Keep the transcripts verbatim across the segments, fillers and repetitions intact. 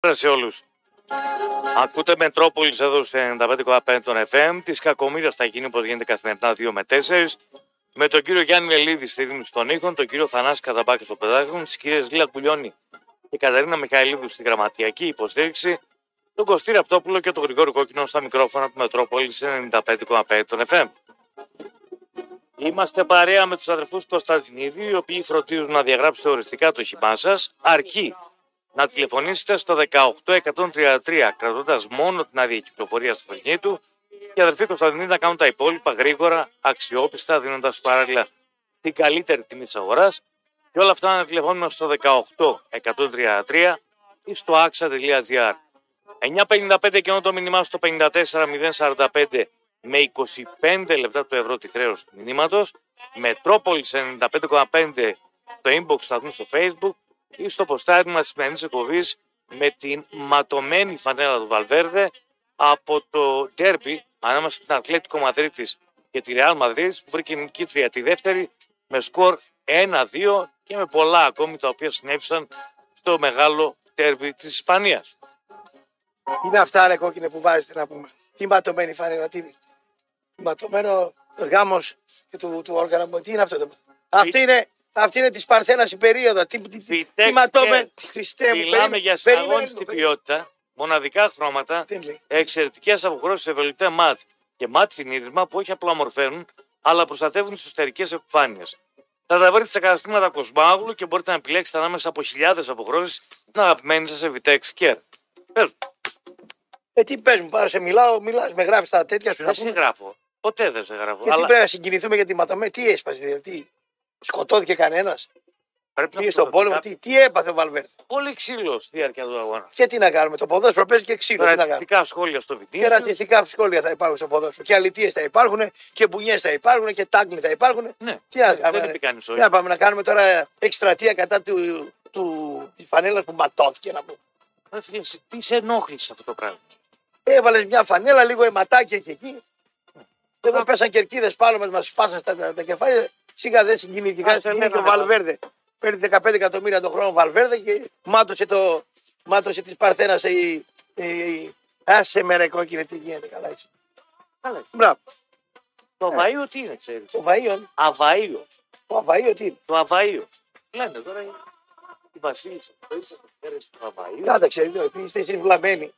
Καλησπέρα σε όλους. Ακούτε Μετρόπολης εδώ σε ενενήντα πέντε κόμμα πέντε των εφ εμ. Της κακομοίρας θα γίνει όπως γίνεται καθημερινά δύο με τέσσερα. Με τον κύριο Γιάννη Ελίδη στη ρύθμιση των ήχων, τον κύριο Θανάση Καταμπάκη στο παιδάκι, τις κυρίες Λίλα Κουλιώνη και Καταρίνα Μιχαηλίδου στη γραμματιακή υποστήριξη, τον Κωστή Ραπτόπουλο και τον Γρηγόρη Κόκκινο στα μικρόφωνα του Μετρόπολης σε ενενήντα πέντε κόμμα πέντε των εφ εμ. Είμαστε παρέα με τους αδερφούς Κωνσταντινίδη, οι οποίοι φροντίζουν να διαγράψετε οριστικά το χυμά σας, αρκεί να τηλεφωνήσετε στο δεκαοκτώ εκατόν τριάντα τρία κρατώντας μόνο την άδεια κυκλοφορία στο αυτοκίνητο και οι αδερφοί Κωνσταντινίδη να κάνουν τα υπόλοιπα γρήγορα, αξιόπιστα, δίνοντας παράλληλα την καλύτερη τιμή της αγοράς και όλα αυτά να τηλεφωνούμε στο δεκαοκτώ εκατόν τριάντα τρία ή στο άξα τελεία τζι άρ. εννιά πενήντα πέντε και ενώ το μήνυμά στο πενήντα τέσσερα μηδέν σαράντα πέντε με είκοσι πέντε λεπτά το ευρώ τη χρέωση του μηνύματος, Μετρόπολης ενενήντα πέντε κόμμα πέντε στο inbox σταθμού στο Facebook ή στο ποστάρισμα της σημερινής εκπομπής με την ματωμένη φανέλα του Βαλβέρδε από το ντέρμπι ανάμεσα στην Ατλέτικο Μαδρίτης και τη Ρεάλ Μαδρίτης που βρήκε νικήτρια τη δεύτερη με σκορ ένα δύο και με πολλά ακόμη τα οποία συνέβησαν στο μεγάλο ντέρμπι της Ισπανίας. Τι είναι αυτά ρε κόκκινε που βάζετε να πούμε. Τι ματωμένη φανέλα, τι ματωμένο γάμος του, του όργανα. Τι είναι αυτό το Αυτή είναι, αυτή είναι της Παρθένας η περίοδο. Τι, τι, τι, τι ματωμένη. Χριστέ μου. Μιλάμε για συναγώνιστη ποιότητα, μοναδικά χρώματα, εξαιρετικές αποχρώσεις σε ευελικτέ ματ και ματ φινίρισμα που όχι απλά μορφαίνουν, αλλά προστατεύουν τις εσωτερικές επιφάνειες. Θα τα βρείτε στα καταστήματα Κοσμάγλου και μπορείτε να επιλέξετε ανάμεσα από χιλιάδες αποχρώσεις την αγαπημένη σας Evitex Care. Πες μου. Ε, τι πες μου, πάω σε μιλάω, μιλάς, με γράφεις τα τέτοια σου. Δεν σε γράφω. Ποτέ δεν σε γράφω. Και αλλά... τι πρέπει να συγκινηθούμε για τη ματωμένη, τι έσπασε, τι σκοτώθηκε κανένας. Πρέπει πήγε στον πόλεμο, τι, τι έπαθε ο Βαλβέρδε. Πολύ ξύλο στη διάρκεια του αγώνα. Και τι να κάνουμε, το ποδόσφαιρο παίζει και ξύλο. Ρατσιστικά σχόλια στο βιντεο. Και ρατσιστικά σχόλια θα υπάρχουν στο ποδόσφαιρο. Και αλητίες θα υπάρχουν, και μπουνιές θα υπάρχουν, και τάγκλοι θα υπάρχουν. Ναι, τι να κάνουμε, δεν κανείς τι να πάμε να κάνουμε τώρα εκστρατεία κατά του, του, τη φανέλα που ματώθηκε να πούμε. Ρε φίλε, τι σε ενόχλησε αυτό το πράγμα. Έβαλε μια φανέλα, λίγο αιματάκια και εκεί. Εδώ πέσαν κερκίδες πάνω μας, μας σπάσαν τα, τα κεφάλια. Σίγα δεν συγκινήθηκα. Συγκινήθηκε ο Βαλβέρδε. Παίρνει δεκαπέντε εκατομμύρια το χρόνο Βαλβέρδε και μάτωσε, το, μάτωσε της Παρθένας η, η, η, άσε με ρε κόκκινε τι γίνεται. Καλά έτσι. Καλά. Μπράβο. Το Αβαΐο τι είναι, ξέρεις. Το Αβαΐο. Αβαΐο. Το Αβαΐο τι είναι. Το Αβαΐο. Λένε τώρα η Βασίλισσα. Το είσαι το Αβαΐο. Κάτα ξέρετε, είστε εσείς βλαμμένοι.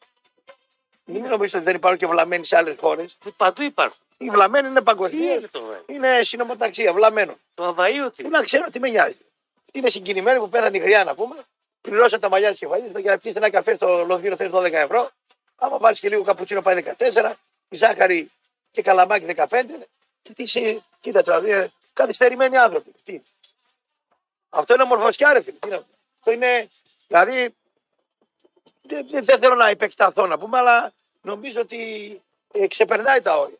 Μην νομίζετε ότι δεν υπάρχουν και βλαμμένοι σε άλλες χώρες. Παντού υπάρχουν. Οι βλαμμένοι είναι παγκοσμίως. Είναι, είναι συνομοταξία, βλαμμένο. Το Αβαΐο τι. Πού να ξέρω τι με νοιάζει. Αυτή είναι συγκινημένη που πέθανε η γριά να πούμε. Πληρώσαν τα μαλλιά τη κεφαλή. Για να πιει ένα καφέ στο Λονδίνο θε δώδεκα ευρώ. Άμα βάλει και λίγο καπουτσίνο πάει δεκατέσσερα. Η ζάχαρη και καλαμάκι δεκαπέντε. Και τι είσαι, κοίτα τώρα, καθυστερημένοι άνθρωποι. Τι. Αυτό είναι μορφωσιά, ρε φίλε. Τι είναι. Αυτό είναι, δηλαδή, δεν, δεν, δεν θέλω να επεκταθώ να πούμε, αλλά νομίζω ότι ε, ξεπερνάει τα όρια.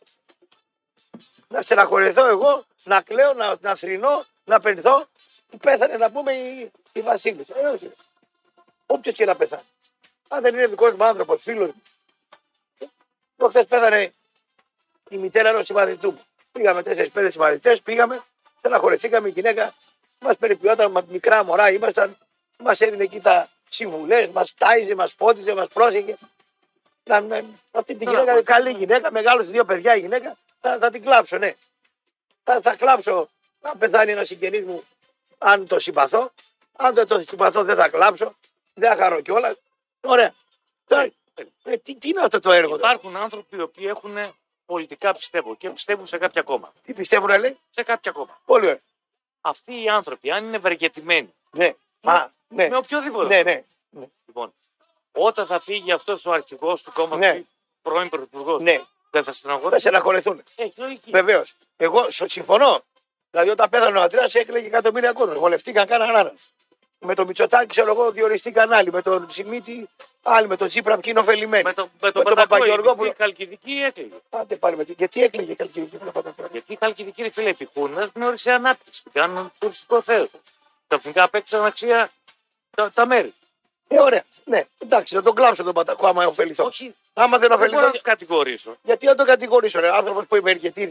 Να στεναχωρηθώ εγώ, να κλαίω, να, να θρηνώ, να πενθώ. Που πέθανε να πούμε η, η Βασίλισσα. Ε, όχι. Όποιος και να πεθάνει. Αν δεν είναι δικός μου άνθρωπος, φίλος μου. Προχθές πέθανε η μητέρα ενός συμμαθητού μου. Πήγαμε τέσσερις πέντε συμμαθητές, πήγαμε, στεναχωρηθήκαμε, η γυναίκα μας περιποιόταν, μικρά μωρά ήμασταν, μας έδινε εκεί τα συμβουλές, μας τάιζε, μας πότιζε, μας πρόσεχε. Να, με, αυτή τη γυναίκα, να, καλή γυναίκα, μεγάλωσε δύο παιδιά η γυναίκα, θα, θα την κλάψω, ναι. Θα, θα κλάψω, να πεθάνει ένας συγγενής μου. Αν το συμπαθώ, αν δεν το συμπαθώ δεν θα κλάψω, δεν θα χαρώ κιόλας. Ωραία. Τώρα, ε, τι, τι είναι αυτό το έργο. Υπάρχουν άνθρωποι οι οποίοι έχουν πολιτικά πιστεύω και πιστεύουν σε κάποια κόμμα. Τι πιστεύουν, λέει. Σε κάποια κόμμα. Πολύ ωραία. Αυτοί οι άνθρωποι, αν είναι ευεργετημένοι. Ναι. Με, Α, ναι. με οποιοδήποτε. Ναι, ναι, ναι. Λοιπόν, όταν θα φύγει αυτός ο αρχηγός του κόμματος, ναι. πρώην πρωθυπουργός, ναι. δεν θα στεναχωρηθούν. Θα στεναχωρηθούν. Βεβαίως. Εγώ συμφωνώ. Δηλαδή, όταν πέθανε ο Αντρέας έκλαιγε εκατομμύρια κόσμο. Βολευτήκαν κανέναν άλλον. Με τον Μητσοτάκη, ξέρω εγώ, διοριστήκαν άλλοι. Με τον Τσιμίτη, άλλοι. Με τον Τσίπρα, ποιοι είναι ωφελημένοι. Με τον το, το, το Παπαγιώργο. Η Χαλκιδική έκλαιγε. Πάτε πάλι με τι. Γιατί έκλαιγε η Χαλκιδική. Γιατί η Χαλκιδική, φίλε, επικούνας γνώρισε ανάπτυξη. Κάνουν τουριστικό θέατρο. Ξαφνικά απέκτησαν αξία τα, τα μέρη. Ε, ωραία. Ναι, εντάξει, να τον κλάψω τον Πατακό άμα ωφεληθώ. Όχι. Άμα δεν ωφεληθώ. Δεν μπορώ να του κατηγορήσω. Γιατί να τον κατηγορήσω, ρε άνθρωπο που υπερκετήθηκε.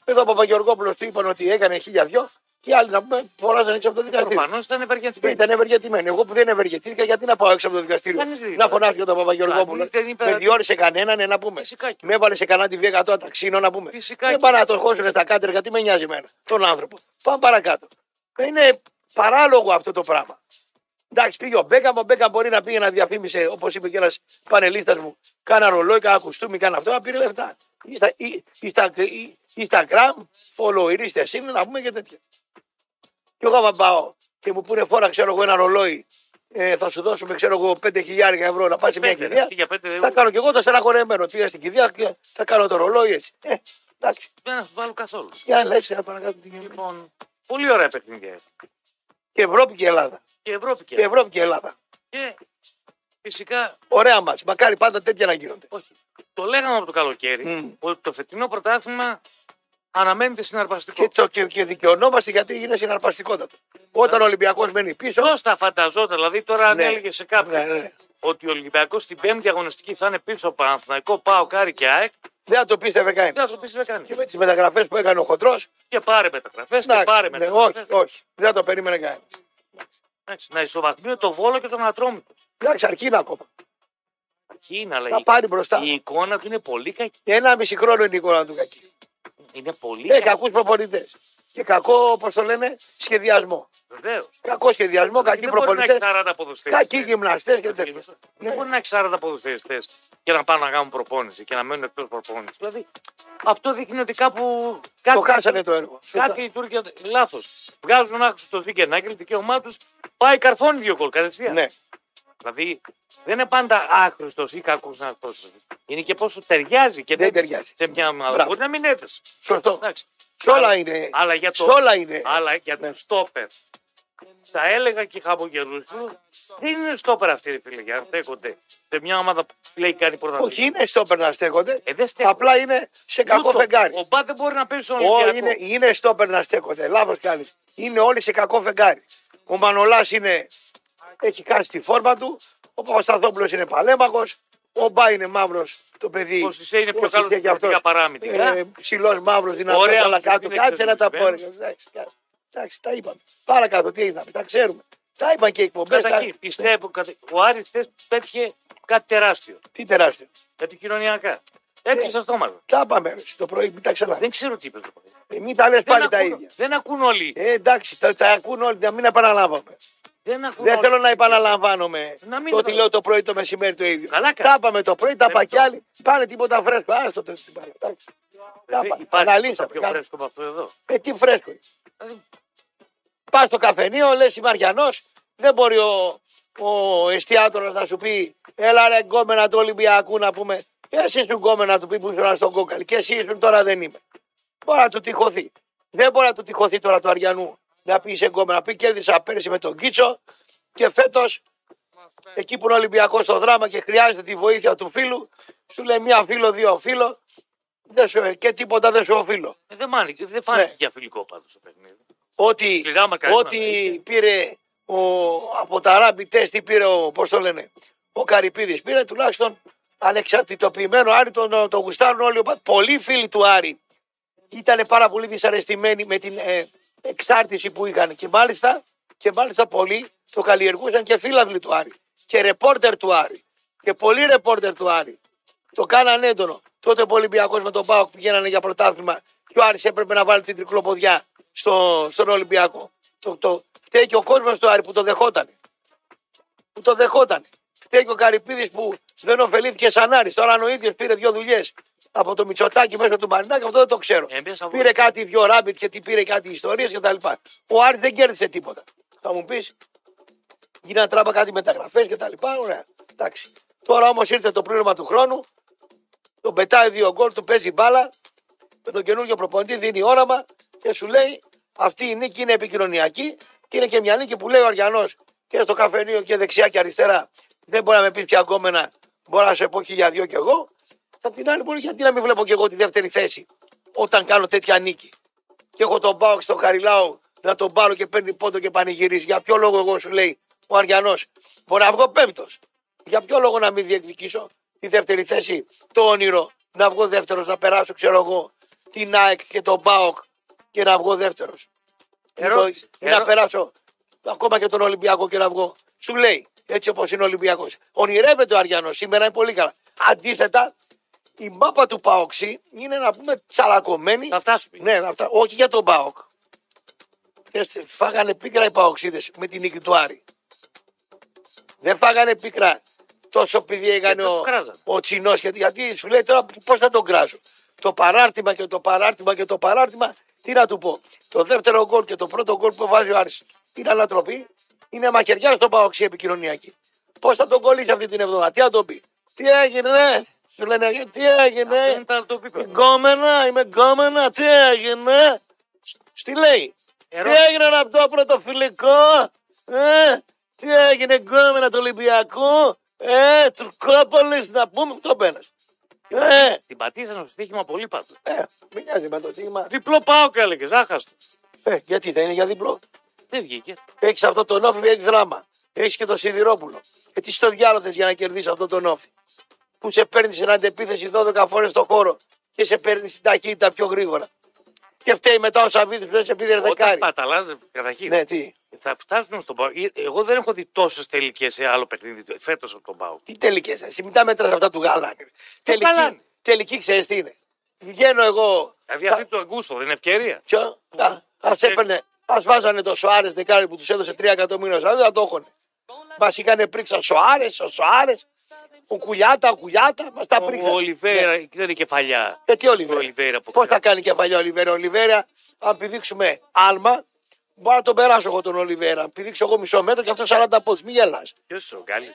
Εδώ ο Παπαγεωργόπουλος του είπαν ότι έκανε χίλια δυο και άλλοι να πούμε φοράζαν έξω από το δικαστήριο. Προφανώ ήταν ευεργετημένοι. Ήταν ευεργετημένοι. Εγώ που δεν ευεργετήθηκα, γιατί να πάω έξω από το δικαστήριο. Κανείς δεν Να είπε. φωνάσω για τον Παπαγεωργόπουλο. Κανείς δεν είπε. Με διόρισε κανέναν, ναι, να πούμε. Φυσικά και- Με έβαλε σε κανένα τη βία εκατό ταξίνο να πούμε. Φυσικά Δεν και- πάνε να τον χώσουν στα κάτεργα, τι με νοιάζει εμένα, τον άνθρωπο. Πάμε παρακάτω. Είναι παράλογο αυτό το πράγμα. Εντάξει, πήγε ο Μπέκαμ, ο Μπέκαμ μπορεί να πήγε να διαφήμισε, όπω είπε και ένα πανελίστα μου, κάνα ρολόι, κάνα κουστούμι, κάνα αυτό, να πήρε λεφτά. Insta, Insta, Instagram, followeristes είναι να πούμε και τέτοια. Και εγώ άμα πάω και μου πούνε φόρα, ξέρω εγώ, ένα ρολόι, ε, θα σου δώσουμε, ξέρω εγώ, πέντε χιλιάδες ευρώ να πα σε μια Πέντε, κηδεία. για πέντε δεν- Θα κάνω και εγώ το στεναχωρεμένο. Πήγα στην κηδεία και θα κάνω το ρολόι έτσι. Ε, εντάξει. Δεν αμφιβάλλω καθόλου. Για να λε, να παρακάτω τι γίνεται. Λοιπόν, πολύ ωραία παιχνίδια. Και Ευρώπη και Ελλάδα. Και Ευρώπη και, Και Ευρώπη και Ελλάδα. και φυσικά, Ωραία μα. Μακάρι πάντα τέτοια να γίνονται. όχι. Το λέγαμε από το καλοκαίρι Μμ. ότι το φετινό πρωτάθλημα αναμένεται συναρπαστικό. Και, το, και, και δικαιωνόμαστε γιατί είναι συναρπαστικότατο. Όταν ο Ολυμπιακό μένει πίσω. Ποιο τα φανταζόταν, δηλαδή τώρα αν Ναι. έλεγε σε κάποιον Ναι, ναι. ότι ο Ολυμπιακός στην πέμπτη αγωνιστική θα είναι πίσω από Παναθηναϊκό, ΠΑΟΚ, Άρη και ΑΕΚ, Δεν θα το πίστευε κανεί. δεν θα το πίστευε κανείς. Και με τι μεταγραφέ που έκανε ο Χοντρό. Και πάρε μεταγραφέ και πάρε Ναι, μεταγραφέ. όχι, όχι. Δεν θα το περίμενε κανεί. Να ισοβαθμίσει το Βόλο και τον Ατρόμητο. Εντάξει, αρκεί να ακόμα. Εκεί είναι, αλλά Θα η, πάρει μπροστά. η εικόνα του είναι πολύ κακή. Ένα μισή χρόνο είναι η εικόνα του κακή. Είναι πολύ Έχει κακή. κακού προπονητέ. Και κακό, όπω το λένε, σχεδιασμό. Βεβαίω. Κακό σχεδιασμό, κακοί Δεν μπορεί να έχει προπονητέ. σαράντα ποδοσφαιριστές. Κακοί γυμναστέ και τέτοια. Δεν μπορεί να έχει σαράντα ποδοσφαιριστές και να πάνε να κάνουν προπόνηση και να μένουν εκτό προπόνηση. Δηλαδή αυτό δείχνει ότι κάπου. Κάτι, Το χάσανε το έργο. Σωστά. Κάτι λειτουργεί λάθο. Βγάζουν άξιο το Ζίγκερνάγκελ, το δικαίωμά του πάει καρφώνει δύο γκολ κατευθείαν. Ναι. Δηλαδή δεν είναι πάντα άχρηστο ή κακό να αυτό. Είναι και πόσο ταιριάζει και Δεν ταιριάζει. σε μια ομάδα. Μπράβο. Μπορεί να μην έθεσε. Σωστό. Εντάξει. Σ' όλα Αλλά- είναι. Αλλά για Σ' το, όλα είναι. αλλά για Ναι. το στόπερ. Τα έλεγα και χαμογελούσα. Δεν είναι στόπερ αυτή η φίλε για να στέκονται σε μια ομάδα που λέει κάνει πρωταθλητή. Όχι, είναι στόπερ να στέκονται. Ε, δεν στέκονται. Απλά είναι σε κακό Ούτε φεγγάρι. Ο Μπα δεν μπορεί να παίζει στον Όχι, Ολυμπιακό. είναι, είναι στόπερ να στέκονται. Λάθο κάνει. Είναι όλοι σε κακό φεγγάρι. Ο Μανολά είναι. Έχει χάσει τη φόρμα του. Ο Παπασταθόπουλο είναι παλέμαχο. Ο Μπα είναι μαύρο το παιδί. Ο Σισε είναι πιο Ο καλός Σισε και αυτός. για παράμετρα. Ε, Ψηλό μαύρο δυνατό. Ωραία, Αλλά όμως, κάτω. είναι Κάτσε να τα πω. ρε. εξελισσμένος. Εντάξει, κάτσε. Εντάξει, τα είπαμε. Παρακάτω, τι έχει να πει. Τα ξέρουμε. Τα είπαν και οι εκπομπέ. Καταρχήν, πιστεύω ότι ο Άρης χθες πέτυχε κάτι τεράστιο. Τι τεράστιο. Γιατί κοινωνιακά. Έκλεισε στόματα. Τα είπαμε ρε, το πρωί, μην τα ξανά. Δεν ξέρω τι είπε το πρωί. Ε, μην τα λε Δεν, πάλι τα ακούν, ίδια. δεν ακούν όλοι. Ε, εντάξει, τα, τα ακούν όλοι, να μην επαναλάβαμε. Δεν ακούν Δεν όλοι. θέλω να επαναλαμβάνομαι Να μην το ότι επανα- λέω το πρωί το μεσημέρι το ίδιο. Καλά Τα κάνεις. είπαμε το πρωί, τα Δεν είπα κι το- άλλοι. Πάνε τίποτα φρέσκο. Άστο το στην πάλι. Εντάξει. Τα Δηλαδή, είπα. υπάρχει Αναλύσαμε. πιο Κάνε. φρέσκο από αυτό εδώ. Ε, τι φρέσκο. Δηλαδή, Πα στο καφενείο, λε Μαριανό, δεν μπορεί ο, ο εστιατόρα να σου πει έλα ρε γκόμενα του Ολυμπιακού να πούμε. Και εσύ σου γκόμενα του πει που ήσουν στον κόκαλη. Και εσύ ήσουν τώρα δεν είμαι. Μπορεί να του τυχωθεί. Δεν μπορεί να του τυχωθεί τώρα του Αριανού να πει είσαι γκόμενα. Πει κέρδισα πέρσι με τον Κίτσο και φέτο εκεί που είναι ο Ολυμπιακό στο δράμα και χρειάζεται τη βοήθεια του φίλου, σου λέει μία φίλο, δύο φίλο. Δεν σου, και τίποτα δεν σου οφείλω. ε, δεν, μάνηκε, δεν φάνηκε Ναι. για φιλικό πάντως το παιχνίδι. Ότι, Σκληρά μακαρίσματα ότι είχε. πήρε ο, από τα ράμπι τεστ, τι πήρε ο, πώς το λένε, ο Καρυπίδης πήρε τουλάχιστον ανεξαρτητοποιημένο Άρη, τον, τον, τον γουστάρουν όλοι. Πολλοί φίλοι του Άρη ήταν πάρα πολύ δυσαρεστημένοι με την ε, εξάρτηση που είχαν και μάλιστα, και μάλιστα πολλοί το καλλιεργούσαν και φίλαβλοι του Άρη και ρεπόρτερ του Άρη και πολλοί ρεπόρτερ του Άρη. Το κάναν έντονο. Τότε ο Ολυμπιακός με τον ΠΑΟΚ πηγαίνανε για πρωτάθλημα και ο Άρης έπρεπε να βάλει την τρικλοποδιά στο, στον Ολυμπιακό. Το, το, φταίει και ο κόσμος του Άρη που το δεχόταν. Που το δεχόταν. Φταίει και ο Καρυπίδης που δεν ωφελήθηκε σαν Άρης. Τώρα αν ο ίδιος πήρε δύο δουλειές από το Μητσοτάκι μέσω του Μαρινάκη, αυτό δεν το ξέρω. Ε, μέσα από- Πήρε κάτι δυο ράμπιτ και τι πήρε κάτι ιστορίες κτλ. Ο Άρης δεν κέρδισε τίποτα. Θα μου πεις, γίνανε τράμπα κάτι μεταγραφές κτλ. Ωραία. Εντάξει. Τώρα όμως ήρθε το πλήρωμα του χρόνου. Τον πετάει δύο γκολ, του παίζει μπάλα. Με τον καινούργιο προπονητή δίνει όραμα και σου λέει αυτή η νίκη είναι επικοινωνιακή και είναι και μια νίκη που λέει ο Αριανός και στο καφενείο και δεξιά και αριστερά. Δεν μπορεί να με πει πια γκόμενα, μπορώ να σε πω χίλια δυο κι εγώ. Απ' την άλλη, μπορεί γιατί να μην βλέπω κι εγώ τη δεύτερη θέση όταν κάνω τέτοια νίκη. Και έχω τον Πάοκ στο Χαριλάου να τον πάρω και παίρνει πόντο και πανηγυρίζει. Για ποιο λόγο εγώ σου λέει ο Αριανός μπορεί να βγω πέμπτος. Για ποιο λόγο να μην διεκδικήσω τη δεύτερη θέση, το όνειρο να βγω δεύτερος, να περάσω, ξέρω εγώ, την ΑΕΚ και τον ΠΑΟΚ και να βγω δεύτερος. Ερώτηση. Ή να Ερώ- περάσω ακόμα και τον Ολυμπιακό και να βγω. Σου λέει έτσι όπως είναι ο Ολυμπιακός. Ονειρεύεται ο Αριανός σήμερα, είναι πολύ καλά. Αντίθετα, η μάπα του ΠΑΟΚΣΙ είναι να πούμε τσαλακωμένη. Θα φτάσουμε. Ναι, να φτά- όχι για τον ΠΑΟΚ. Χθες φάγανε πίκρα οι ΠΑΟΚΣΙδες με την νίκη του Άρη. Δεν φάγανε πίκρα τόσο επειδή έκανε δεν τους ο, κράζανε. ο Τσινός. Γιατί, γιατί σου λέει τώρα πώς θα τον κράζω. Το παράρτημα και το παράρτημα και το παράρτημα, τι να του πω. Το δεύτερο γκολ και το πρώτο γκολ που βάζει ο Άρης είναι ανατροπή. Είναι μαχαιριά στο ΠΑΟΚΣΙ επικοινωνιακή. Πώς θα τον κολλήσει αυτή την εβδομάδα, τι θα τον πει. Τι έγινε, σου λένε, τι έγινε. Αυτό είναι τα τοπικά. Γκόμενα, είμαι γκόμενα, τι έγινε. Τι λέει. Ερώ- Τι έγινε από το πρωτοφιλικό. Ε, τι έγινε γκόμενα του Ολυμπιακού. Ε, Τουρκόπολης να πούμε, το πένας. Ε, Την πατήσανε στο στοίχημα πολύ πάντω. ε, μην νοιάζει με το στίγμα. Διπλό πάω και έλεγε, άχαστο. Ε, γιατί δεν είναι για διπλό. Δεν βγήκε. Έχει αυτό το νόφι με δράμα. Έχει και το Σιδηρόπουλο. Και τι στο διάλογο θες για να κερδίσει αυτό το νόφι. Που σε παίρνει στην αντεπίθεση δώδεκα φορές το χώρο και σε παίρνει στην ταχύτητα πιο γρήγορα. Και φταίει μετά ο Σαββίδης που δεν σε πήρε Όταν δεκάρι. παταλάζει καταρχήν. Ναι, τι. Θα φτάσουμε στον Πάο. Εγώ δεν έχω δει τόσε τελικέ σε άλλο παιχνίδι φέτο από τον Πάο. Τι τελικές, εσύ μην τα μέτρας αυτά του Γαλάνη. Τελική, Γαλάνη. τελική ξέρεις τι είναι. Βγαίνω εγώ. Δηλαδή αυτή του Αγκούστο δεν είναι ευκαιρία. Ποιο? Α, ας έπαιρνε, ας βάζανε το Σοάρες δεκάρι που τους έδωσε τρία εκατομμύρια. Δηλαδή θα το έχουνε. Μας είχανε πρίξει ο Σοάρες, ο Σοάρες, ο Κουλιάτα, ο Κουλιάτα, μας τα Ο πρίξανε. Ολιβέρα δεν είναι κεφαλιά. Ε, τι Ολιβέρα. Ο Ολιβέρα που Πώς θα κάνει κεφαλιά ο Ολιβέρα. Ο Ολιβέρα, αν πηδήξουμε άλμα, μπορώ να τον περάσω εγώ τον Ολιβέρα. Αν πηδήξω εγώ μισό μέτρο και αυτό σαράντα πόντους. Μην γελάς. Ποιο είσαι ο Γκάλη.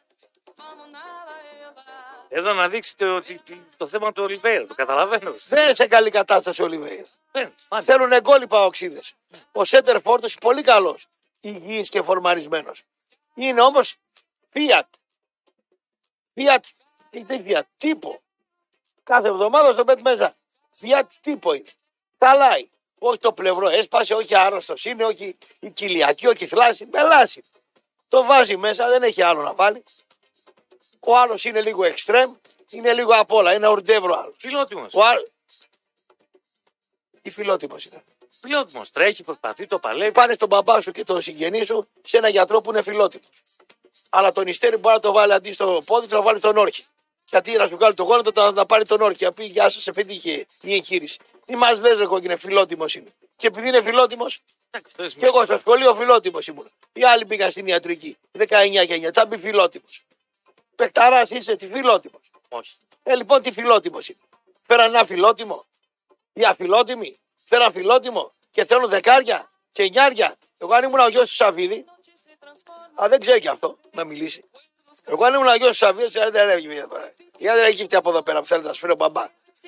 Θέλω να αναδείξει το, το, το, το θέμα του Ολιβέρα. Το καταλαβαίνω. Δεν είναι σε καλή κατάσταση ο Ολιβέρα. Δεν, μάλιστα. Θέλουν γκολ οι Παοξίδες. Ο Σέντερ Φόρτος πολύ καλός. Υγιής και φορμαρισμένος. Είναι όμως Fiat. Fiat. Τι τι Fiat. Τύπο. Κάθε εβδομάδα στο πέτει μέσα. Fiat τύπο είναι. Καλάει. Όχι το πλευρό έσπασε, όχι άρρωστος είναι, όχι η κοιλιακή, όχι η θλάση. Μελάση. Το βάζει μέσα, δεν έχει άλλο να βάλει. Ο άλλος είναι λίγο εξτρέμ, είναι λίγο απ' όλα. Είναι ορντεύρο άλλο. Φιλότιμο. Ο άλλος. Τι φιλότιμος είναι. Φιλότιμο. Τρέχει, προσπαθεί, το παλεύει. Πάνε στον μπαμπά σου και τον συγγενή σου σε ένα γιατρό που είναι φιλότιμος. Αλλά τον υστέρι μπορεί να το βάλει αντί στο πόδι του να βάλει τον όρχη. Γιατί να σου βγάλει το γόνατο θα να πάρει τον όρχη. Να πει γεια σα, σε πετύχε η εγχείρηση. Τι μα λε, ρε κόκκινε, φιλότιμο είναι. Και επειδή είναι φιλότιμο, Εντάξει, το και εγώ στο σχολείο φιλότιμο ήμουν. Οι άλλοι πήγαν στην ιατρική. δεκαεννιά και εννιά. Τσάμπι φιλότιμο. Πεκταρά είσαι, τι φιλότιμο. Όχι. Ε, λοιπόν, τι φιλότιμο είναι. Φέραν ένα φιλότιμο. Οι αφιλότιμοι φέραν φιλότιμο και θέλουν δεκάρια και εννιάρια. Εγώ αν ήμουν ο γιο του Σαββίδη, α, δεν ξέρει και αυτό να μιλήσει. Εγώ αν ήμουν ο γιο του Σαββίδη, δεν έχει μία τώρα. Γιατί δεν έχει από εδώ πέρα που θέλετε να σου φέρω μπαμπά.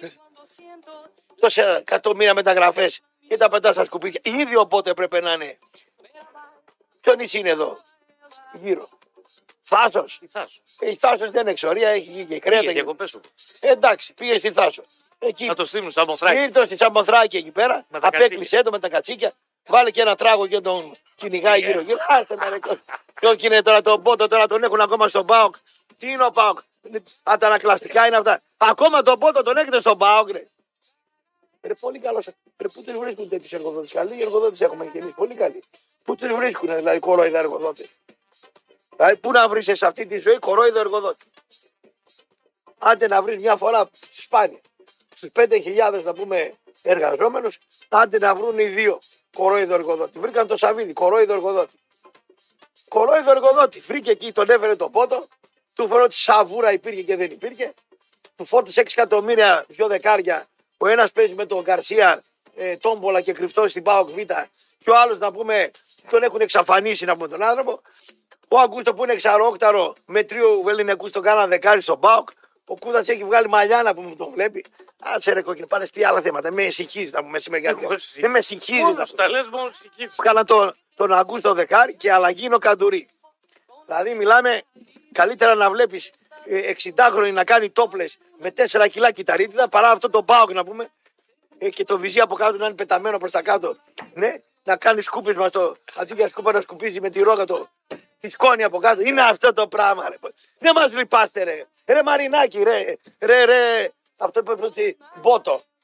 Τόσα εκατομμύρια μεταγραφέ και τα πετά στα σκουπίδια. Ήδη οπότε πρέπει να είναι. Ποιο νησί είναι εδώ, γύρω. Θάσο. Τι θα σου. Η Θάσο δεν είναι εξορία, έχει γη και κρέατα. Πήγε και- διακοπές σου. Ε, εντάξει, πήγε στη Θάσο. Εκεί. Να το στείλουν σαν μοθράκι. Ήρθε στη Τσαμποθράκη εκεί πέρα, Με τα απέκλεισε το με τα κατσίκια, βάλε και ένα τράγο και τον κυνηγάει Ναι. γύρω-γύρω. Άσε με ρε. Και όχι είναι τώρα τον Πότο, τώρα τον έχουν ακόμα στον ΠΑΟΚ. Τι είναι ο ΠΑΟΚ. Αντανακλαστικά είναι αυτά. Ακόμα τον Πότο τον έχετε στον ΠΑΟΚ, ρε. Ρε πολύ καλό. Ρε πού του βρίσκουν τέτοιου εργοδότε. Καλοί εργοδότε έχουμε και εμεί. Πολύ καλοί. Πού του βρίσκουν δηλαδή κορόιδα εργοδότε. Δηλαδή, πού να βρει σε αυτή τη ζωή κορόιδο εργοδότη. Άντε να βρει μια φορά σπάνια. Στου πέντε χιλιάδες να πούμε εργαζόμενου, άντε να βρουν οι δύο κορόιδο εργοδότη. Βρήκαν το Σαββίδι, κορόιδο εργοδότη. Κορόιδο εργοδότη. Βρήκε εκεί, τον έφερε το πότο, του φέρω τη σαβούρα υπήρχε και δεν υπήρχε. Του φόρτισε έξι εκατομμύρια, δυο δεκάρια. Ο ένα παίζει με τον Γκαρσία, ε, τόμπολα και κρυφτό στην ΠΑΟΚ Β. Και ο άλλο να πούμε τον έχουν εξαφανίσει να πούμε τον άνθρωπο. Ο Αγκούστο που είναι εξαρόκταρο με τρίο Ελληνικού τον κάναν δεκάρι στον ΠΑΟΚ. Ο Κούδα έχει βγάλει μαλλιάνα που μου τον βλέπει. Άτσε ρε κόκκινε, πάνε τι άλλα θέματα. Με συγχύζει να πούμε σήμερα. Εγώ Δεν με συγχύζει. να Μόνος τα λες, μόνος συγχύσεις. Βγάλα τον, τον Αγκούστο δεκάρι και αλλαγίνο Καντουρί. Δηλαδή μιλάμε καλύτερα να βλέπει εξηντάχρονη να κάνει τόπλες με τέσσερα κιλά κυταρίτιδα παρά αυτό το ΠΑΟΚ να πούμε ε, και το βυζί από κάτω να είναι πεταμένο προς τα κάτω. Ναι, να κάνει σκούπισμα στο. Αντί για σκούπα να σκουπίζει με τη ρόγα το. Τη σκόνη από κάτω. Είναι αυτό το πράγμα, ρε. Δεν μα λυπάστε, ρε. Ρε Μαρινάκι, ρε. Ρε, ρε. Αυτό που είπε Μπότο.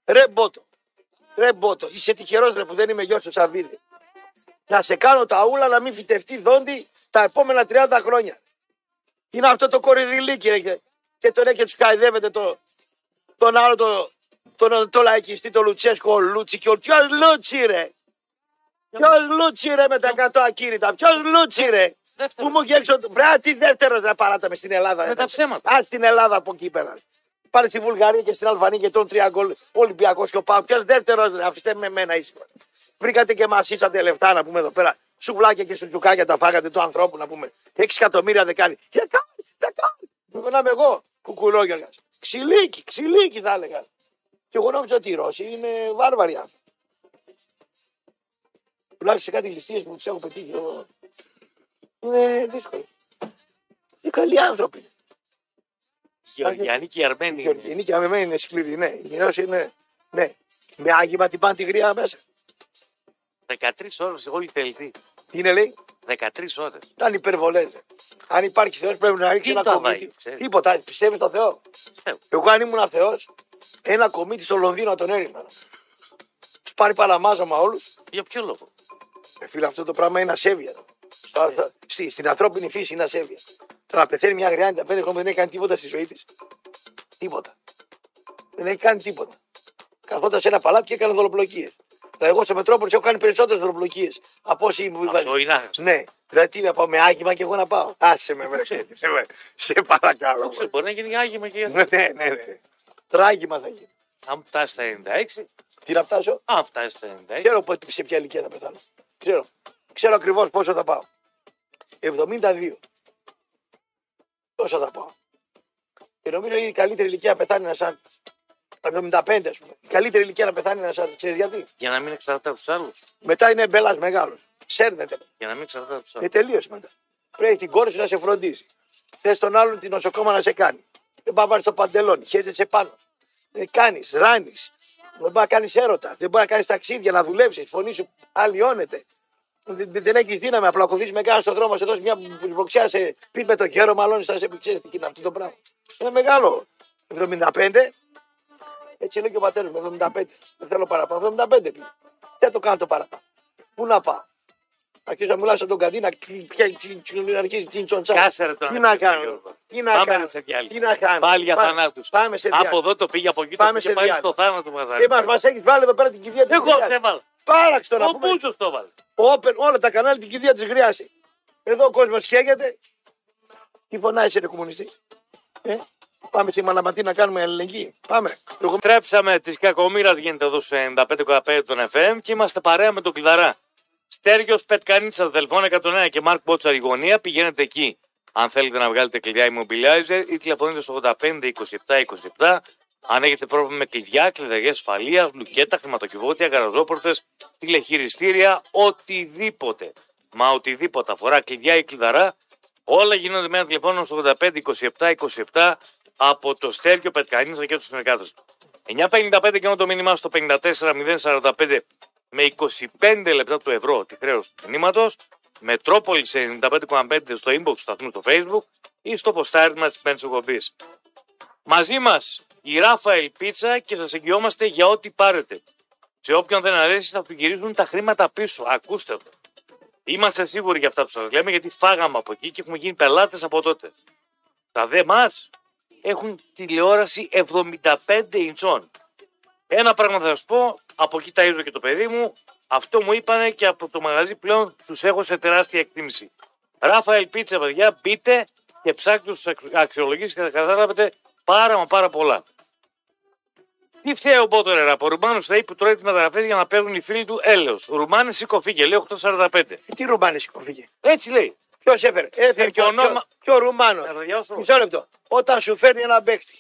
Ρε Μπότο. Ρε Μπότο. Είσαι τυχερός ρε που δεν είμαι γιος του Σαββίδη. Να σε κάνω τα ούλα να μην φυτευτεί δόντι τα επόμενα τριάντα χρόνια. Τι είναι αυτό το κορυδιλίκι ρε και, και τον και τους καηδεύετε το, τον άλλο το, τον, το, το λαϊκιστή, το Λουτσέσκο, ο Λούτσι και ο ποιος Λούτσι ρε. Ποιος Λούτσι ρε με τα εκατό ακίνητα. Ποιος Λούτσι ρε. Δεύτερο. Που μου έξω. Βρέα τι δεύτερος να παράταμε στην Ελλάδα. Με τα ψέματα. Α, στην Ελλάδα από εκεί πέρα. Πάνε στη Βουλγαρία και στην Αλβανία και τον τρία γκολ Ολυμπιακός και ο Πάου. Ποιος δεύτερος ρε. Αφήστε με εμένα είσαι. Βρήκατε και μας ήσατε λεφτά να πούμε εδώ πέρα. Σουβλάκια και σουτζουκάκια τα φάγατε του ανθρώπου να πούμε. Έξι εκατομμύρια δεν κάνει. Δεν κάνει, δεν κάνει. Πρέπει να είμαι εγώ κουκουλόγιοργας. Ξυλίκι, ξυλίκι θα έλεγα. Και εγώ νόμιζα ότι οι Ρώσοι είναι βάρβαροι άνθρωποι. Τουλάχιστον σε κάτι ληστείες που τους έχω πετύχει εγώ. Είναι δύσκολο. Είναι καλοί άνθρωποι. Γεωργιανοί και οι Αρμένοι. Οι Αρμένοι και οι Αρμένοι είναι σκληροί, ναι. Οι Ρώσοι είναι. Ναι. Με άγγιμα την πάνε τη γρία μέσα. δεκατρείς ώρες όλη τελετή. Τι είναι λέει. δεκατρείς ώρες. Ήταν υπερβολές. Αν υπάρχει Θεός πρέπει να ρίξει Τι ένα το κομίτι. βάει, ξέρεις. Τίποτα. Πιστεύεις στον Θεό. Πιστεύω. Εγώ αν ήμουν Θεός, ένα κομίτι στο Λονδίνο τον έρημνα. Τους πάρει παραμάζωμα όλους. Για ποιο λόγο. Ε, φίλε, αυτό το πράγμα είναι ασέβεια. Στο- Στη, στην ανθρώπινη φύση είναι ασέβεια. Τώρα να πεθαίνει μια γριά ενενήντα πέντε χρόνια δεν έχει κάνει τίποτα στη ζωή τη. Τίποτα. Δεν έχει κάνει τίποτα. Καθόταν σε ένα παλάτι και έκανε δολοπλοκίες. Δηλαδή, εγώ στο Μετρόπολη έχω κάνει περισσότερες δολοπλοκίες από όσοι μου είπαν. Αυτό είναι άγνωστο. Ναι, δηλαδή τι να πάω με άγγιμα και εγώ να πάω. Άσε με, με, με, σε παρακαλώ. Δεν ξέρω, μπορεί να γίνει άγγιμα και για Ναι, ναι, ναι, ναι. Τράγγιμα θα γίνει. Αν φτάσει στα ενενήντα έξι, Τι να φτάσω. αν φτάσει στα ενενήντα έξι, Ξέρω πότε- σε ποια ηλικία θα πεθάνω. Ξέρω. Ξέρω ακριβώς πόσο θα πάω. εβδομήντα δύο. Τόσο θα πάω. Και νομίζω η καλύτερη ηλικία να πεθάνει ένα σαν. εβδομήντα πέντε, ας πούμε. Η καλύτερη ηλικία να πεθάνει ένα σαν. Ξέρεις γιατί. για να μην εξαρτάται από του άλλου. Μετά είναι μπέλας μεγάλος. Σέρνεται. Για να μην εξαρτάται από του Ε, άλλου. τελείωσε μετά. Πρέπει την κόρη σου να σε φροντίζει. Θε τον άλλον την νοσοκόμα να σε κάνει. Δεν πάει να βάλει το παντελόνι. Χέζεσαι πάνω. Δεν κάνει, ράνει. Δεν μπορεί να κάνει έρωτα. Δεν μπορεί να κάνει ταξίδια, να δουλέψει. Η φωνή σου αλλοιώνεται. Δεν, δεν έχει δύναμη. Απλά κοθείς με κάνα στον δρόμο, σε δώσει μια μποξιά, σε πει με το κέρο, μάλλον θα σε πει: Ξέρεις τι είναι αυτό το πράγμα. Είναι μεγάλο. εβδομήντα πέντε. Έτσι λέει και ο πατέρα μου. εβδομήντα πέντε. Δεν θέλω παραπάνω. εβδομήντα πέντε πήγε. Δεν το κάνω το παραπάνω. Πού να πάω. Αρχίζω να μιλάω σαν τον Καντίνα, να αρχίζει τσιντσοντσά. Κάσε ρε τον Τι να κάνω. Γιώργο. Τι να Πάμε κάνω. σε διάλειμμα. Τι να κάνω. Πάλι για Πάμε- θανάτους. Πάμε σε Από διάλειμμα. εδώ το πήγε, από εκεί το Πάμε πήγε, σε πάλι διάλειμμα. στο θάνατο μαζί. Και μας, μας έχεις βάλει εδώ πέρα την κηδεία της Εγώ Γριάς. δεν βάλω. Πάραξε το να Ο πούμε. Μπούτσος το βάλε. Open, όλα τα κανάλια την κηδεία της Γριάς. Εδώ ο κόσμος χαίγεται. Τι φωνάζει ρε κομμουνιστή. Ε? Πάμε στη Μαλαματή να κάνουμε αλληλεγγύη. Πάμε. Εγώ... Τρέψαμε τη κακομοίρα γίνεται εδώ σε ενενήντα πέντε κόμμα πέντε των εφ εμ και είμαστε παρέα με τον Κλειδαρά. Στέργιος Πετκανίτσα, Δελφών εκατόν ένα και Μάρκ Μπότσαρ η γωνία. Πηγαίνετε εκεί αν θέλετε να βγάλετε κλειδιά immobilizer ή τηλεφωνείτε στο ογδόντα πέντε είκοσι επτά είκοσι επτά. Αν έχετε πρόβλημα με κλειδιά, κλειδαριές ασφαλείας, λουκέτα, χρηματοκιβώτια, γαραζόπορτες, τηλεχειριστήρια, οτιδήποτε. Μα οτιδήποτε αφορά κλειδιά ή κλειδαρά, όλα γίνονται με ένα τηλεφώνημα στο ογδόντα πέντε είκοσι επτά είκοσι επτά από το Στέργιο Πετκανίτσα και τους συνεργάτες του. εννιά πενήντα πέντε και το μήνυμά στο πενήντα τέσσερα μηδέν σαράντα πέντε με είκοσι πέντε λεπτά του ευρώ τη χρέωση του μηνύματος, Μετρόπολης ενενήντα πέντε κόμμα πέντε στο inbox του σταθμού στο Facebook ή στο ποστάρισμα της πέμπτης εκπομπής. Μαζί μας η Ράφαελ Πίτσα και σας εγγυόμαστε για ό,τι πάρετε. Σε όποιον δεν αρέσει θα του γυρίζουν τα χρήματα πίσω. Ακούστε το. Είμαστε σίγουροι για αυτά που σας λέμε γιατί φάγαμε από εκεί και έχουμε γίνει πελάτες από τότε. Τα δε μας έχουν τηλεόραση εβδομήντα πέντε ιντσών. Ένα πράγμα θα σας πω, από εκεί ταΐζω και το παιδί μου, αυτό μου είπανε και από το μαγαζί πλέον τους έχω σε τεράστια εκτίμηση. Ράφαελ Πίτσα, παιδιά, μπείτε και ψάξτε τους αξιολογήσεις και θα καταλάβετε πάρα μα πάρα πολλά. Τι φταίει ο Μπότορ, ρε, από Ρουμάνους θα είπε που τρώει τις μεταγραφές για να παίζουν οι φίλοι του έλεος. Ρουμάνες σήκω φύγε, λέει οκτώ σαράντα πέντε. Ε, τι Ρουμάνες σηκωφίγε. Έτσι λέει. Ποιος έφερε. Έφερε και ο, Συμφωνώ, και ο, μα- και ο Ρουμάνος. Θα το διαβάσω. Μισό λεπτό. Όταν σου φέρνει ένα παίκτη.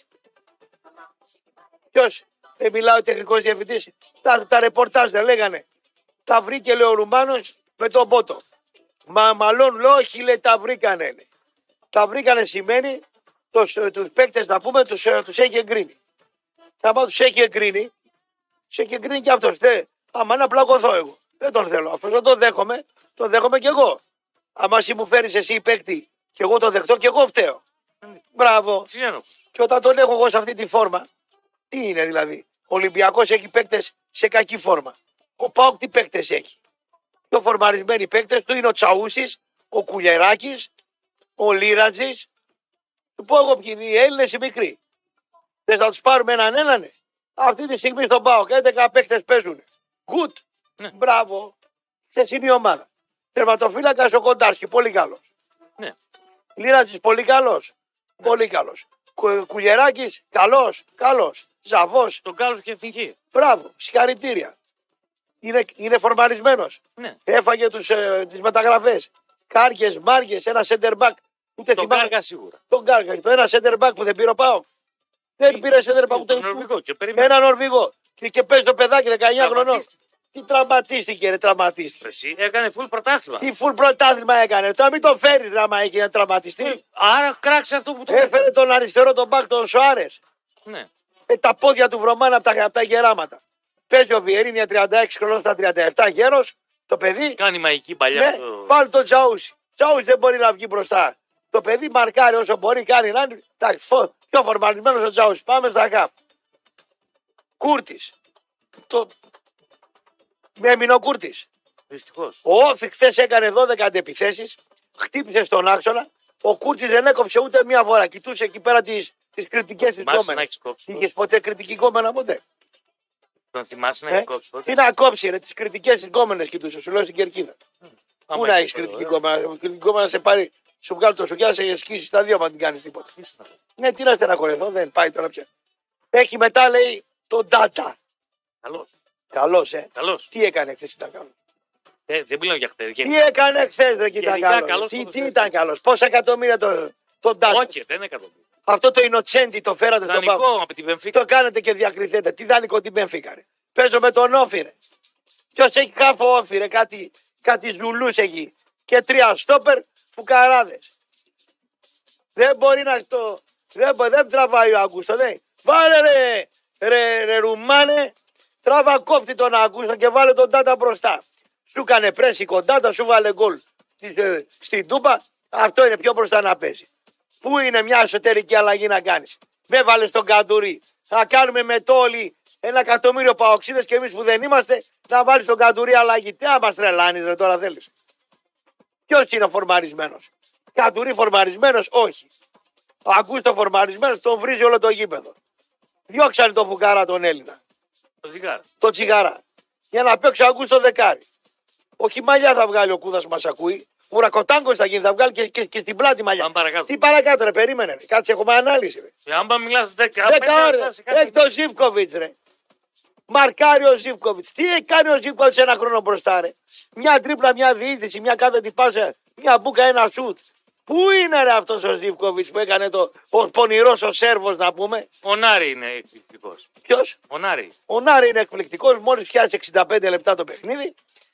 Ποιος δεν μιλάει ο τεχνικός διευθυντής. Τα, τα ρεπορτάζ δεν λέγανε. Τα βρήκε λέει ο Ρουμάνος με τον Πότο. Μα μάλλον λέω όχι λέει τα βρήκανε. Λέει. Τα βρήκανε σημαίνει τους, τους παίκτες να πούμε τους, ε, τους έχει εγκρίνει. Και άμα τους έχει εγκρίνει, τους έχει εγκρίνει και αυτός. Θε, άμα να πλακωθώ εγώ. Δεν τον θέλω. Αυτός δεν τον δέχομαι, τον δέχομαι κι εγώ. Άμα εσύ μου φέρεις εσύ παίκτη και εγώ τον δεχτώ και εγώ φταίω. Μπράβο. Συνένοχος. Και όταν τον έχω εγώ σε αυτή τη φόρμα, τι είναι δηλαδή. Ο Ολυμπιακός έχει παίκτες σε κακή φόρμα. Ο ΠΑΟΚ τι παίκτες έχει. Πιο φορμαρισμένοι παίκτες του είναι ο Τσαούσης, ο Κουλιεράκης, ο Λίρατζης. Του πω εγώ ποιοι είναι οι Έλληνες οι μικροί. Θες να τους πάρουμε έναν έναν. Αυτή τη στιγμή στον ΠΑΟΚ έντεκα παίκτες παίζουν. Γουτ. Ναι. Μπράβο. Σε είναι η ομάδα. Τερματοφύλακας ο Κοντάρσκι, πολύ καλός. Ναι. Λίρατζης, πολύ καλός. Ναι. Πολύ καλός. Κου, Κουλιεράκης, καλός. Καλός. Ζαβός. Τον κάλος και εθνική. Μπράβο. Συγχαρητήρια. Είναι, είναι φορμαρισμένος. Ναι. Έφαγε τους, ε, τις μεταγραφές. Κάρκες, Μάργες, ένα center back. Ούτε Τον θυμάμαι. Κάργα σίγουρα. Τον Κάρκα. Το ένα center back που δεν πήρε ο ΠΑΟΚ. Δεν πήρε center back ούτε Τον Νορβηγό και περιμένει. ένα Νορβηγό. Και, και παίζει το παιδάκι δεκαεννιά χρονών. Τραυματίστηκε. Τι τραυματίστηκε, ρε, τραυματίστηκε. Εσύ έκανε full πρωτάθλημα. Τι φουλ πρωτάθλημα έκανε. Τώρα μην το φέρει δράμα έχει να τραυματιστεί. Άρα κράξε αυτό που του Έφερε τον αριστερό τον μπακ τον Σοάρες. Ναι. Με τα πόδια του βρωμάνε από τα, από τα γεράματα. Παίζει ο Βιερίνια τριάντα έξι χρονών στα τριάντα επτά γέρος. Το παιδί. Κάνει μαγική παλιά. Ναι, το... βάλει τον Τζαούσι. Τζαούσι δεν μπορεί να βγει μπροστά. Το παιδί μαρκάρει όσο μπορεί, κάνει να είναι. Πιο φορμαρισμένο ο Τζαούσι. Πάμε στα κάπου. Κούρτης. Το... Με έμεινε ο Κούρτης. Δυστυχώς. Ο Όφη χθε έκανε δώδεκα αντεπιθέσεις, χτύπησε στον άξονα. Ο Κούρτης δεν έκοψε ούτε μία φορά. Κοιτούσε εκεί πέρα τις, τις κριτικές της Θυμάσαι να κόμενες. έχεις κόψει. Είχες ποτέ κριτική κόμενα ποτέ. Τον θυμάσαι να Ε? έχεις κόψει τότε. Τι να κόψει, ρε, τις κριτικές της κόμενες κοιτούσε. Σου λέω στην κερκίδα. Πού Άμα να έχεις έχεις το, κριτική ε. κόμενα. Η κριτική κόμενα σε πάρει, σου βγάλει το σουκιά, σε σκίσει τα δύο, μα την κάνει τίποτα. Ήστα. Ναι, τι να στεναχωρεθώ, δεν πάει τώρα πια. Έχει μετά λέει τον Ντάτα. Καλός. Καλό, ε. Καλός. Τι έκανε χθε, ήταν καλό. Ε, δεν μιλάω για χθες. Τι έκανε χθε, δεν ήταν γενικά καλό. καλός Τι, τι ποδοσφαιριστής. ήταν καλό. Πόσα εκατομμύρια τον το Ντάτα. Όχι, δεν είναι εκατομμύρια. Αυτό το Ινοτσέντι το φέρατε στον Παύλο. Δανεικό από την Βενφίκα. Το κάνετε και διακριθέτε. Τι δανεικό την Μπενφίκα, ρε. Παίζω με τον Όφη, ρε. Ποιο έχει χάφο Όφη, ρε. Κάτι, κάτι ζουλού έχει. Και τρία στόπερ φουκαράδε. Δεν μπορεί να το. Δεν, μπο- δεν τραβάει ο Αγκούστο. Δεν. Βάλε ρε, ρε, ρε Ρουμάνε. Τράβα κόφτη τον Αγκούστο και βάλε τον Τάτα μπροστά. Σου έκανε πρέση κοντάτα, σου βάλε γκολ στη- ε, στην Τούπα. Αυτό είναι πιο μπροστά να παίζει. Πού είναι μια εσωτερική αλλαγή να κάνει. Με βάλε στον Καντουρί. Θα κάνουμε με το όλοι ένα εκατομμύριο παοξίδε και εμεί που δεν είμαστε να βάλει τον Καντουρί αλλαγή. Τι να μα τρελάνει, ρε, τώρα θέλει. Ποιο είναι φορμαρισμένο. Καντουρί φορμαρισμένο, όχι. Ο Αγκούστο φορμαρισμένο, τον βρίζει όλο το γήπεδο. Διώξανε τον φουκάρα τον Έλληνα. Το ζυγάρι. Το τσιγάρα. Για να παίξει ο Αγκούστο δεκάρι. Όχι μαλλιά θα βγάλει ο Κούδα που μα ακούει. Ουρακοτάγκο θα γίνει, θα βγάλει και, και, και στην πλάτη μαλλιά. Πάμε παρακάτω. Τι παρακάτω, ρε, περίμενε. Ρε. Κάτσε, έχουμε ανάλυση. Ρε. Ε, άμα μιλάς δέκα Δέκα ώρες. λεπτά σε κάτι- Έχει το Ζίβκοβιτ, ρε. Μαρκάρει ο Ζίβκοβιτ. Τι έχει κάνει ο Ζίβκοβιτ ένα χρόνο μπροστά, ρε. Μια τρίπλα, μια διείσδυση, μια κάθετη πάσα, μια μπουκα, ένα σουτ. Πού είναι ρε αυτό ο Ζίβκοβιτ που έκανε το ο πονηρό ο Σέρβο να πούμε. Ο Νάρη είναι εκπληκτικός. Ποιο? Ο Νάρη. Ο Νάρη είναι εκπληκτικό. Μόλι πιάσει εξήντα πέντε λεπτά το παιχνίδι,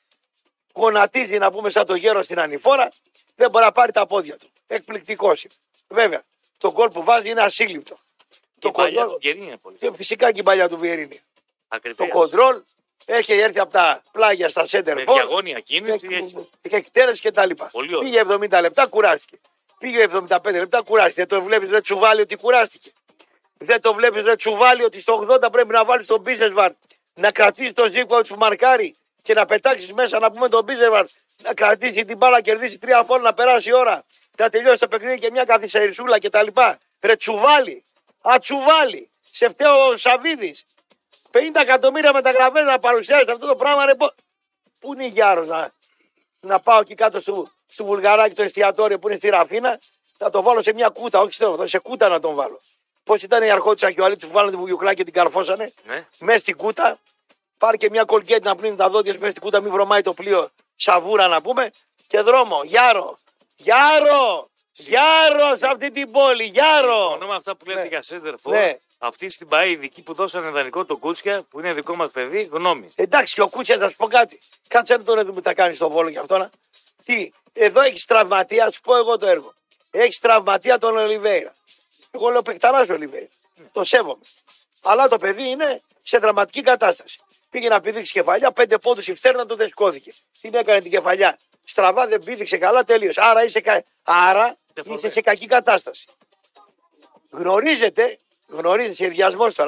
γονατίζει να πούμε σαν το γέρο στην ανηφόρα, δεν μπορεί να πάρει τα πόδια του. Εκπληκτικό είναι. Βέβαια, το γκολ που βάζει είναι ασύλληπτο. Και Το παλιά κοντρόλ, του Γκερίνη είναι πολύ. και φυσικά και η παλιά του Βιερίνη. Το Ακριβώς. κοντρόλ έχει έρθει από τα πλάγια στα Με center for διαγώνια κίνηση. έχει. και εκτέλεση και τα λοιπά. Πολύ ωραία. Πήγε εβδομήντα λεπτά, κουράστηκε. Πήγε εβδομήντα πέντε λεπτά, κουράστηκε. Δεν το βλέπει ρε τσουβάλι ότι κουράστηκε. Δεν το βλέπει ρε τσουβάλι ότι στο ογδόντα πρέπει να βάλει τον Μπίζεσβαρ να κρατήσει τον Ζήκοβιτ που μαρκάρει και να πετάξει μέσα να πούμε τον Μπίζεσβαρ να κρατήσει την μπάλα, κερδίσει τρία φόρ, να περάσει η ώρα. Να τελειώσει το παιχνίδι και μια καθυστερησούλα κτλ. Ρε τσουβάλι. Ατσουβάλι. Σε φταίω ο Σαββίδη. πενήντα εκατομμύρια μεταγραφές να παρουσιάσει αυτό το πράγμα. Ρε, πο- πού είναι η Γιάρος να, να πάω εκεί κάτω στο, στο Βουλγαράκι το εστιατόριο που είναι στη Ραφίνα, να το βάλω σε μια κούτα, όχι στο, σε κούτα να τον βάλω. Πώς ήταν η αρχόντισσα και ο Αλίτσης που βάλανε την βουγιουκλά και την καρφώσανε, Ναι. μέσα στην κούτα, πάρει και μια κολκέτη να πλύνει τα δόντια σου μέσα στην κούτα, μην βρωμάει το πλοίο, σαβούρα να πούμε, και δρόμο. Γιάρο! Γιάρο! Γιάρο σε αυτή την πόλη! Γιάρο! Συμφωνώ με αυτά που λέτε Ναι. για center for. Ναι. Αυτή στην ΠΑΕ ειδική που δώσανε δανεικό το Κούτσια, που είναι δικό μα παιδί, γνώμη. Εντάξει, και ο Κούτσια να σου πω κάτι. Κάτσε να τον δούμε τι θα κάνει στον Βόλο και αυτό να. Τι, εδώ έχει τραυματία, σου πω εγώ το έργο. Έχει τραυματία τον Ολιβέηρα. Εγώ λέω παικταρά ο Ολιβέηρα. Το σέβομαι. Αλλά το παιδί είναι σε δραματική κατάσταση. Πήγε να πηδήξει κεφαλιά, πέντε πόντου η φτέρνα του δεν σηκώθηκε. Την έκανε την κεφαλιά. Στραβά δεν πήδηξε καλά, τέλειωσε. Άρα είσαι, κα... Άρα Δεν είσαι φοβάμαι. σε κακή κατάσταση. Γνωρίζετε, γνωρίζετε, σχεδιασμό τώρα, ε.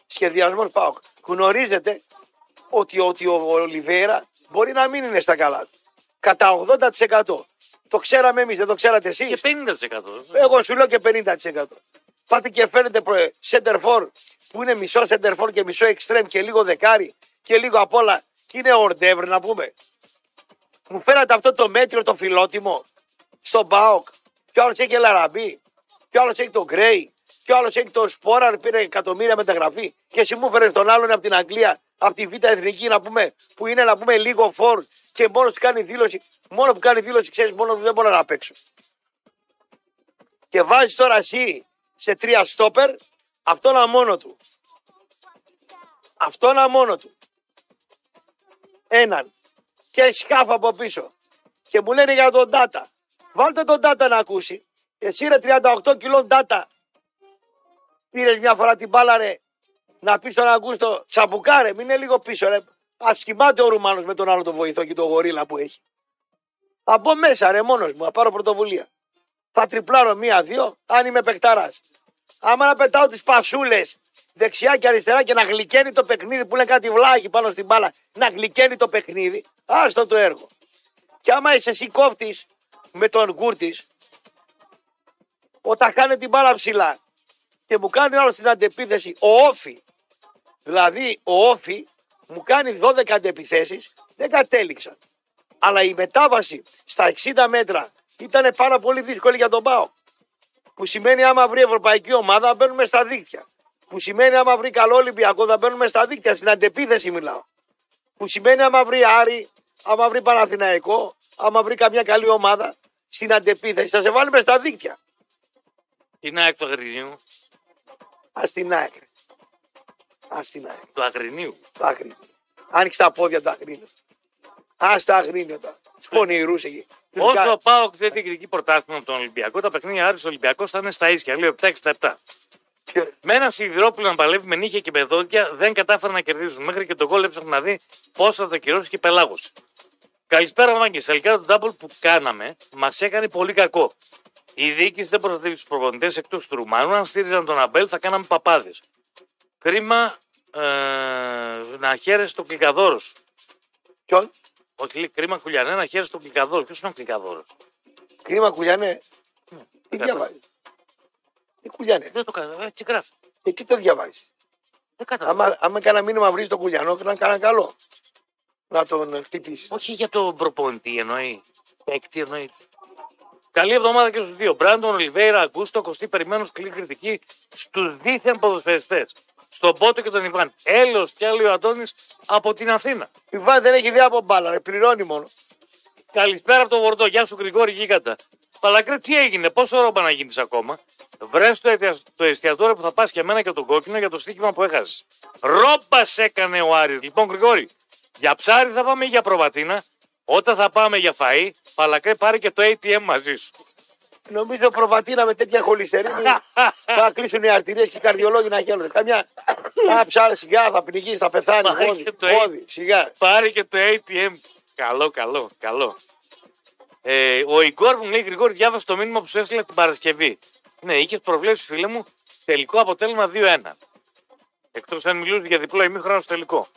Σχεδιασμός ΠΑΟΚ. Γνωρίζετε ότι, ότι ο Ολιβέρα μπορεί να μην είναι στα καλά του. Κατά ογδόντα τοις εκατό. Το ξέραμε εμείς, δεν το ξέρατε εσείς. Και πενήντα τοις εκατό. Εγώ σου λέω και πενήντα τοις εκατό. Πάτε και φέρνετε σέντερφορ που είναι μισό σέντερφορ και μισό εξτρέμ και λίγο δεκάρι και λίγο απ' όλα και είναι ορντεύρ να πούμε. Μου φέρατε αυτό το μέτριο το φιλότιμο στον ΠΑΟΚ. Κι άλλο έχει Λαραμπή. Κι άλλο έχει τον Γκρέι. Κι άλλο έχει τον Σπόραρ, πήρε εκατομμύρια μεταγραφή. Και εσύ μου φέρε τον άλλον από την Αγγλία, από τη Β' Εθνική να πούμε, που είναι να πούμε λίγο φορ και μόνο που κάνει δήλωση. Μόνο που κάνει δήλωση, ξέρει, μόνο που δεν μπορώ να παίξω. Και βάζει τώρα εσύ σε τρία στόπερ, αυτόν αμόνο του. Αυτόν αμόνο του. Έναν. Και σκάφα από πίσω. Και μου λένε για τον Ντάτα. Βάλτε τον Ντάτα να ακούσει. Εσύ ρε τριάντα οκτώ κιλών Ντάτα. Πήρες μια φορά την μπάλα ρε. Να πει στον Αγκούστο τσαμπουκάρε. Μην είναι λίγο πίσω ρε. Ας κοιμάται ο Ρουμάνος με τον άλλο τον βοηθό και τον γορίλα που έχει. Θα μπω μέσα ρε μόνος μου. Θα πάρω πρωτοβουλία. Θα τριπλάρω μία-δύο αν είμαι παικτάρας. Άμα να πετάω τις πασούλες δεξιά και αριστερά και να γλυκαίνει το παιχνίδι που είναι κάτι βλάχη πάνω στην μπάλα. Να γλυκαίνει το παιχνίδι. Άστο το έργο. Και άμα είσαι εσύ κόφτης με τον Γκούρτης, όταν κάνει την μπάλα ψηλά και μου κάνει άλλο στην αντεπίθεση ο Όφη, δηλαδή ο Όφη μου κάνει δώδεκα αντεπιθέσεις, δεν κατέληξαν. Αλλά η μετάβαση στα εξήντα μέτρα ήταν πάρα πολύ δύσκολη για τον ΠΑΟΚ. Που σημαίνει άμα βρει ευρωπαϊκή ομάδα μπαίνουμε στα δίκτυα. Που σημαίνει άμα βρει καλό Ολυμπιακό θα μπαίνουμε στα δίκτυα, στην αντεπίθεση μιλάω. Που σημαίνει άμα βρει Άρη, άμα βρει Παναθηναϊκό, άμα βρει καμιά καλή ομάδα στην αντεπίθεση θα σε βάλουμε στα δίκτυα. Την ΑΕΚ του Αγρινίου. Ας την ΑΕΚ. Ας την ΑΕΚ. Του Αγρινίου. Το Αγρίνιο. Άνοιξε τα πόδια του Αγρίνιο. Ας τα Αγρίνιο τα. Τους πονηρούς εκεί. Όσο ο ΠΑΟΚ δεν διεκδικεί πρωτάθλημα από τον Ολυμπιακό, τα παιχνίδια Άρης Ολυμπιακός θα είναι στα ίσια. Λέει επτά εξήντα επτά. Με ένα σιδηρόπουλο να παλεύει με νύχια και με δόντια δεν κατάφεραν να κερδίσουν. Μέχρι και τον γκολ έψαχνε να δει πώ θα το κυρώσει και πελάγωσε. Καλησπέρα, Μάγκη. Τελικά το double που κάναμε μα έκανε πολύ κακό. Η διοίκηση δεν προστατεύει του προπονητέ εκτό του Ρουμάνου. Αν στήριζαν τον Αμπέλ θα κάναμε παπάδε. Κρίμα ε, να χαίρεσαι το κλικαδόρο σου. Ποιον? Όχι, λέει κρίμα Κουλιανέ να χαίρεσαι το κλικαδόρο. Ποιο είναι ο κλικαδόρο? Κρίμα Κουλιανέ. Τι διαβάζει? Τι Κουλιανέ? Δεν το κάνω, έτσι γράφει. Ε, τι το διαβάζει? Δεν κατάλαβα. Άμα, άμα κάνα μήνυμα βρει τον Κουλιανό, να κάνει καλό. Να τον χτυπήσει. Όχι για τον προπονητή εννοεί. Παίκτη εννοεί. Καλή εβδομάδα και στους δύο. Μπράντον, Ολιβέηρα, Αγκούστο, Κωστή, περιμένω σκληρή κριτική στους δίθεν ποδοσφαιριστές. Στον Πότο και τον Ιβάν. Έλεος κι άλλο ο Αντώνης από την Αθήνα. Ιβάν δεν έχει ιδέα από μπάλα, ρε, πληρώνει μόνο. Καλησπέρα από τον Βορδό. Γεια σου Γρηγόρη Γίγαντα. Παλακρέ, τι έγινε, πόσο ρόμπα να γίνεις ακόμα. Βρες το, αιτια... το εστιατόριο που θα πας και εμένα και τον κόκκινο για το στοίχημα που έχασες. Ρόμπα σε έκανε ο Άρης. Λοιπόν, Γρηγόρη, για ψάρι θα πάμε ή για προβατίνα. Όταν θα πάμε για φαΐ, Παλακρέ, πάρε και το έι τι εμ μαζί σου. Νομίζω προβατίνα με τέτοια χολυστερίνη θα κλείσουν οι αρτηρίες και οι καρδιολόγοι να γέλουν. Καμιά. Α, ψάρε σιγά, θα πνιγείς, θα πεθάνει. Πάρε Πόδι, και το πόδι, σιγά. Πάρε και το έι τι εμ. Καλό, καλό, καλό. Ε, ο Ιγκόρ μου λέει Γρηγόρη, διάβασε το μήνυμα που σου έστειλε την Παρασκευή. Ναι, είχε προβλέψει, φίλε μου, τελικό αποτέλεσμα δύο ένα. Εκτός αν μιλούσε για διπλό ημίχρονο στο τελικό.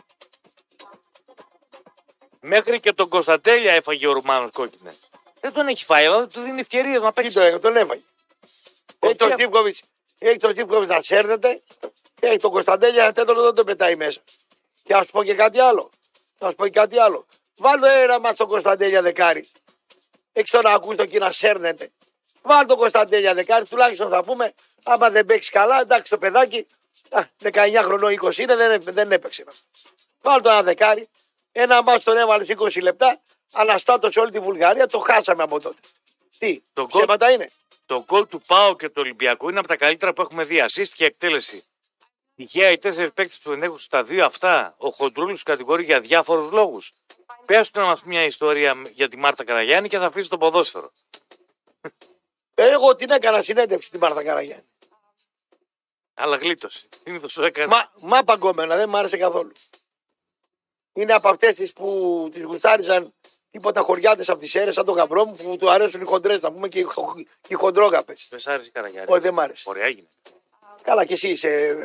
Μέχρι και τον Κωνσταντέλια έφαγε ο Ρουμάνος κόκκινε. Δεν τον έχει φάει, αλλά δεν του δίνει ευκαιρίες να Τι παίξει. το έκανε, τον έβαγε. Έχει τον Ζήπκοβιτς, έχει τον Ζήπκοβιτς να σέρνεται, έχει τον Κωνσταντέλια ένα τέταρτο δεν τον πετάει μέσα. Και να σου πω και κάτι άλλο. Να σου πω και κάτι άλλο. Βάλτε ένα μάτσο Κωνσταντέλια δεκάρι. Έχει τον Αγκούστο εκεί να σέρνεται. Βάλτε τον Κωνσταντέλια δεκάρι, τουλάχιστον θα πούμε, άμα δεν παίξει καλά, εντάξει το παιδάκι, α, δεκαεννιά χρονών είκοσι είναι, δεν, δεν έπαιξε. Βάλτε το ένα δεκάρι, ένα μάτσο τον έβαλε είκοσι λεπτά, αναστάτω σε όλη τη Βουλγαρία, το χάσαμε από τότε. Τι, Το ψέματα είναι. Το γκολ του Πάο και του Ολυμπιακού είναι από τα καλύτερα που έχουμε δει. Assist και εκτέλεση. Τυχαία οι τέσσερις παίκτες που ενέχουν στα δύο αυτά, ο Χοντρούλης κατηγορεί για διάφορους λόγους. Πες του να μας πει μια ιστορία για τη Μάρτα Καραγιάννη και θα αφήσει το ποδόσφαιρο. Εγώ την έκανα συνέντευξη στην Μάρτα Καραγιάννη. Αλλά γλίτωσε. Συνήθως σου έκανε. Μα, μα παγκόμενα, δεν μ' άρεσε καθόλου. Είναι από αυτές τις που τις γουστάριζαν τίποτα χωριάτες από τις αίρες, σαν τον γαμπρό μου, που του αρέσουν οι χοντρές, να πούμε και οι, χο, οι χοντρόγαπες. Δεν σ' άρεσε η Καραγιάννη. Όχι, δεν μ' άρεσε. Ωραία έγινε. Καλά, και εσύ είσαι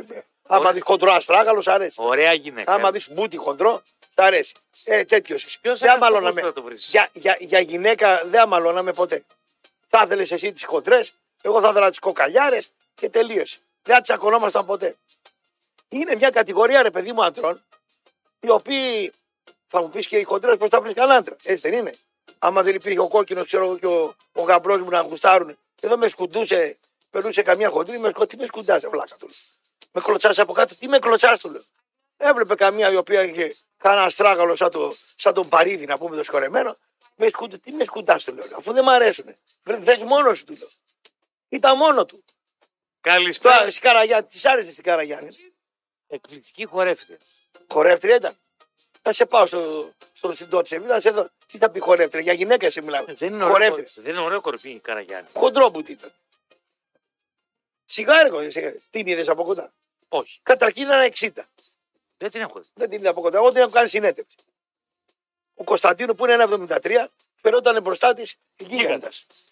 Άμα Ωραία. δει χοντρό αστράγαλο, σ' αρέσει. Ωραία γυναίκα. Άμα δει μπούτι χοντρό, σ' αρέσει. Ε, τέτοιο είσαι. Ποιος Δεν έκανε αμαλώναμε. πώς θα το βρεις? Για, για, για γυναίκα δεν αμαλώναμε ποτέ. Θα ήθελε εσύ τι χοντρέ, εγώ θα ήθελα τι κοκαλιάρε και τελείωσε. Δεν τσακωνόμασταν ποτέ. Είναι μια κατηγορία, ρε παιδί μου, άντρων, οι οποίοι θα μου πει και οι χοντρέ πώ θα βρει κανέναν άντρα. Έτσι δεν είναι. Άμα δεν υπήρχε ο κόκκινο, ξέρω εγώ, και ο, ο γαμπρό μου να γουστάρουν, εδώ με σκουντούσε, περνούσε καμία χοντρή, με σκου, τι με σκουντάζει, βλάκα του. Με κλωτσά από κάτω, τι με κλωτσά του λέω. Έβλεπε καμία η οποία είχε κανένα στράγαλο σαν, το, σαν τον Παρίδη, να πούμε το σκορεμένο. Με σκουντ, τι με σκουντά του λέω, αφού δεν μ' αρέσουν. Βρε μόνο σου του λέω. Ήταν μόνο του. Καλησπέρα. Τώρα στην Καραγιάννη, τη άρεσε στην Καραγιάννη. Εκπληκτική χορεύτρια. Χορεύτρια ήταν. Θα σε πάω στο, στο συντότσι. Να σε δω. Τι θα πει χορεύτρια, για γυναίκα σε μιλάω. Δεν είναι ωραίο, Χορεύτρια. δεν είναι ωραίο κορυφή η Καραγιάννη. Χοντρόμπουτ ήταν. Σιγάρικο, την είδε από κοντά. Όχι. Καταρχήν ήταν εξήντα. Δεν την έχω δει. Δεν την είδα από κοντά. Εγώ την έχω κάνει συνέντευξη. Ο Κωνσταντίνο που είναι ένα εβδομήντα τρία φερόταν μπροστά τη γίγαντα.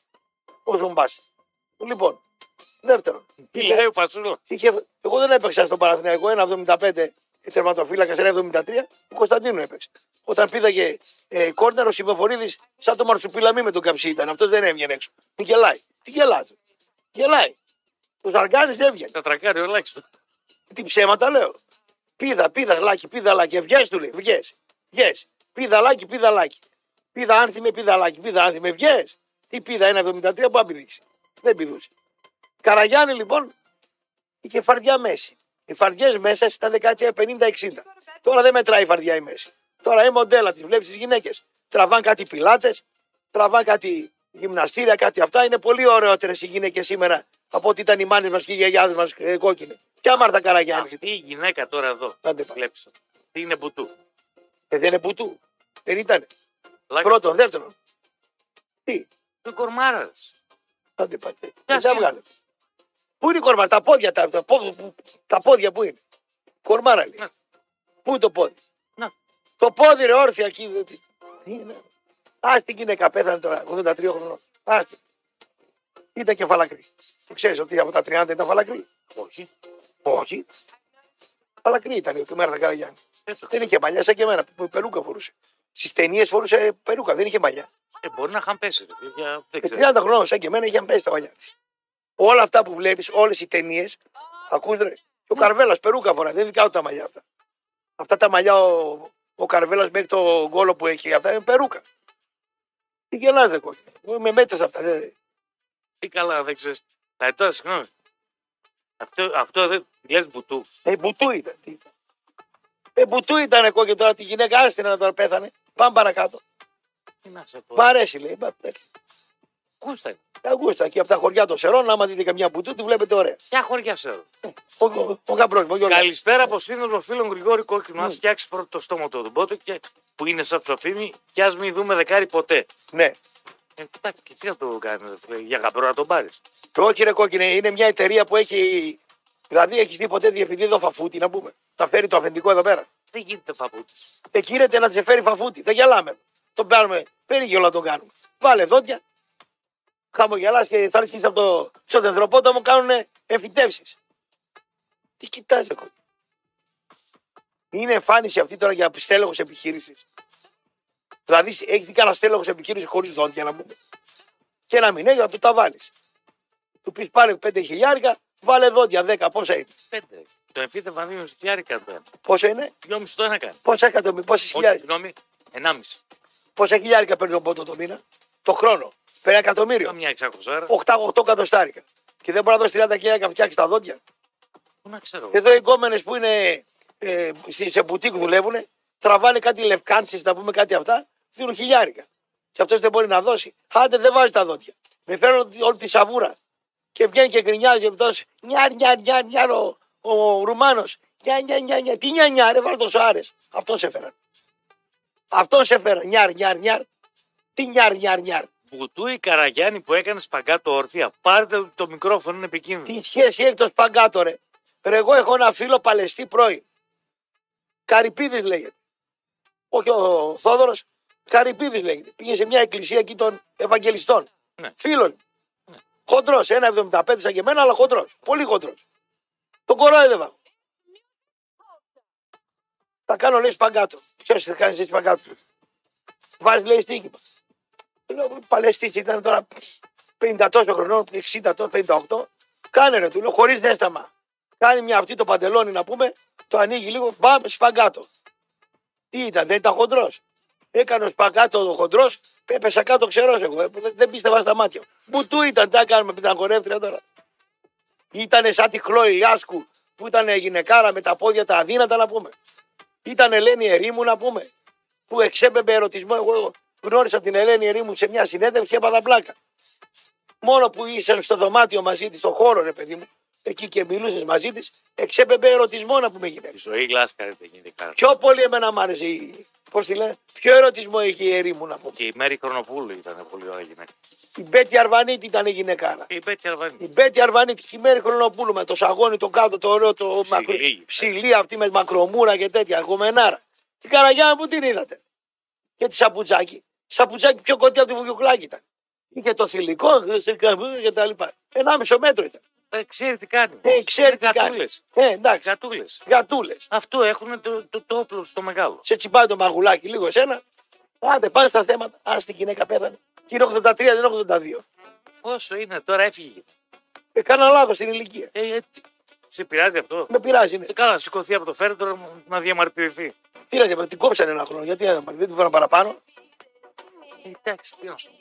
Ο Ζομπά. Λοιπόν, δεύτερον. Τι λέει ο Φασούλο. Είχε, εγώ δεν έπαιξα στον Παναθηναϊκό ένα εβδομήντα πέντε τερματοφύλακα, ένα εβδομήντα τρία. Ο Κωνσταντίνο έπαιξε. Όταν πήδαγε ε, κόρνερ, ο Συμπεφορίδη σαν το μαρσουπίλαμί με τον καψί ήταν. Αυτό δεν έβγαινε έξω. Μου γελάει. Τι γελάτε. Γελάει. Ο Ζαργκάνη δεν έβγαινε. Τα τρακάρει ο ελάχιστο. Τι ψέματα λέω. Πίδα, πίδα, λάκι, πίδα, λάκι. Βγες του λέει. Βγες. Βγες. Πίδα, λάκι, πίδα, λάκι. Πίδα, άνθιμε, πίδα, λάκι. Πίδα, άνθιμε. Βγες. Τι πίδα, ένα εβδομήντα τρία που να πηδήξει. Δεν πηδούσε. Καραγιάννη λοιπόν είχε φαρδιά μέση. Οι φαρδιέ μέσα στα δεκαετία πενήντα εξήντα. Τώρα δεν μετράει η φαρδιά η μέση. Τώρα είναι μοντέλα τη. Βλέπει τι γυναίκε. Τραβάν κάτι πιλάτε, τραβάν κάτι γυμναστήρια, κάτι αυτά. Είναι πολύ ωραιότερε οι γυναίκε σήμερα από ό,τι ήταν οι μάνε μα και οι γιαγιάδε μα ε, κόκκινοι. Ποια Μάρθα Καραγιάννη. Αυτή η γυναίκα τώρα εδώ. Άντε πάλι. Βλέπεις. Τι είναι μπουτού. Ε, δεν είναι πουτού. Δεν ήταν. Λάκα. Πρώτον, δεύτερον. Τι. Το κορμάρας. Άντε πάλι. Ποια Δεν τα σχέση. βγάλε. Πού είναι η κορμάρα, τα πόδια, τα, τα, πόδια, τα πόδια πού είναι. Κορμάρα λέει. Να. Πού είναι το πόδι. Να. Το πόδι ρε όρθια εκεί. δε- Τι, τι είναι. Άστι την γυναίκα πέθανε τώρα, ογδόντα τρία χρονών. Άστι. Ήταν και φαλακρή. Το ξέρεις ότι από τα τριάντα ήταν φαλακρή. Όχι. Όχι. Φαλακρή ήταν η Μάρθα Καραγιάννη. Δεν το Δεν είχε μαλλιά σαν και εμένα που περούκα φορούσε. Στι ταινίε φορούσε περούκα, δεν είχε μαλλιά. Ε, μπορεί να είχαν πέσει. ρε παιδιά. Δεν Και ξέρω. τριάντα χρόνων σαν και εμένα είχαν πέσει τα μαλλιά τη. Όλα αυτά που βλέπει, όλε οι ταινίε, ακούς ρε. Και ο Καρβέλα περούκα φορά, δεν δικάω τα μαλλιά αυτά. Αυτά τα μαλλιά ο, ο Καρβέλα μέχρι το γκόλο που έχει, αυτά είναι περούκα. Τι γελάς ρε κόκκινε. Εγώ με μέτρες αυτά. Δεν... Τι καλά, δεν ξέρει. Θα τώρα, συγγνώμη. Αυτό, αυτό δεν λες μπουτού. Ε, μπουτού ήταν. Τι ήταν. Ε, μπουτού ήταν κόκκινε τώρα τη γυναίκα, άστηνα να τώρα πέθανε. Πάμε παρακάτω. Τι να σε πω. Μ' αρέσει λέει. Μα, ε, Κούστα είναι. Αγούστα εκεί από τα χωριά των Σερών, άμα δείτε καμιά μπουτού, τη βλέπετε ωραία. Ποια χωριά ξέρω. Ο, ο, ο γαμπρός μου, ο Γιώργος. Καλησπέρα από σύνδεσμο φίλων Γρηγόρη Κόκκινο. Αν φτιάξει πρώτο το στόμα του οδουμπότο και που είναι σαν ψοφίμι, κι α μην δούμε δεκάρι ποτέ. Ναι. Ε, εντάξει, και τι να το κάνει, ρε φίλε, για γαμπρό να τον πάρει. Το όχι ρε κόκκινε, είναι μια εταιρεία που έχει. Δηλαδή έχει δει ποτέ διευθυντή εδώ φαφούτη να πούμε. Θα φέρει το αφεντικό εδώ πέρα. Δεν γίνεται φαπούτη. Εκεί γίνεται να σε φέρει φαφούτη. Δεν γελάμε. Τον παίρνουμε. Περίγελο να τον κάνουμε. Βάλε δόντια. Χαμογελάς και θα ρίξει από το ξοδεδροπόταμο κάνουν εμφυτεύσει. Τι κοιτάζει ρε κόκκινε. Είναι εμφάνιση αυτή τώρα για στέλεχο επιχείρηση. Δηλαδή έχει δει κανένα στέλεχο επιχείρηση χωρί δόντια να πούμε. Και ένα μηνύμα του τα βάλει. Του πει πάρε πέντε χιλιάρικα, βάλε δόντια δέκα. Πόσα είναι. Πέντε. Το εμφύτευμα δύο χιλιάρικα το ένα. Πόσα είναι. Δυόμιση το ένα κάνει. Πόσα εκατομμύρια. Πόσε Όχι, χιλιάρικα. συγγνώμη, ενάμιση. Πόσα χιλιάρικα παίρνει ο Μπότο το μήνα. Το χρόνο. Παίρνει εκατομμύριο. Καμιά εξακόσια. οκτώ εκατοστάρικα. Και δεν μπορεί να δώσει τριάντα χιλιάρικα να φτιάξει τα δόντια. Πού να ξέρω. Εδώ οι γκόμενε που είναι ε, σε σε μπουτίκ δουλεύουν, τραβάνε κάτι λευκάνσει, να πούμε κάτι αυτά, δίνουν χιλιάρικα. Και αυτό δεν μπορεί να δώσει. Άντε δεν βάζει τα δόντια. Με φέρνουν όλη τη σαβούρα. Και βγαίνει και γκρινιάζει αυτό. Νιάρ, νιάρ, νιάρ, νιάρ ο, ο Ρουμάνο. Νιάρ, νιάρ, νιάρ, νιάρ. Τι νιάρ, νιάρ, ρε, βάλω τόσο άρε. Αυτόν σε φέραν. Αυτόν σε φέραν. Νιάρ, νιάρ, νιάρ. Τι νιάρ, νιάρ, νιάρ. Μπουτού η Καραγιάννη που έκανε σπαγκάτο όρθια. Πάρτε το μικρόφωνο, είναι επικίνδυνο. Τι σχέση έχει το σπαγκάτο, ρε. Ρε, εγώ έχω ένα φίλο Παλαιστή πρώην. Καρυπίδης λέγεται. Όχι ο Θόδωρος, Καρυπίδης λέγεται. Πήγε σε μια εκκλησία εκεί των Ευαγγελιστών. Ναι. Φίλων. Χοντρός, ένα εβδομήντα πέντε σαν και εμένα, αλλά χοντρός. Πολύ χοντρός. Τον κορόιδευα. Θα κάνω λέει σπαγκάτο. Ποιο θα κάνει έτσι σπαγκάτο. Βάζει λέει στοίχημα. Λέω παλαιστή ήταν τώρα πενήντα τόσο χρονών, εξήντα τόσο, πενήντα οκτώ. Κάνε ρε, του λέω χωρί δέσταμα. Κάνει μια αυτή το παντελόνι να πούμε, το ανοίγει λίγο, μπαμ, σπαγκάτο. Τι ήταν, δεν ήταν χοντρό. Έκανε σπαγκάτο ο χοντρό, έπεσα κάτω ξερό εγώ. Δεν πίστευα στα μάτια. Μου του ήταν, τι να κάνουμε με την αγορεύτρια τώρα. Ήτανε σαν τη Χλόη Άσκου που ήταν γυναικάρα με τα πόδια τα αδύνατα να πούμε. Ήταν Ελένη Ερήμου να πούμε. Που εξέπεμπε ερωτισμό. Εγώ γνώρισα την Ελένη Ερήμου σε μια συνέντευξη και έπαθα πλάκα. Μόνο που ήσαν στο δωμάτιο μαζί τη, στο χώρο ρε παιδί μου, εκεί και μιλούσε μαζί τη, εξέπεμπε ερωτισμό να πούμε γυναίκα. Η ζωή Λάσκαρη δεν γίνεται κάτι. Πιο πολύ εμένα μ' άρεσε η. Πώς τη λένε, ποιο ερωτισμό είχε η Ερήμου να πούμε. Και η Μέρη Χρονοπούλου ήταν πολύ ωραία γυναίκα. Η Μπέτη Αρβανίτη ήταν η γυναικάρα. Η Μπέτη Αρβανίτη. Η Μπέτη Αρβανίτη και η Μέρη Χρονοπούλου με το σαγόνι το κάτω, το ωραίο, το Ψηλή. μακρο... ψηλή αυτή με μακρομούρα και τέτοια, γομενάρα. Την Καραγιά που την είδατε. Και τη Σαπουτζάκη. Σαπουτζάκη πιο κοντά από τη Βουγιουκλάκη ήταν. Είχε το θηλυκό, σε καμπούδα και τα λοιπά. Ενάμισο μέτρο ήταν. Ε, ξέρει τι κάνει. Ε, ξέρει τι κάνει. Γατούλες. Ε, εντάξει. Γατούλες. Γατούλες. Αυτό έχουν το, το, το όπλο στο μεγάλο. Σε τσιμπάει το μαγουλάκι λίγο εσένα. Άντε, πάνε στα θέματα. Α, την γυναίκα πέθανε. Και είναι ογδόντα τρία, δεν είναι ογδόντα δύο. Όσο είναι τώρα έφυγε. Ε, κάνα λάθο στην ηλικία. Ε, ε, τι- σε πειράζει αυτό. Με πειράζει. Ναι. Ε, καλά, σηκωθεί από το φέρετρο να διαμαρτυρηθεί. Τι να διαπραγματεύει, την κόψανε ένα χρόνο. Γιατί δεν δεν την πήραν παραπάνω. Ε, εντάξει, τι να σου πω.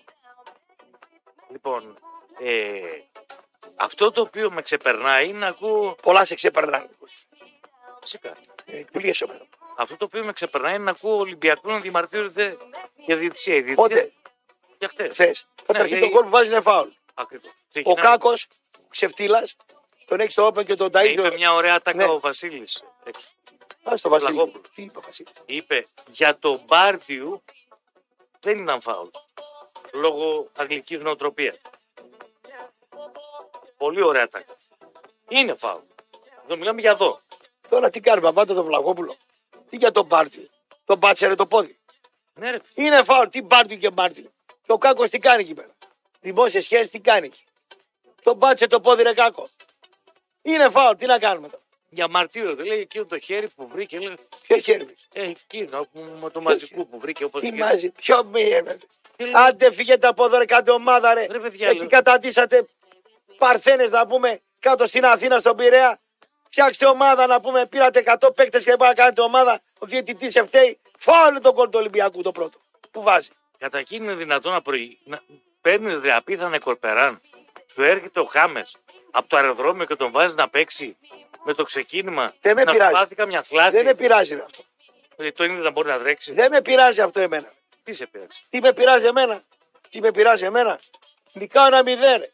Λοιπόν, ε, αυτό το οποίο με ξεπερνάει είναι να ακούω. Πολλά σε ξεπερνάνε. Φυσικά. Ε, Εκπλήσω με. Αυτό το οποίο με ξεπερνάει είναι να ακούω Ολυμπιακού να διαμαρτύρονται για διαιτησία. Η διαιτησία Πότε, για χτε. χθε. Καταρχήν λέει- το γκολ που βάζει είναι φάουλ. Ακριβώς. Ο Κάκο, ξεφτύλα, τον έχει στο Open και τον Ε, είπε Ταΐριο. μια ωραία τάκα Ναι. ο Βασίλη έξω. Α το Βασίλη. Λαγόπουλο. Τι είπε ο Βασίλη. Είπε για τον Μπάρτιου δεν ήταν φάουλ. Λόγω αγγλικής νοοτροπίας. Πολύ ωραία τάκα. Είναι φάουλ. Εδώ μιλάμε για εδώ. Τώρα τι κάνουμε, πάτε τον Βλαγόπουλο. Τι για τον Πάρτιο. Τον πάτσερε το πόδι. Ναι, ρε, φίλε. Είναι φάουλ. Τι Πάρτιο και Πάρτιο. Και ο Κάκο τι κάνει εκεί πέρα. Δημόσιε σχέσει τι κάνει εκεί. Τον πάτσε το πόδι ρε Κάκο. Είναι φάουλ. Τι να κάνουμε τώρα. Για μαρτύριο δεν λέει εκείνο το χέρι που βρήκε. Λέει, Ποιο χέρι μου. ε, εκείνο που, με το μαζικού που βρήκε. Όπως Τι είχε- μαζί. Ποιο μη έβαζε. Τι λέει, Άντε φύγετε από εδώ ρε κάντε ομάδα ρε. Ρε, παιδιά, Εκεί λέω. κατατήσατε παρθένες να πούμε κάτω στην Αθήνα στον Πειραιά. Φτιάξτε ομάδα να πούμε. Πήρατε εκατό παίκτες και δεν να κάνετε ομάδα. Ο διαιτητής ευταίει. Φάουλ τον κόλ του Ολυμπιακού το πρώτο. Που βάζει. Καταρχήν είναι δυνατόν να, προη... να παίρνει ρε απίθανε κορπεράν. Σου έρχεται ο Χάμε από το αεροδρόμιο και τον βάζει να παίξει με το ξεκίνημα. Δεν με να πειράζει. πάθει καμιά θλάση. Δεν με πειράζει ρε αυτό. Ε, το είναι να μπορεί να τρέξει. Δεν με πειράζει αυτό εμένα. Τι σε πειράζει. Τι με πειράζει εμένα. Τι με πειράζει εμένα. Νικάω ένα μηδέν. ρε.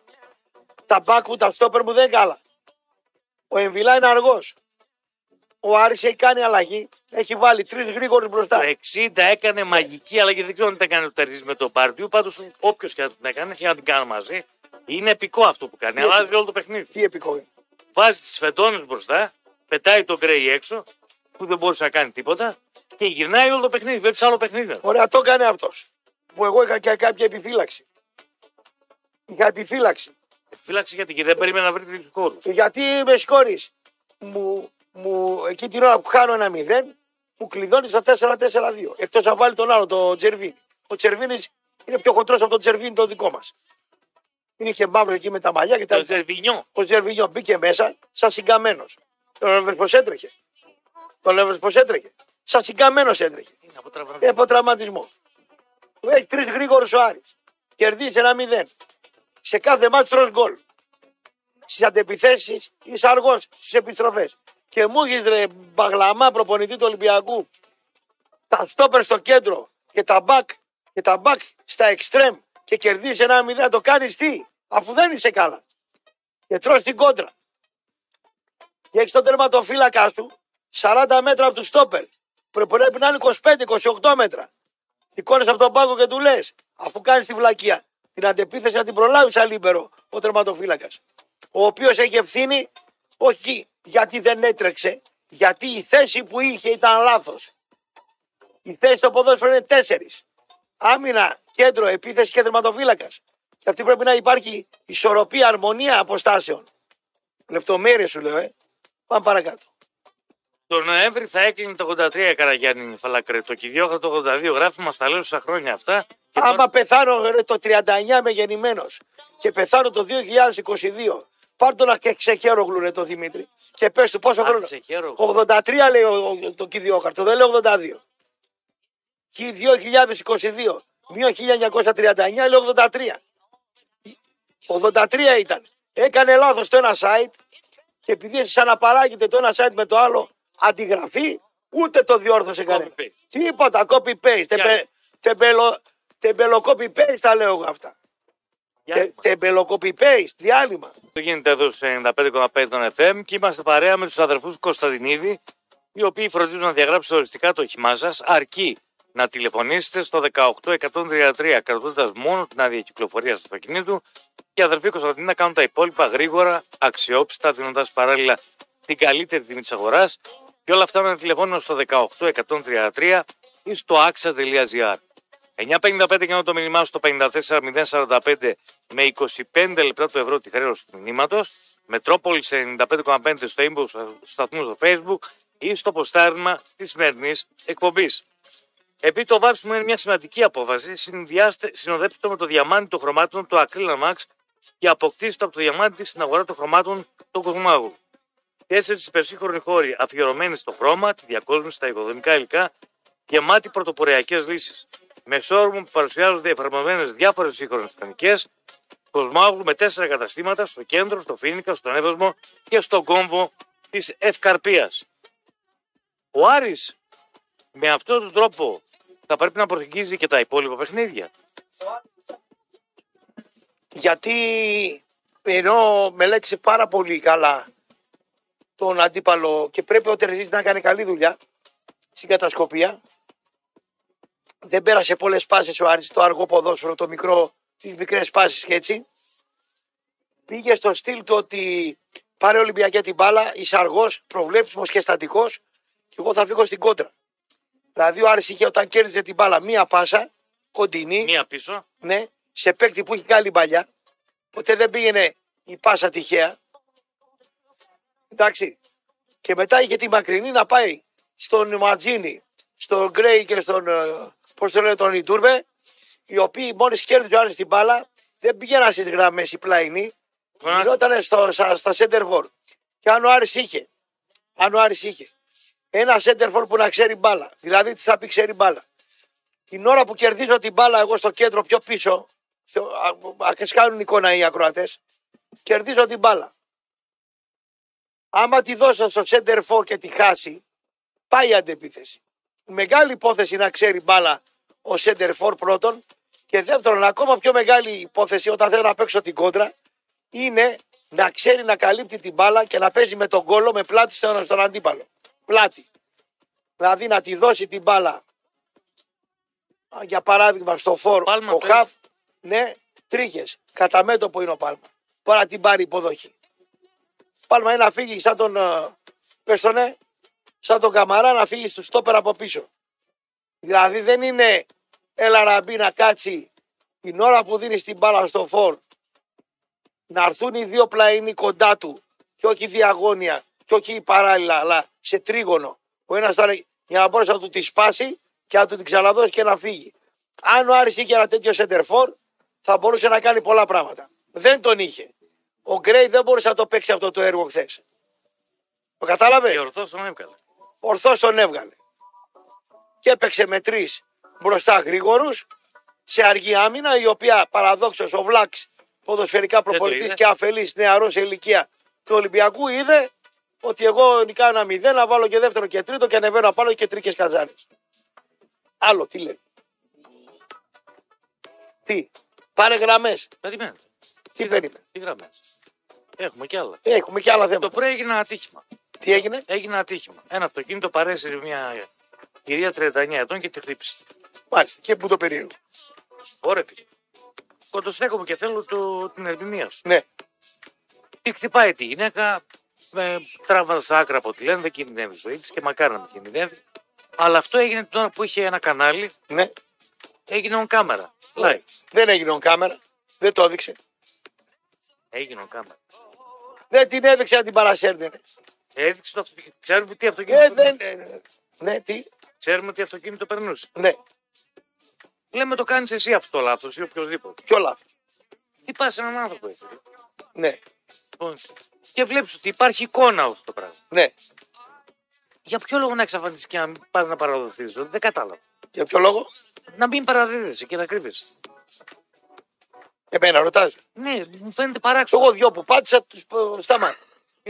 Τα μπακ μου, τα στόπερ μου δεν καλά. Ο Εμβιλά είναι αργός. Ο Άρης έχει κάνει αλλαγή. Έχει βάλει τρεις γρήγορους μπροστά. Το εξήντα έκανε μαγική αλλαγή. Δεν ξέρω αν την έκανε ο Τερζής με τον Μπάρντιου. Πάντω όποιο και αν την έκανε και να την κάνει μαζί. Είναι επικό αυτό που κάνει. Είναι Αλλάζει όλο το παιχνίδι. Τι επικό είναι. Βάζει τι φεντόνε μπροστά. Πετάει τον Γκρέι έξω. Που δεν μπορούσε να κάνει τίποτα. Και γυρνάει όλο το παιχνίδι. Βλέπει άλλο παιχνίδι. Ωραία, το έκανε αυτός. Που εγώ είχα και κάποια επιφύλαξη. Είχα επιφύλαξη. Φύλαξε γιατί και δεν περίμενε να βρει του χώρου. Γιατί με συγχωρείς. Μου, μου, εκεί την ώρα που χάνω ένα μηδέν, μου κλειδώνει στα τέσσερα τέσσερα δύο. Εκτός να βάλει τον άλλο, τον Τζερβίνη. Ο Τζερβίνης είναι πιο χοντρός από τον Τζερβίνη το δικό μας. Είναι και μαύρο εκεί με τα μαλλιά και τα Το λοιπά. Ζερβινιό. Ο Τζερβίνιο μπήκε μέσα σαν συγκαμμένος. Τον έβλεπες πως έτρεχε. Τον έβλεπες πως έτρεχε. Σαν συγκαμμένος έτρεχε. Είναι από τραυματισμό. Από τραυματισμό. Έχει τρεις γρήγορους ο Άρης. Κερδίζει ένα μηδέν. Σε κάθε μάτς τρως γκολ. Στις αντεπιθέσεις είσαι αργός στις επιστροφές. Και μου έχεις ρε μπαγλαμά προπονητή του Ολυμπιακού. Τα στόπερ στο κέντρο και τα μπακ και τα μπακ στα εξτρέμ και κερδίζει ένα μηδέν. Το κάνεις τι, αφού δεν είσαι καλά. Και τρως την κόντρα. Και έχεις τον τερματοφύλακα σου σαράντα μέτρα από του στόπερ. Πρέπει να είναι είκοσι πέντε είκοσι οκτώ μέτρα. Σηκώνεις από τον πάγκο και του λες, αφού κάνεις τη βλακεία, την αντεπίθεση να την προλάβει σαν λίμπερο ο τερματοφύλακας. Ο οποίος έχει ευθύνη όχι γιατί δεν έτρεξε, γιατί η θέση που είχε ήταν λάθος. Η θέση στο ποδόσφαιρο είναι τέσσερις. Άμυνα, κέντρο, επίθεση και τερματοφύλακας. Και αυτή πρέπει να υπάρχει ισορροπία, αρμονία αποστάσεων. Λεπτομέρειες σου λέω, ε. Πάμε παρακάτω. Το Νοέμβρη θα έκλεινε το ογδόντα τρία η Καραγιάννη Φαλακρέ. Το Κιδιόχα το ογδόντα δύο γράφει, μας τα λέω στα χρόνια αυτά. Και Άμα τώρα... πεθάνω ρε, το τριάντα εννιά είμαι γεννημένος και πεθάνω το δύο χιλιάδες είκοσι δύο, πάρ' το να και ξεχέρογλου ρε το Δημήτρη και πες του πόσο Α, χρόνο. Ξεχέρογλου. ογδόντα τρία λέει ο, ο, το Κιδιόχαρτο, δεν λέει ογδόντα δύο. δύο χιλιάδες είκοσι δύο μείον χίλια εννιακόσια τριάντα εννιά λέει ογδόντα τρία. ογδόντα τρία ήταν. Έκανε λάθος το ένα site και επειδή εσείς αναπαράγετε το ένα site με το άλλο αντιγραφή, ούτε το διόρθωσε κανένα. Copy-paste. Τίποτα, copy-paste. Τεμπε, τεμπελο, τεμπελο copy-paste τα λέω εγώ αυτά. Τε, τεμπελο copy-paste, διάλειμμα. Το γίνεται εδώ σε ενενήντα πέντε κόμμα πέντε των εφ εμ και είμαστε παρέα με τους αδερφούς Κωνσταντινίδη, οι οποίοι φροντίζουν να διαγράψετε οριστικά το όχημά σας, αρκεί να τηλεφωνήσετε στο δεκαοκτώ εκατόν τριάντα τρία κρατώντας μόνο την άδεια κυκλοφορίας του αυτοκινήτου και οι αδερφοί Κωνσταντινίδη να κάνουν τα υπόλοιπα γρήγορα, αξιόπιστα, δίνοντας παράλληλα την καλύτερη τιμή της αγοράς και όλα αυτά με ένα τηλεφώνημα στο δεκαοκτώ εκατόν τριάντα τρία ή στο άξα τελεία τζι άρ. εννιά πενήντα πέντε και το μήνυμά στο πενήντα τέσσερα μηδέν σαράντα πέντε με είκοσι πέντε λεπτά του ευρώ τη χρέωση του μηνύματος, Μετρόπολης ενενήντα πέντε κόμμα πέντε στο inbox του σταθμού στο Facebook ή στο ποστάρισμα της σημερινής εκπομπής. Επειδή το βάψιμο είναι μια σημαντική απόφαση, συνοδέψτε το με το διαμάντι των χρωμάτων, το Acrylic Max και αποκτήστε το από το διαμάντι στην αγορά των χρωμάτων του Κοσμάγου. Τέσσερις υπερσύγχρονοι χώροι αφιερωμένοι στο χρώμα, τη διακόσμηση, στα οικοδομικά υλικά, γεμάτοι πρωτοποριακές λύσεις. Με showroom που παρουσιάζονται εφαρμοσμένες διάφορες σύγχρονες τεχνικές, Κοσμάγου με τέσσερα καταστήματα στο κέντρο, στο Φίνικα, στον Εύωσμο και στον κόμβο της Ευκαρπίας. Ο Άρης με αυτόν τον τρόπο θα πρέπει να προσεγγίζει και τα υπόλοιπα παιχνίδια. Γιατί ενώ μελέτησε πάρα πολύ καλά τον αντίπαλο και πρέπει ο Τερζής να κάνει καλή δουλειά στην κατασκοπία, δεν πέρασε πολλές πάσες ο Άρης, το αργό ποδόσφαιρο, το μικρό, τις μικρές πάσες και έτσι. Πήγε στο στυλ του ότι πάρε Ολυμπιακή την μπάλα, είσαι αργός, προβλέψιμος και στατικός και εγώ θα φύγω στην κόντρα. Δηλαδή ο Άρης είχε όταν κέρδιζε την μπάλα μία πάσα, κοντινή, Μία πίσω. ναι, σε παίκτη που είχε καλή μπαλιά, ποτέ δεν πήγαινε η πάσα τυχαία. Εντάξει. Και μετά είχε τη μακρινή να πάει στον Ματζίνη, στον Γκρέι και στον, πώς το λένε, τον Ιτούρμπε, οι οποίοι μόλις κέρδιζε ο Άρης την μπάλα, δεν πήγαιναν στις γραμμές οι πλαϊνοί, γινόταν στα, στα center for. Και αν ο Άρης είχε, αν ο Άρης είχε ένα center for που να ξέρει μπάλα, δηλαδή τι θα πει ξέρει μπάλα, την ώρα που κερδίζω την μπάλα εγώ στο κέντρο πιο πίσω, ας κάνουν εικόνα οι ακροατές, κερδίζω την μπάλα. Άμα τη δώσω στο center for και τη χάσει, πάει η αντεπίθεση. Μεγάλη υπόθεση να ξέρει μπάλα ο center for πρώτον και δεύτερον, ακόμα πιο μεγάλη υπόθεση όταν θέλω να παίξω την κόντρα είναι να ξέρει να καλύπτει την μπάλα και να παίζει με τον κόλο με πλάτη στον, στον αντίπαλο. Πλάτη. Δηλαδή να τη δώσει την μπάλα, για παράδειγμα στο φορ, ο χαφ, ναι, τρίχες. Κατά μέτωπο είναι ο Πάλμα. Τώρα την πάρει υποδοχή. Πάλμα είναι να φύγει σαν τον, πες το ναι, σαν τον Καμαρά να φύγει στο στόπερ από πίσω. Δηλαδή δεν είναι έλα ραμπή να κάτσει την ώρα που δίνει την μπάλα στο φορ να έρθουν οι δύο πλαϊνοί κοντά του και όχι διαγώνια και όχι παράλληλα αλλά σε τρίγωνο. Ο ένας θα για να μπορέσει να του τη σπάσει και να του την ξαναδώσει και να φύγει. Αν ο Άρης είχε ένα τέτοιο σεντερφόρ θα μπορούσε να κάνει πολλά πράγματα. Δεν τον είχε. Ο Γκρέι δεν μπορούσε να το παίξει αυτό το έργο χθες. Το κατάλαβε. Και ορθώς τον έβγαλε. Ορθώς τον έβγαλε. Και έπαιξε με τρεις μπροστά γρήγορους σε αργή άμυνα, η οποία παραδόξως ο Βλάξ, ποδοσφαιρικά προπονητής και αφελής νεαρός σε ηλικία του Ολυμπιακού, είδε ότι εγώ νικάω ένα μηδέν, να βάλω και δεύτερο και τρίτο και ανεβαίνω απάνω και τρίκες καζάρες. Άλλο, τι λέει. Τι, πάρε γραμμές. Περιμένετε. Τι, τι περίμενε. Τι γραμμές. Έχουμε κι άλλα. Έχουμε κι άλλα θέματα. Το πρωί έγινε ένα ατύχημα. Τι έγινε. Έγινε ένα ατύχημα. Ένα αυτοκίνητο παρέσυρε μια κυρία τριάντα εννιά ετών και τη χτύπησε. Μάλιστα. Και πού το περίεργο. Σου πω ρε παιδί. Κοντοστέκομαι και θέλω το, την ερμηνεία σου. Ναι. Τι χτυπάει τη γυναίκα, με τράβα στα άκρα από ό,τι λένε, δεν κινδυνεύει η ζωή τη και μακάρι να μην κινδυνεύει. Αλλά αυτό έγινε την ώρα που είχε ένα κανάλι. Ναι. Έγινε on camera. Live. Δεν έγινε on camera. Δεν το έδειξε. Έγινε on camera. Δεν την έδειξε να την παρασέρνει. Έδειξε το αυτοκίνητο. Ξέρουμε τι αυτοκίνητο. Ε, δεν. περνούσε. ε, Ναι, τι. Ξέρουμε τι αυτοκίνητο περνούσε. Ναι, Λέμε το κάνει εσύ αυτό το λάθο ή οποιοδήποτε. ποιο λάθο. Τι πα σε έναν άνθρωπο έτσι. Ναι, Λοιπόν, και βλέπει ότι υπάρχει εικόνα αυτό το πράγμα. ναι. Για ποιο λόγο να εξαφανίσει και να μην πάρει να παραδοθεί. Δεν κατάλαβα. Για ποιο λόγο. Να μην παραδίδεσαι και να κρύβεσαι. Εμένα ρωτάς. Ναι, μου φαίνεται παράξενο. Εγώ δυο που πάτησα του σταμάτα.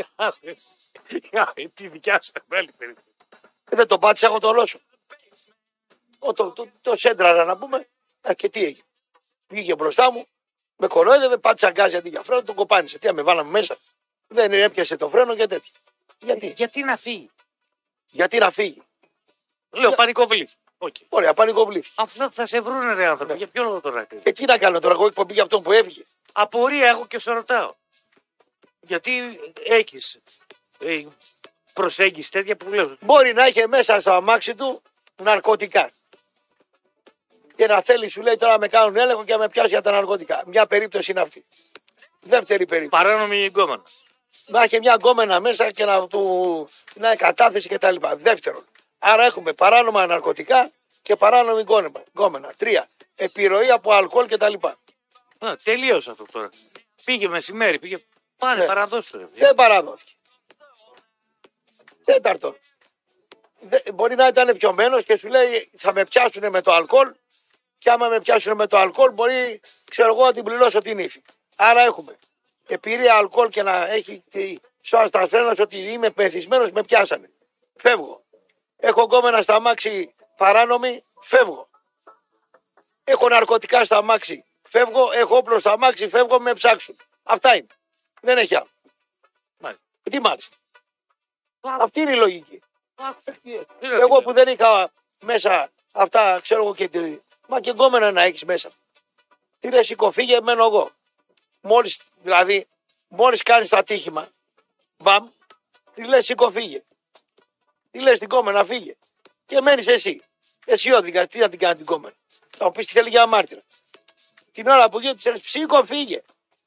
Τι δικιά σου μεγάλη περίπτωση. Δεν τον πάτησα, εγώ τον ρώσο. Το, το, το, το σέντραρα να πούμε. Α, και τι έγινε. Βγήκε μπροστά μου, με κορόιδευε, πάτησα γκάζι αντί για φρένο, τον κοπάνισε. Τι, με βάλαμε μέσα. Δεν έπιασε το φρένο και τέτοια. Γιατί. Γιατί να φύγει. Γιατί να φύγει. Λέω πανικοβλήθη. Okay. Ωραία, πανικοβλήθη. Αφού θα, θα σε βρούνε ρε άνθρωποι, για ποιο λόγο τώρα κρύβει. Και τι να κάνω τώρα, εγώ εκπομπή για αυτόν που έφυγε. Απορία έχω και σε ρωτάω. Γιατί έχει ε, προσέγγιση τέτοια που λέω. Μπορεί να είχε μέσα στο αμάξι του ναρκωτικά. Και να θέλει, σου λέει τώρα να με κάνουν έλεγχο και να με πιάσει για τα ναρκωτικά. Μια περίπτωση είναι αυτή. Δεύτερη περίπτωση. Παράνομη εγκόμενα. Να έχει μια γκόμενα μέσα και να του να έχει κατάθεση κτλ. Δεύτερον. Άρα έχουμε παράνομα ναρκωτικά και παράνομη γκόμενα. γκόμενα. Τρία. Επιρροή από αλκοόλ κτλ. Α, τελείωσε αυτό τώρα. Πήγε μεσημέρι, πήγε. Πάνε, Ναι. παραδώσου. Ρε. Δεν παραδόθηκε. Τέταρτον. Δε, μπορεί να ήταν πιωμένος και σου λέει θα με πιάσουν με το αλκοόλ και άμα με πιάσουν με το αλκοόλ μπορεί ξέρω εγώ να την πληρώσω την ύφη. Άρα έχουμε επίρρεια αλκοόλ και να έχει τη σώα φρένας ότι είμαι πεθυσμένος με πιάσανε. Φεύγω. Έχω γκόμενα στα μάξι παράνομη, φεύγω. Έχω ναρκωτικά στα μάξι, φεύγω. Έχω όπλο στα μάξι, φεύγω, με ψάξουν. Αυτά είναι. Δεν έχει άλλο. Μάλιστα. Τι μάλιστα. Α, Αυτή είναι η λογική. άκουσα. Εγώ που δεν είχα μέσα αυτά, ξέρω εγώ και τι. Μα και γκόμενα να έχει μέσα. Τι λε, σηκωφίγε, μένω εγώ. Μόλι, δηλαδή, μόλι κάνει το ατύχημα, μπαμ, τι λε, σηκωφίγε. Τι λε, την κόμενα, φύγε. Και μένει εσύ. Εσύ ο δικαστή, τι να την κάνει την κόμενα. Θα μου πει τι θέλει για μάρτυρα. Την ώρα που γίνεται, τη σηκωφίγε.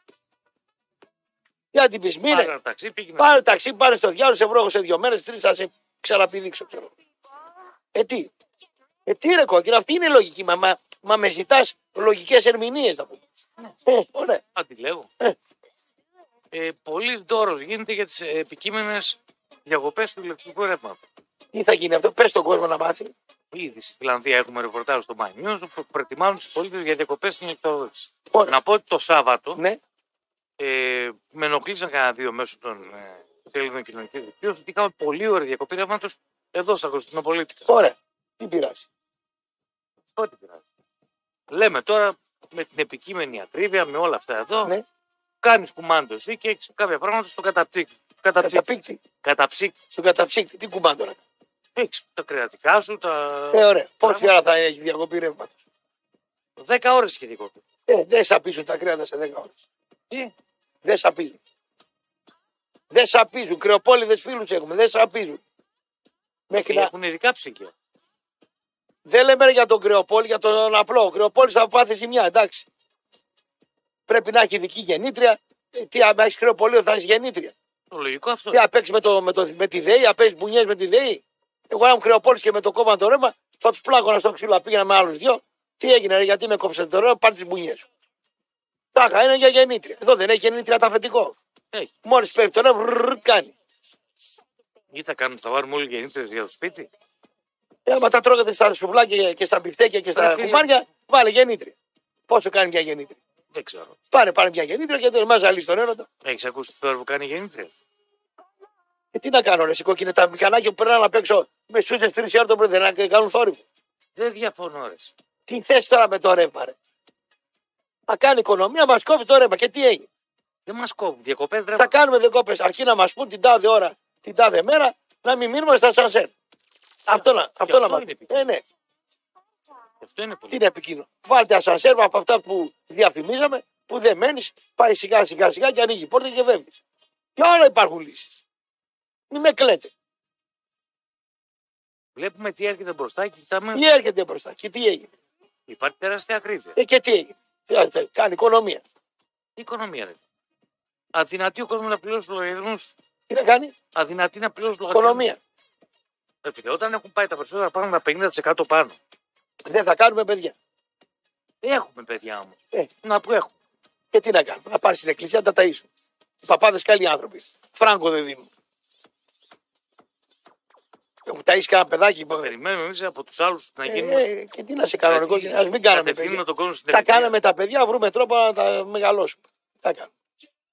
Για την πει, μείνε. Πάρε ένα ταξί, πήγαινε. Πάρε ταξί, πάρε στο διάλογο, σε βρω σε δύο μέρε, τρει θα σε ξαναπηδήξω, ξέρω. Ε, τι. Ε, τι ρε κόκκινα, αυτή είναι η λογική. Μα, μα, μα με ζητά λογικέ ερμηνείε, θα πούμε. Ε, ωραία. Αντιλέγω. Ε. Ε, πολύ δώρο γίνεται για τι επικείμενε διακοπέ του ηλεκτρικού ρεύματο. Τι θα γίνει αυτό, πε στον κόσμο να μάθει. Ήδη στη Φιλανδία έχουμε ρεπορτάζ στο My News που προετοιμάζουν του πολίτε για διακοπέ στην ηλεκτροδότηση. Ωραία. Να πω ότι το Σάββατο Ναι, ε, με ενοχλήσαν κανένα δύο μέσω των ε, σελίδων κοινωνική δικτύωση ότι είχαμε πολύ ωραία διακοπή ρεύματο εδώ στα Κωνσταντινοπολίτικα. ωραία. Τι πειράζει. Αυτό τι πειράζει. Λέμε τώρα με την επικείμενη ακρίβεια, με όλα αυτά εδώ, Ναι. κάνει κουμάντο εσύ και έχει κάποια πράγματα στο καταπτύκτη. Καταψύκτη. Καταπίκτη. Καταψύκτη. Στον καταψύκτη. Τι κουμπάν τώρα. Έχει τα κρεατικά σου, τα. Ε, ωραία. Πόση ώρα θα έχει διακοπή ρεύματο. δέκα ώρε είχε διακοπή. Ε, δεν σαπίζουν τα κρέατα σε δέκα ώρε. Τι. Δεν σαπίζουν. Δεν σαπίζουν. Κρεοπόλιδε φίλου έχουμε. Δεν σαπίζουν. Μέχρι να... Έχουν ειδικά ψυγεία. Δεν λέμε για τον κρεοπόλη, για τον απλό. Ο κρεοπόλη θα πάθει ζημιά, εντάξει. Πρέπει να έχει ειδική γεννήτρια. Ε, τι, αν έχει κρεοπολείο, θα έχει γεννήτρια. Το λογικό αυτό. Τι, να παίξει με, το, με, το, με τη ΔΕΗ, να παίξει μπουνιέ με τη ΔΕΗ. Εγώ, αν ήμουν κρεοπόλη και με το κόβαν το ρεύμα, θα του πλάκωνα στο ξύλο. Πήγαινα με άλλου δυο. Τι έγινε, ρε, γιατί με κόψε το ρεύμα, πάρει τι μπουνιέ σου. Τάχα είναι για γεννήτρια. Εδώ δεν έχει γεννήτρια τα αφεντικό. Έχει. Μόλι πέφτει το ρεύμα, κάνει. Ή θα κάνουμε, θα βάλουμε όλοι γεννήτρε για το σπίτι. Ε, άμα τα τρώγεται στα σουβλάκια και στα μπιφτέκια και στα Πρέπει- κουμπάρια, βάλε γεννήτρια. Πόσο κάνει μια γεννήτρια. Δεν ξέρω. Πάρε, πάρε μια γεννήτρια και δεν μάζα άλλη στον έρωτα. Έχει ακούσει τη θόρυβο που κάνει γεννήτρια. Ε, τι να κάνω, ρε, σηκώκινε τα μηχανάκια που περνάνε απ' έξω με σούζε τρει ώρα το πρωί, δεν να κάνουν θόρυβο. Δεν διαφωνώ, ρε. Τι θε τώρα με το ρεύμα, ρε. Να κάνει οικονομία, μα κόβει το ρεύμα και τι έγινε. Δεν μα κόβουν. Διακοπέ Θα ρεύμα. κάνουμε δεκόπε αρκεί να μα πούν την τάδε ώρα, την τάδε μέρα, να μην μείνουμε στα σανσέρ. Αυτό να, αυτό να αυτό μας είναι πει. Ε, ναι, Αυτό είναι πολύ. τι είναι επικίνδυνο. Βάλτε ασανσέρ από αυτά που διαφημίζαμε, που δεν μένει, πάει σιγά σιγά σιγά και ανοίγει η πόρτα και φεύγει. Και όλα υπάρχουν λύσει. Μην με κλαίτε. Βλέπουμε τι έρχεται μπροστά και κοιτάμε. Τι έρχεται μπροστά και τι έγινε. Υπάρχει τεράστια ακρίβεια. Ε, και τι έγινε. Τι, ε, κάνει οικονομία. Η οικονομία, ρε. Αδυνατεί ο κόσμο να πληρώσει του λογαριασμού Τι να κάνει, Αδυνατή να πληρώσει λογαριασμό. οικονομία. Ε, φίλε, όταν έχουν πάει τα περισσότερα πράγματα πενήντα τοις εκατό πάνω. Δεν θα κάνουμε παιδιά. Έχουμε παιδιά όμως. Ε, Να που έχουμε. και τι να κάνουμε, να πάρει στην εκκλησία να τα ταΐσουν. Οι παπάδες καλοί άνθρωποι. Φράγκο δεν δίνουν. Έχουν ταΐσει κανένα παιδάκι. Περιμένουμε εμεί από του άλλου να γίνουν. Ε, και τι να σε κάνω, εγώ, ας μην κάνουμε παιδιά. Κατευθύνουμε τον κόσμο στην Τα τελική. κάναμε τα παιδιά, βρούμε τρόπο να τα μεγαλώσουμε. Τι θα κάνουμε.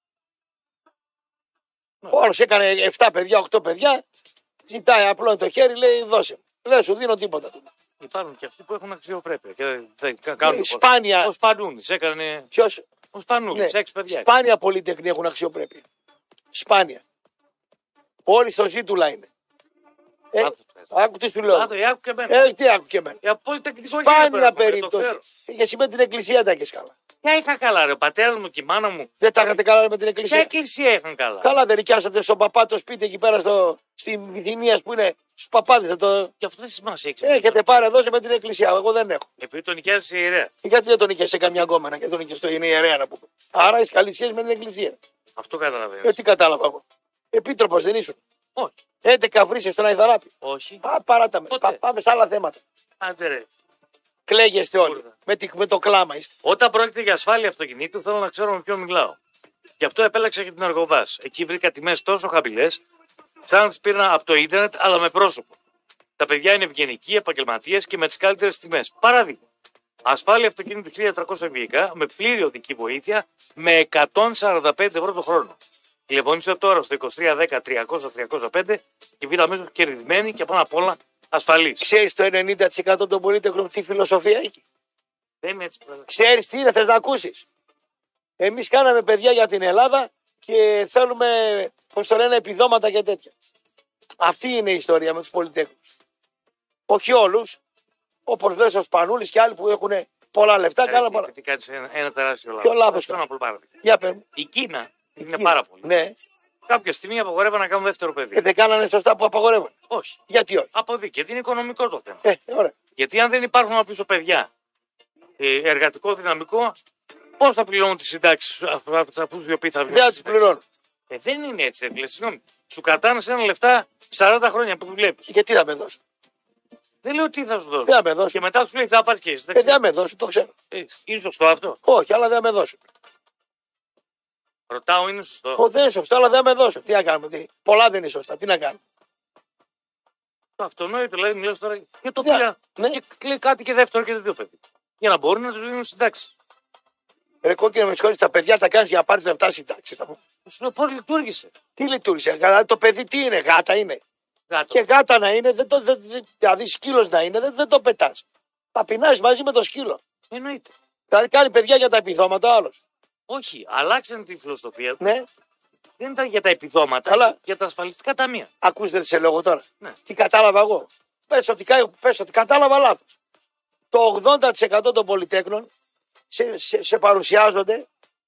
Ο άλλος έκανε επτά παιδιά, οκτώ παιδιά, ζητάει απλό το χέρι, λέει δώσε μου. Δεν σου δίνω τίποτα. Υπάρχουν και αυτοί που έχουν αξιοπρέπεια. Και δεν κα- κάνουν. Σπάνια. Ο Σπανούλη έκανε. Ποιος, Ο Σπανούλη, ναι, έξι παιδιά. σπάνια πολυτεχνοί έχουν αξιοπρέπεια. Σπάνια. Όλοι στο ζήτουλα είναι. Ε, Λάθος πες. άκου τι σου λέω. Λάθος, άκου και εμένα. Ε, τι άκου και εμένα. Η απόλυτα τεχνικό Σπάνια Το περίπτωση. ξέρω. Και εσύ με την εκκλησία τα έχεις καλά. Ποια είχα καλά, ρε. Ο πατέρα μου και η μάνα μου. Δεν τα είχατε καλά με την Ποια εκκλησία. εκκλησία είχαν καλά. Καλά δεν νοικιάσατε στον παπά το σπίτι εκεί πέρα στο, στην Βυθινία που είναι στους παπάδες. Το... Και αυτό δεν σημασία έχει. Έχετε πάρει εδώ με την εκκλησία. Εγώ δεν έχω. Επειδή τον νοικιάζει η ιερέα. Γιατί δεν τον είχε σε καμιά γκόμενα και τον είχε στο είναι ιερέα να πούμε. Άρα έχει καλή σχέση με την εκκλησία. Αυτό καταλαβαίνω. Ε, τι κατάλαβα εγώ. Επίτροπος δεν ήσουν. Όχι. έντεκα βρύσες στον Αϊδαράπη. Όχι. Α, παράτα με. Πότε? Πα- πάμε σε άλλα θέματα. Άντε ρε. Κλαίγεστε όλοι. Κούρδα. Με, τη- με το κλάμα είστε. Όταν πρόκειται για ασφάλεια αυτοκινήτου, θέλω να ξέρω με ποιον μιλάω. Γι' αυτό επέλεξα και την Αργοβάς. Εκεί βρήκα τιμές τόσο χαμηλές, σαν να τις πήρα από το ίντερνετ, αλλά με πρόσωπο. Τα παιδιά είναι ευγενικοί, επαγγελματίες και με τις καλύτερες τιμές. Παράδειγμα, ασφάλεια αυτοκίνητου χίλια τριακόσια βιικά με πλήρη οδική βοήθεια με εκατόν σαράντα πέντε ευρώ το χρόνο. Τηλεφωνήστε τώρα στο είκοσι τρία δέκα τριακόσια τριακόσια πέντε και βγείτε αμέσως κερδισμένοι και πάνω απ' όλα ασφαλείς. Ξέρεις το ενενήντα τοις εκατό των πολίτων τι φιλοσοφία έχει. Δεν είναι έτσι. πράγμα. Ξέρεις τι είναι, θες να ακούσεις. Εμείς κάναμε παιδιά για την Ελλάδα και θέλουμε, πώς το λένε, επιδόματα και τέτοια. Αυτή είναι η ιστορία με τους πολυτέχνους. Όχι όλους, όπως λες ο Σπανούλης και άλλοι που έχουν πολλά λεφτά, κάναν πολλά. Γιατί κάνεις ένα, ένα τεράστιο λάθος. Ποιο λάθος Αυτό τώρα? να πω πάρα. Για πες μου. Η Κίνα είναι πάρα πολύ. Ναι, Κάποια στιγμή απαγορεύαν να κάνουν δεύτερο παιδί. και δεν κάνανε σωστά που απαγορεύουν. Όχι. Γιατί όχι. Αποδεί. Γιατί είναι οικονομικό το θέμα. Ε, ωραία. Γιατί αν δεν υπάρχουν από πίσω παιδιά, ε, εργατικό δυναμικό, πώ θα πληρώνουν τι συντάξει από αυτού οι οποίοι θα βγουν. Δεν θα τις πληρώνω. Ε, δεν είναι έτσι, ρε φίλε. Συγγνώμη. Σου κρατάνε σε ένα λεφτά σαράντα χρόνια που δουλεύει. Γιατί θα με δώσω. Δεν λέω τι θα σου δώσω. Δεν θα με δώσω. Και μετά σου λέει θα πάρει και εσύ. Δεν Ε, ξέρω. δεν θα με δώσω, το ξέρω. Ε, είναι σωστό αυτό. Όχι, αλλά δεν θα με δώσω. Ρωτάω, είναι σωστό. Ο, δεν είναι σωστό, αλλά δεν θα με δώσω. Τι να κάνουμε. Τι. Πολλά δεν είναι σωστά. Τι να κάνουμε. Το αυτονόητο, δηλαδή, μιλάω τώρα για το Ναι, πήρα. ναι. Και λέει κάτι και δεύτερο και δύο παιδί. Για να μπορούν να του δίνουν συντάξει. Ρε κόκκινο με συγχωρείς, τα παιδιά τα κάνεις για να πάρεις λεφτά συντάξεις. τα πω. Σου λέω πώ λειτουργήσε. Τι λειτουργήσε. Καλά, το παιδί τι είναι, γάτα είναι. Γάτο. Και γάτα να είναι, δεν το, δεν, δεν- δηλαδή σκύλος να είναι, δεν, δεν το πετάς. Θα πεινάς μαζί με το σκύλο. Εννοείται. Δηλαδή κάνει παιδιά για τα επιδόματα άλλος. Όχι, αλλάξαν τη φιλοσοφία. Ναι, Δεν ήταν για τα επιδόματα, Αλλά- για τα ασφαλιστικά ταμεία. ακούς δεν σε λόγο τώρα. Ναι. Τι κατάλαβα εγώ. Πες ότι, κα- πες ότι κατάλαβα λάθος. Το ογδόντα τοις εκατό των πολυτέχνων σε, σε, σε παρουσιάζονται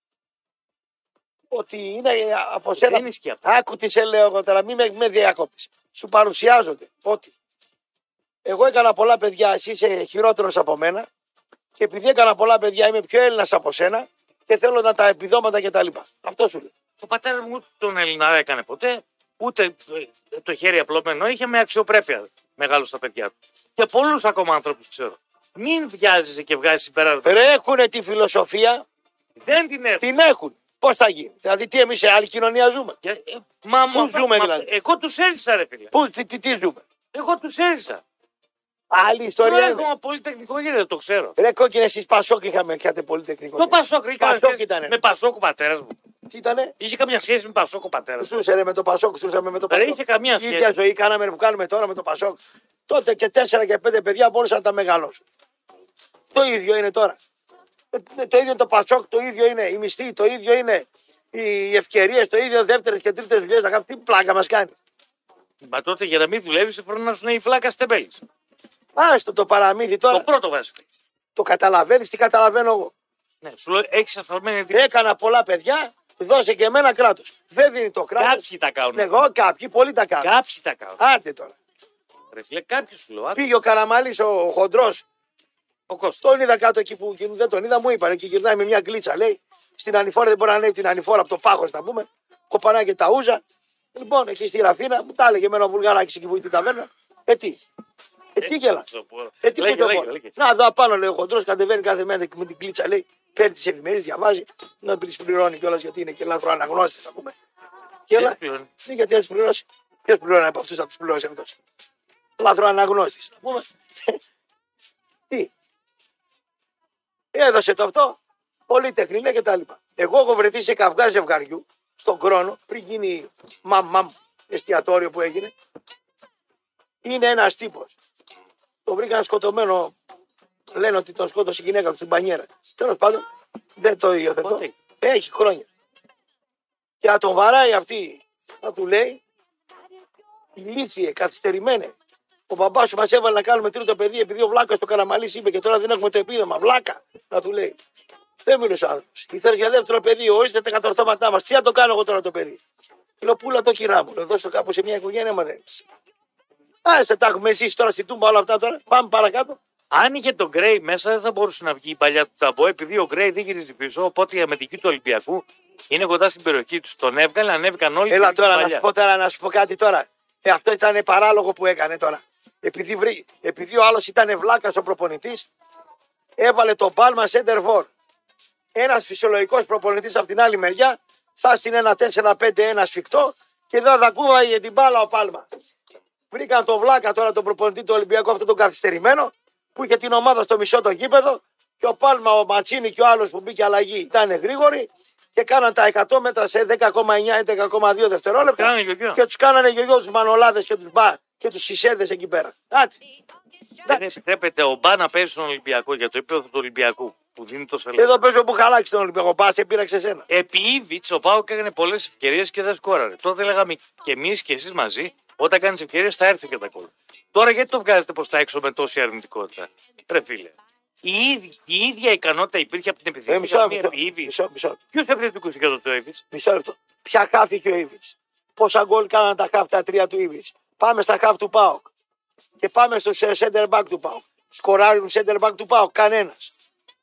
ότι είναι από σένα. Δεν ισχύει αυτό. Άκου τι σε λέω εγώ τώρα, μην με, με διακόπτεις. Σου παρουσιάζονται ότι εγώ έκανα πολλά παιδιά, εσύ είσαι χειρότερος από μένα και επειδή έκανα πολλά παιδιά είμαι πιο Έλληνας από σένα και θέλω να τα επιδόματα κτλ. Αυτό σου λέω. Ο πατέρα μου ούτε τον Ελληναρά έκανε ποτέ, ούτε ε, το χέρι απλωμένο είχε, με αξιοπρέπεια μεγάλο στα παιδιά του. Και πολλού ακόμα άνθρωπου ξέρω. Μην βιάζεσαι και βγάζει συμπεράσματα. Ρε έχουνε τη φιλοσοφία, Δεν την έχω. την έχουν. Πώς θα γίνει. Δηλαδή τι εμείς σε άλλη κοινωνία ζούμε. Και, ε, μα, Πού μα- ζούμε, μα- δηλαδή? Εγώ του έρισα, ρε φίλε. Πού, τι, τι, τι ζούμε. Εγώ του έρισα. Άλλη ιστορία είναι. Προέρχομαι από πολυτεχνικό γέννη, το ξέρω. Ρε κόκκινε εσείς Πασόκ είχαμε και άτε πολύ τεχνικό. Το Πασόκ, είχε καμιά Πασόκ σχέση ήτανε. με Πασόκ ο πατέρα μου. Τι ήτανε. Είχε καμιά σχέση με Πασόκ ο πατέρα μου. Ζούσε ρε με το Πασόκ, ζούσαμε με το Ρε, Πασόκ. είχε καμία Η σχέση. ίδια ζωή κάναμε που κάνουμε τώρα με το Πασόκ. Τότε και τέσσερα και πέντε παιδιά μπορούσαν να τα μεγαλώσουν. Το ίδιο είναι τώρα. Ε, Το ίδιο είναι το Πασόκ, το ίδιο είναι η μισθή, το ίδιο είναι οι ευκαιρίε, το ίδιο δεύτερε και τρίτε δουλειέ. Να κάνουμε. Τι πλάκα μα κάνει. Μα τότε για να μην δουλεύει πρέπει να σου είναι η φλάκα τεμπέλη. Άστο το παραμύθι τώρα. Το πρώτο βασικό. Το καταλαβαίνει, τι καταλαβαίνω εγώ. Ναι, σου λέω έχει ασφαλμένη εντύπωση. Έκανα πολλά παιδιά, δώσε και εμένα κράτο. Δεν δίνει το κράτο. Κάποιοι τα κάνουν. Εγώ, κάποιοι, πολλοί τα κάνουν. Κάποιοι τα κάνουν. Άντε τώρα. Ρε φίλε, κάποιοι σου λέω. άκου. Πήγε ο Καραμαλής ο χοντρό. Ο Κώστα. Τον είδα κάτω εκεί που δεν τον είδα, μου είπανε και γυρνάει με μια γκλίτσα. Λέει στην ανηφόρα δεν μπορεί να ανέβει την ανηφόρα από το πάχο, να πούμε. Κοπανάει και τα ούζα. Λοιπόν, εκεί στη Ραφίνα μου τα έλεγε με ένα βουλγαράκι εκεί που την ταβέρνα. Ε, τι. Ε, τι γελά. Ε, τι που το πω. Να, εδώ απάνω λέει ο χοντρός κατεβαίνει κάθε μέρα και με την κλίτσα λέει. Παίρνει τι εφημερίδες, διαβάζει. Να τις πληρώνει κιόλα γιατί είναι και λαθροαναγνώστης, θα πούμε. Και έλα. Ναι, γιατί να τι πληρώσει. Ποιο πληρώνει από αυτού να του πληρώσει αυτό. Λαθροαναγνώστης, θα πούμε. Τι. Έδωσε το αυτό. Πολυτεχνία και τα λοιπά. Εγώ έχω βρεθεί σε καυγά ζευγαριού στον χρόνο πριν γίνει μαμ μαμ εστιατόριο που έγινε. Είναι ένας τύπος. Το βρήκαν σκοτωμένο. Λένε ότι τον σκότωσε η γυναίκα του στην πανιέρα. Τέλος πάντων δεν το υιοθετώ. Έχει χρόνια. Και να τον βαράει αυτή, θα του λέει, ηλίθιε, καθυστερημένε. Ο μπαμπάς σου μας έβαλε να κάνουμε τρίτο παιδί επειδή ο Βλάκας το Καραμαλής είπε και τώρα δεν έχουμε το επίδομα. Βλάκα, να του λέει. Δεν μιλούσε ο άνθρωπος. Ήθελες για δεύτερο παιδί, ορίστε τα κατορθώματά μας. Τι να το κάνω εγώ τώρα το παιδί. Λέω πούλα το κυρά μου. Λέω δώσ' το κάπου σε μια οικογένεια, μα δεν. Α, σε τα έχουμε εσείς τώρα στην Τούμπα όλα αυτά τώρα. Πάμε παρακάτω. Αν είχε τον Γκρέι μέσα, δεν θα μπορούσε να βγει η παλιά του ταμπό, επειδή ο Γκρέι δεν γυρίζει πίσω. Οπότε η αμυντική του Ολυμπιακού είναι κοντά στην περιοχή του. Τον έβγαλε, ανέβηκαν όλοι. Έλα τώρα να σου πω τώρα, να σου πω κάτι τώρα. Ε, αυτό ήταν παράλογο που έκανε τώρα. Επειδή, βρή, επειδή ο άλλος ήταν βλάκας ο προπονητής, έβαλε τον Πάλμα center for. Ένας φυσιολογικός προπονητής από την άλλη μεριά θα στην ένα τέσσερα πέντε ένα σφιχτό και δεν θα κούβαγε την μπάλα ο Πάλμα. Βρήκαν τον βλάκα τώρα τον προπονητή του Ολυμπιακού, αυτό τον καθυστερημένο, που είχε την ομάδα στο μισό το γήπεδο και ο Πάλμα, ο Ματσίνη και ο άλλος που μπήκε αλλαγή ήταν γρήγοροι και κάναν τα εκατό μέτρα σε δέκα κόμμα εννιά ή δέκα κόμμα δύο δευτερόλεπτα και τους κάνανε γιογιό τους μανολάδες και τους μπα και τους σισέδες εκεί πέρα. Άτι. Δεν επιτρέπεται ο Μπα να παίζει στον Ολυμπιακό για το επίπεδο του Ολυμπιακού που δίνει το σελίδι. Εδώ παίζει ο Μπουχαλάκης στον Ολυμπιακό. Πα, σε πήραξε εσένα. Επί Ήβιτς ο Πάοκ έκανε πολλές ευκαιρίες και δεν σκόραρε. Τότε λέγαμε και εμείς και εσείς μαζί, όταν κάνει ευκαιρίες θα έρθει και τα κόλπα. Τώρα γιατί το βγάζετε προς τα έξω με τόση αρνητικότητα. Ρε φίλε. Η ίδια, η ίδια ικανότητα υπήρχε από την επιθυμία. Ε, μισό, μισό, μισό, μισό. Ποιους επιθετικούς είχε το Ήβιτς. Μισό λεπτό. Ποια χάφηκε ο Ήβιτς. Πόσα γκολ κάναν τα χάφ τα τρία του Ήβιτς. Πάμε στα χάφ του ΠΑΟΚ. Και πάμε στους center back του ΠΑΟΚ. Σκοράρουν center back του ΠΑΟΚ. Κανένας.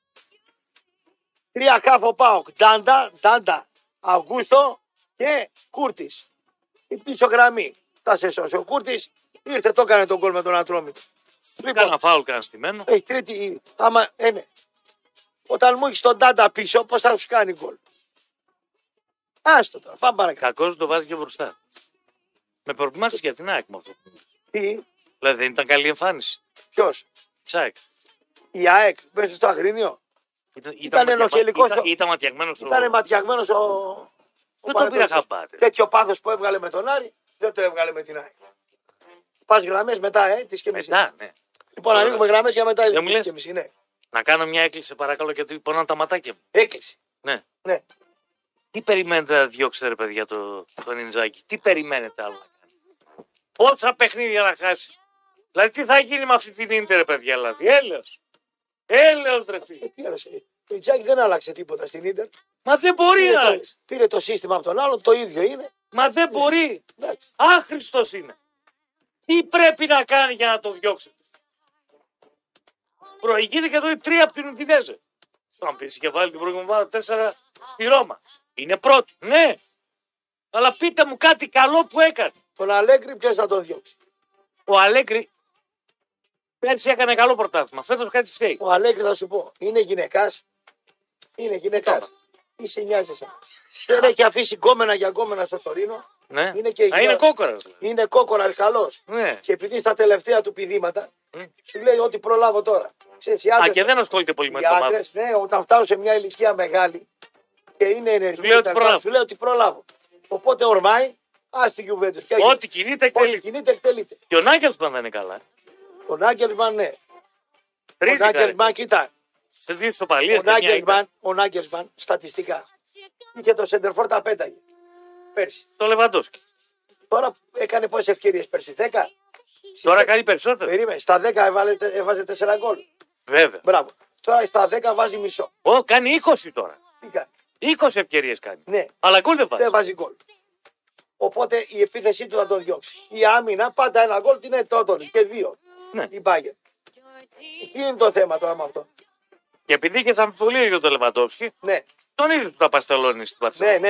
Τρία χάφ ο ΠΑΟΚ. Ντάντα, Ντάντα, Αυγούστο και Κούρτης. Η πίσω γραμμή. Θα σε σώσει. Ο Κούρτης ήρθε, το έκανε τον γκολ με τον Ατρόμητο. Λοιπόν, κάνα φάουλ, κάνα στημένο. Έχει τρίτη. Άμα, ε, ναι. Όταν μου έχει τον Ντάντα πίσω, πώς θα σου κάνει γκολ. Άστο τώρα. Πάμε παρακάτω. Κακός το βάζει και μπροστά. Με προβλημάτισε για την ΑΕΚ με αυτό. Τι. Δηλαδή δεν ήταν καλή εμφάνιση. Ποιος. Τσάικ. Η ΑΕΚ μέσα στο Αγρίνιο. Ήταν, ήταν, ήταν ενοχελικός. Ήταν, ήταν ματιαγμένος ήταν ο... ματιαγμένος ο... Δεν τον πήρα χαμπάρι. Τέτοιο πάθος που έβγαλε με τον Άρη, δεν το έβγαλε με την ΑΕΚ. Πας γραμμές μετά, ε, τις και μισή. Μετά, ναι. Λοιπόν, Τώρα, ανοίγουμε γραμμές για μετά τις λες, και μισή, ναι. Να κάνω μια έκκληση παρακαλώ γιατί πονάνε τα ματάκια μου. Έκκληση. Ναι. ναι. Τι περιμένετε να διώξετε ρε παιδιά το, το Νιντζάκι. Τι περιμένετε άλλο να κάνει. Πόσα παιχνίδια να χάσει. Δηλαδή τι θα γίνει με αυτή την Ίντερ, παιδιά, δηλαδή. Έλεος. Έλεος, ρε φίλε. Ε, τι άλλασε. Το Ιντζάκι δεν άλλαξε τίποτα στην Ίντερ. Μα δεν μπορεί πήρε να το, άλλάξει. Πήρε το σύστημα από τον άλλον, το ίδιο είναι. Μα δεν μπορεί. Εντάξει. Άχρηστος είναι. Τι πρέπει να κάνει για να το διώξετε. Προηγείται και εδώ τρία από την Ουντινέζε. Θα μου πει είχε βάλει την προηγούμενη εβδομάδα τέσσερα στη Ρώμα. Είναι πρώτη. Ναι. Αλλά πείτε μου κάτι καλό που έκανε. Τον Αλέγκρι ποιος θα τον διώξει. Ο Αλέγκρι πέρσι έκανε καλό πρωτάθλημα. Φέτος κάτι φταίει. Ο Αλέγκρι θα σου πω. Είναι γυναικάς. Είναι γυναικάς. Τι σε νοιάζει εσένα. Δεν έχει αφήσει γκόμενα για γκόμενα στο Τωρίνο. Ναι. Είναι, και Α, είναι κόκορα. Είναι κόκορα καλός. Ναι. Και επειδή στα τελευταία του πηδήματα mm. σου λέει ότι προλάβω τώρα. Ξέρεις, οι άντρες, Α, και δεν ασχολείται πολύ με το μάθημα. Ναι, όταν φτάνουν σε μια ηλικία μεγάλη και είναι ενεργοί, σου λέει ότι προλάβω. Σου λέει ότι προλάβω. Οπότε ορμάει, ας την Γιουβέντους. Ό,τι κινείται εκτελείται. κινείται εκτελείται. Και ο Νάγκελσμαν δεν είναι καλά. Ο Νάγκελσμαν, ναι. Τρίζει, ο Νάγκελσμαν, κοίτα. Σε δύο ισοπαλίες. Ο Νάγκελσμαν, ο Νάγκελσμαν, στατιστικά. Είχε το σεντερφόρ τα πέταγε. Πέρσι. Το Λεβαντόσκι. Τώρα έκανε πόσες ευκαιρίες πέρσι, δέκα. Τώρα κάνει περισσότερο. Περίμενε, στα δέκα έβαλε, έβαζε τέσσερα γκολ. Βέβαια. Μπράβο. Τώρα στα δέκα βάζει μισό. Ω, κάνει είκοσι τώρα. Τι κάνει. είκοσι ευκαιρίες κάνει. Ναι. Αλλά γκολ δεν βάζει. Δεν βάζει γκολ. Οπότε η επίθεσή του θα τον διώξει. Η άμυνα πάντα ένα γκολ την είναι τότε και δύο. Ναι. Η Μπάγκερ. Τι είναι το θέμα τώρα με αυτό. Και επειδή είχε αμφιβολία για τον Λεβαντόφσκι, ναι. τον είδε που τα παστελώνει στην Παρσέλα. Ναι, ναι, ναι.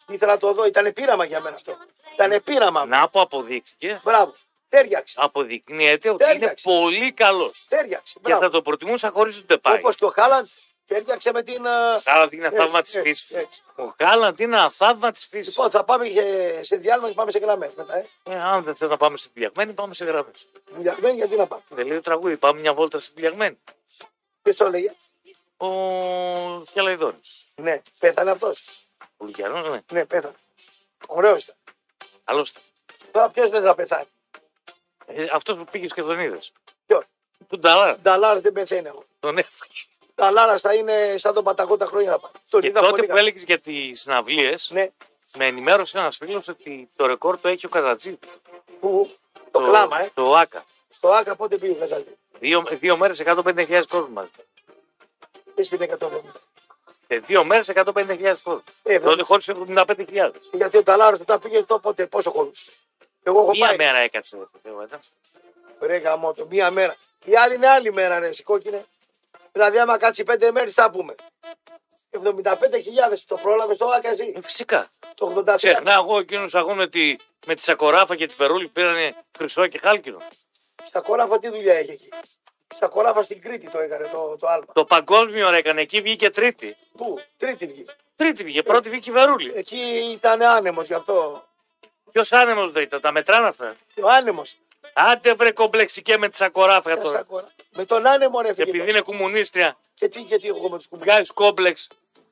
Ήθελα να το δω, ήταν πείραμα για μένα αυτό. Ήταν πείραμα. Να που αποδείχθηκε. Μπράβο. Τέριαξε. Αποδεικνύεται ότι Τέριαξε. είναι πολύ καλό. Τέριαξε. Και θα το προτιμούσα χωρί ούτε πάει. Όπω και ο Χάλαντ τέριαξε με την. Ο Χάλαντ είναι ένα θαύμα τη φύση. Ο Χάλαντ είναι ένα θαύμα τη φύση. Λοιπόν, θα πάμε σε διάλειμμα και πάμε σε γραμμέ μετά. Ε. Ε, αν δεν θέλω να πάμε στην πιλιαγμένη, πάμε σε γραμμέ. Πιλιαγμένη, γιατί να πάμε. Δεν λέει το τραγούδι, πάμε μια βόλτα στην πιλιαγμένη. Ποιο το έλεγε. Ο Φιαλαϊδόνη. Ναι, πέθανε αυτό. Ο Λουκιανό, ναι. Ναι, πέθανε. Ωραίο ήταν. Άλλωστε. Τώρα ποιο δεν θα πεθάνει. Ε, αυτό που πήγε και τον είδε. Ποιο. Τον Νταλάρα. Νταλάρα δεν πεθαίνει εγώ. Τον έφαγε. Νταλάρα θα είναι σαν τον Πατακό τα χρόνια θα πάει. Τον Και είδα τότε πολύ που έλεγε για τι συναυλίε, ναι. με ενημέρωσε ένα φίλο ότι το ρεκόρ το έχει ο Καζατζή. Που, το, το κλάμα, ε. Το ΆΚΑ. Στο ΆΚΑ πότε πήγε ο Καζατζή. Δύο, δύο μέρε εκατόν πενήντα χιλιάδες κόσμο μαζί. Πες την εκατόν πενήντα. Σε δύο μέρε εκατόν πενήντα χιλιάδες κόσμο. Ε, τότε χώρισε εβδομήντα πέντε χιλιάδες. Γιατί ο Νταλάρα μετά πήγε το πότε, πόσο χώρο. Εγώ έχω Μία πάει. μέρα έκατσε. Ρε γαμώτο, μία μέρα. Η άλλη είναι άλλη μέρα, ρε, κόκκινε. Δηλαδή, άμα κάτσει πέντε μέρε, θα πούμε. εβδομήντα πέντε χιλιάδες το πρόλαβε το ΆΚΑ εσύ. Ε, φυσικά. Το ογδόντα τρία. Ξεχνά εγώ εκείνου αγώνε με τη, με τη Σακοράφα και τη Φερούλη πήρανε χρυσό και χάλκινο. Στα κόραφα τι δουλειά έχει εκεί. Στα κόραφα στην Κρήτη το έκανε το, το άλμα. Το παγκόσμιο έκανε, εκεί βγήκε τρίτη. Πού, Τρίτη βγήκε. Τρίτη βγήκε, πρώτη βγήκε η Φερούλη. Εκεί ήταν άνεμο γι' αυτό. Ποιο άνεμο δεν ήταν, τα μετράνε αυτά. Ο άνεμο. Άντε βρε κομπλεξικέ με τη Σακοράφα τώρα. Με τον άνεμο ρε Και φίλε. επειδή είναι κομμουνίστρια, Και τι, και τι εγώ με του κουμπί. βγάζει κόμπλεξ.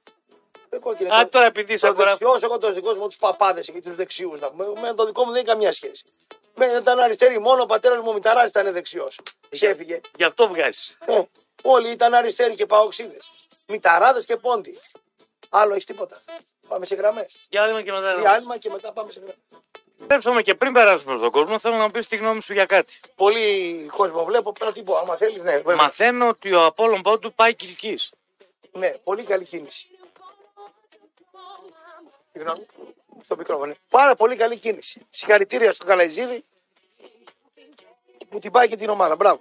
Α, τώρα επειδή η Ο Σακοράφα. δεξιός, εγώ το δικό μου του παπάδε και του δεξιού. Με το δικό μου δεν έχει καμία σχέση. Με ήταν αριστερή, μόνο ο πατέρα μου ο Μηταράς ήταν δεξιό. Ξέφυγε. Γι' αυτό βγάζει. Ε, όλοι ήταν αριστεροί και παοξίδε. Μηταράδε και πόντι. Άλλο έχει τίποτα. Πάμε σε γραμμέ. Διάλειμμα και μετά. Διάλειμμα και μετά πάμε σε γραμμέ. Πέψαμε και πριν περάσουμε στον κόσμο, θέλω να μου πει τη γνώμη σου για κάτι. Πολύ κόσμο βλέπω. Πρέπει να τι πω. Άμα θέλει, ναι. Βέβαια. Μαθαίνω ότι ο Απόλλων Πόντου πάει Κιλκής. Ναι, πολύ καλή κίνηση. Συγγνώμη. Στο μικρόφωνο. Πάρα πολύ καλή κίνηση. Συγχαρητήρια στον Καλαϊτζίδη που την πάει και την ομάδα. Μπράβο.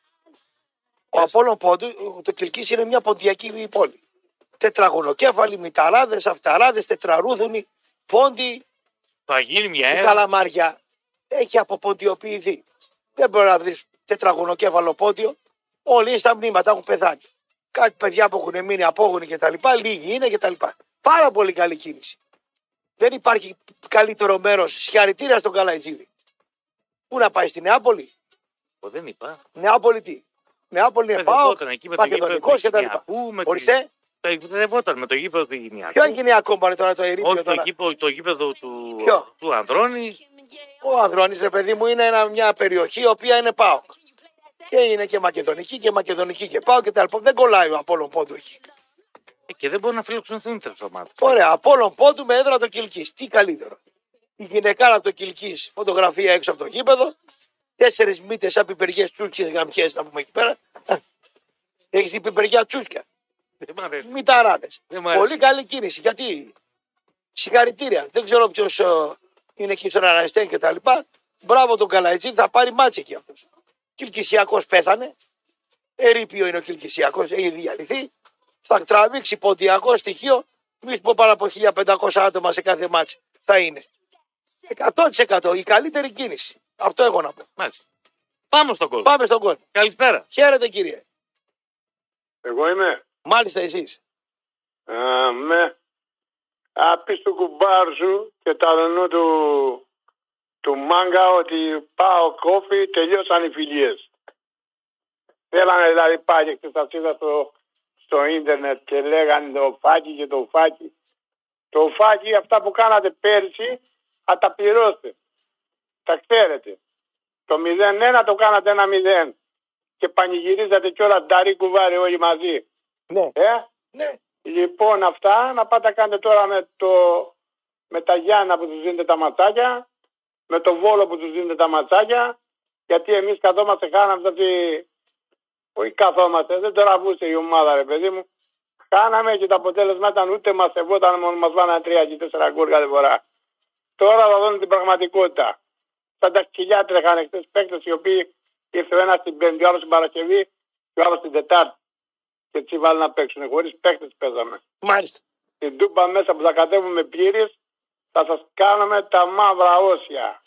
Ο Απόλλων Πόντου, το Κιλκής είναι μια ποντιακή πόλη. Τετραγωνοκέφαλοι, μηταράδες, αυταράδες, τετραρούθουνοι, πόντι, Θα γίνει μια η έρευνα. Καλαμάρια έχει αποποντιοποιηθεί. Δεν μπορεί να βρει τετραγωνοκέφαλο πόντιο. Όλοι είναι στα μνήματα, έχουν πεθάνει. Κάτι παιδιά που έχουν μείνει απόγονοι κτλ. Λίγοι είναι κτλ. Πάρα πολύ καλή κίνηση. Δεν υπάρχει καλύτερο μέρο. Συγχαρητήρια στον Καλαϊτζίδη. Πού να πάει, στη Νεάπολη. Εγώ δεν είπα. Νεάπολη τι. Νεάπολη είναι πάω. Παιδευόταν εκεί με το γήπεδο Μακεδονικό του κτλ. Γυναιακού, με τη- Ορίστε. Παιδευόταν με το γήπεδο του Γυναιακού. Ποιο γυναιακό πάρει τώρα το ερήπιο Όχι το τώρα. γήπεδο, το γήπεδο του, Ποιο? του Ανδρώνη. Ο Ανδρώνης, ρε παιδί μου, είναι ένα, μια περιοχή η οποία είναι ΠΑΟΚ. Και είναι και μακεδονική και μακεδονική και ΠΑΟΚ και τα λοιπά. Δεν κολλάει ο Απόλλων Πόντου εκεί. Ε, Και δεν μπορούν να φιλοξενηθούν τρει ομάδε. Ωραία, Απόλλων Πόντου με έδρα το Κιλκής. Τι καλύτερο. Η γυναικάρα από το Κιλκής, φωτογραφία έξω από το γήπεδο. Τέσσερι μύτε σαν πιπεριέ τσούσκε γαμιέ, να πούμε εκεί πέρα. Έχει την πιπεριά τσούσκια. Δεν μ' αρέσει. Μηταράδε. Δεν μ' αρέσει. Πολύ καλή κίνηση. Γιατί. Συγχαρητήρια. Δεν ξέρω ποιο είναι εκεί στον Αραϊστέν και τα λοιπά. Μπράβο τον Καλαϊτζή, θα πάρει μάτσε εκεί αυτό. Κιλκυσιακό πέθανε. Ερήπιο είναι ο Κιλκυσιακό, έχει διαλυθεί. Θα τραβήξει ποντιακό στοιχείο. Μη πω πάνω από χίλια πεντακόσια άτομα σε κάθε μάτσε. Θα είναι. εκατό τοις εκατό η καλύτερη κίνηση. Αυτό έχω να πω. Μάλιστα. Πάμε στον κόσμο. Πάμε στον κόσμο. Καλησπέρα. Χαίρετε κύριε. Εγώ είμαι. Μάλιστα εσείς. Α, με. Απείς του κουμπάρου σου και τα δονού του, του μάγκα ότι πάω κόφι, τελειώσαν οι φιλίες. Θέλανε δηλαδή πάλι και σας είδα στο, στο ίντερνετ και λέγανε το φάκι και το φάκι. Το φάκι αυτά που κάνατε πέρσι θα τα πληρώσετε. Τα ξέρετε. Το μηδέν ένα το κάνατε ένα μηδέν. Και πανηγυρίζατε κιόλας νταρί κουβάρι όλοι μαζί. Ναι. Ε? Ναι. Λοιπόν, αυτά να πάτε κάνετε τώρα με, το, με τα Γιάννα που τους δίνετε τα ματσάκια, με το Βόλο που τους δίνετε τα ματσάκια, γιατί εμείς καθόμαστε, χάναμε αυτή. Όχι καθόμαστε, δεν το ραβούσε η ομάδα, ρε παιδί μου. Χάναμε και το αποτέλεσμα ήταν ούτε μας σεβόταν, μόνο μας βάνανε τρία και τέσσερα γκολ κάθε φορά. Τώρα θα δουν την πραγματικότητα. Σαν τα σκυλιά τρέχανε χτες παίκτες οι οποίοι ήρθε ο ένας την Πέμπτη, ο άλλος την Παρασκευή και ο άλλος την Τετάρτη. Και έτσι βάλει να παίξουν. Χωρίς παίκτες παίζαμε. Μάλιστα. Την τούμπα μέσα που θα κατέβουμε πλήρης Θα σας κάνουμε τα μαύρα όσια.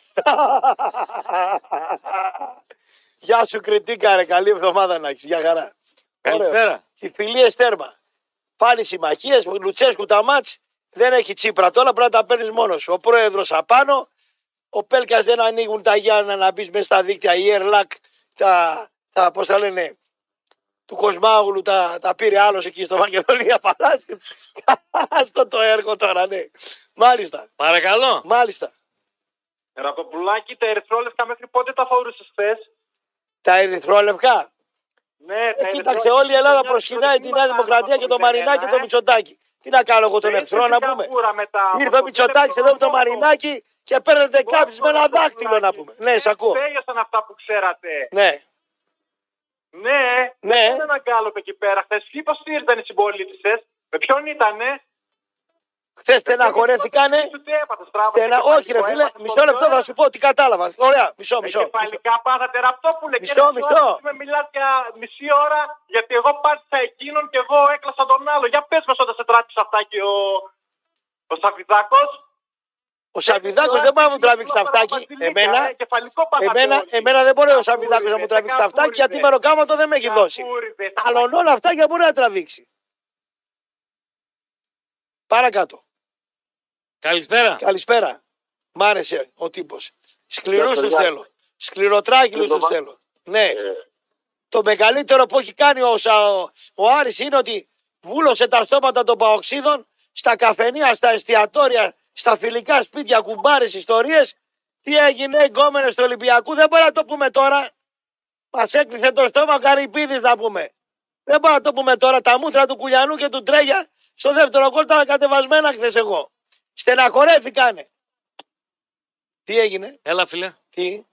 Γεια σου Κριτίκα ρε, καλή εβδομάδα να έχεις, για χαρά. Καλησπέρα. Οι φιλίες τέρμα. Πάλι συμμαχίες, Λουτσέσκου τα μάτς, δεν έχει Τσίπρα τώρα, πρέπει να τα παίρνεις μόνος σου. Ο πρόεδρος απάνω, ο Πέλκας δεν ανοίγουν τα Γιάννα να μπεις μέσα στα δίκτυα, η Ερλάκ, τα, τα πώς τα λένε, του Κοσμάγουλου τα, τα πήρε άλλος εκεί στο Μακεδονία Παλάσιο. Αυτό το έργο τώρα, ναι. Μάλιστα, Παρακαλώ. μάλιστα. Ραπτοπουλάκη, τα ερυθρόλευκα μέχρι πότε τα φορούσες χθες? Τα ερυθρόλευκα. Ναι, Ε, τα κοίταξε, ερυθρόλευκα. όλη η Ελλάδα Μια προσκυνάει τη Νέα τριώτη Δημοκρατία και το Μαρινάκι και το Μητσοτάκι. Τι να κάνω εγώ τον εχθρό να πούμε. Ήρθε ο Μητσοτάκης εδώ με το Μαρινάκι και παίρνετε κάποιους με ένα δάκτυλο να πούμε. Ναι, σ' ακούω. Τέλειωσαν αυτά που ξέρατε. Ναι, Ναι, ναι. δεν ένα γκάλωπ εκεί πέρα χθες. Πώς ήρθαν οι συμπολίτες? Με ποιον ήτανε? Χθες στεναχωρέθηκανε. Στενα... Όχι ρε φίλε, μισό λεπτό θα σου πω τι κατάλαβα. Ωραία, μισό, μισό. Κεφαλικά πάθατε Ραπτόπουλε. Μισό, και μισό. Με μιλάτε για μισή ώρα γιατί εγώ πάτησα εκείνον και εγώ έκλασα τον άλλο. Για πες μας όταν σε τράβηξε αυτά και ο, ο Σαββιδάκος. Ο Σαββιδάκος δεν μπορεί να μου τραβήξει τα αυτάκι. Εμένα, εμένα, εμένα δεν μπορεί ο Σαββιδάκος να μου τραβήξει τα αυτάκι γιατί μεροκάματο δεν με έχει δώσει. Αλλά όλα αυτά για μπορεί να τραβήξει. Παρακάτω. Καλησπέρα. Καλησπέρα. Μ' άρεσε ο τύπος. Σκληρούς τους θέλω. Σκληροτράγγυλους τους θέλω. Ναι. Το μεγαλύτερο που έχει κάνει ο, ο, ο Άρης είναι ότι βούλωσε τα στόματα των παοξίδων στα καφενεία, στα εστιατόρια, στα φιλικά σπίτια, κουμπάρες, ιστορίες. Τι έγινε, γκόμενες του Ολυμπιακού, δεν μπορεί να το πούμε τώρα. Μας έκλεισε το στόμα ο Καρυπίδης να πούμε. Δεν μπορεί να το πούμε τώρα. Τα μούτρα του Κουλιανού και του Τρέγια στο δεύτερο γκολ ήταν κατεβασμένα χθες εγώ. Στεναχωρέθηκανε. Τι έγινε, Έλα φίλε. τι.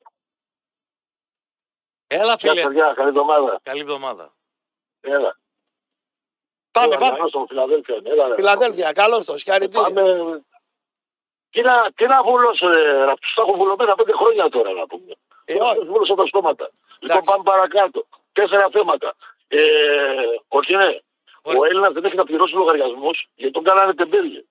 Έλα Γεια φίλε. παιδιά, καλή εβδομάδα. Καλή εβδομάδα. Έλα. Πάμε, Έλα, πάμε. Γιάννος, στον Φιλαδέλφια. Έλα, ρε. Φιλαδέλφια, καλώς το, συγχαρητήρια. Πάμε. Τι να, τι να βουλώσω, ρε, να τους τα έχω βουλωμένα πέντε χρόνια τώρα να πούμε. Ε, όχι. Τους βούλωσα τα στόματα. Λοιπόν, Εντάξει. πάμε παρακάτω. Τέσσερα θέματα. Ε, όχι, ναι. Ωραία. Ο Έλληνας δεν έχει να πληρώσει λογαριασμούς γιατί τον κάνανε τεμπέλη.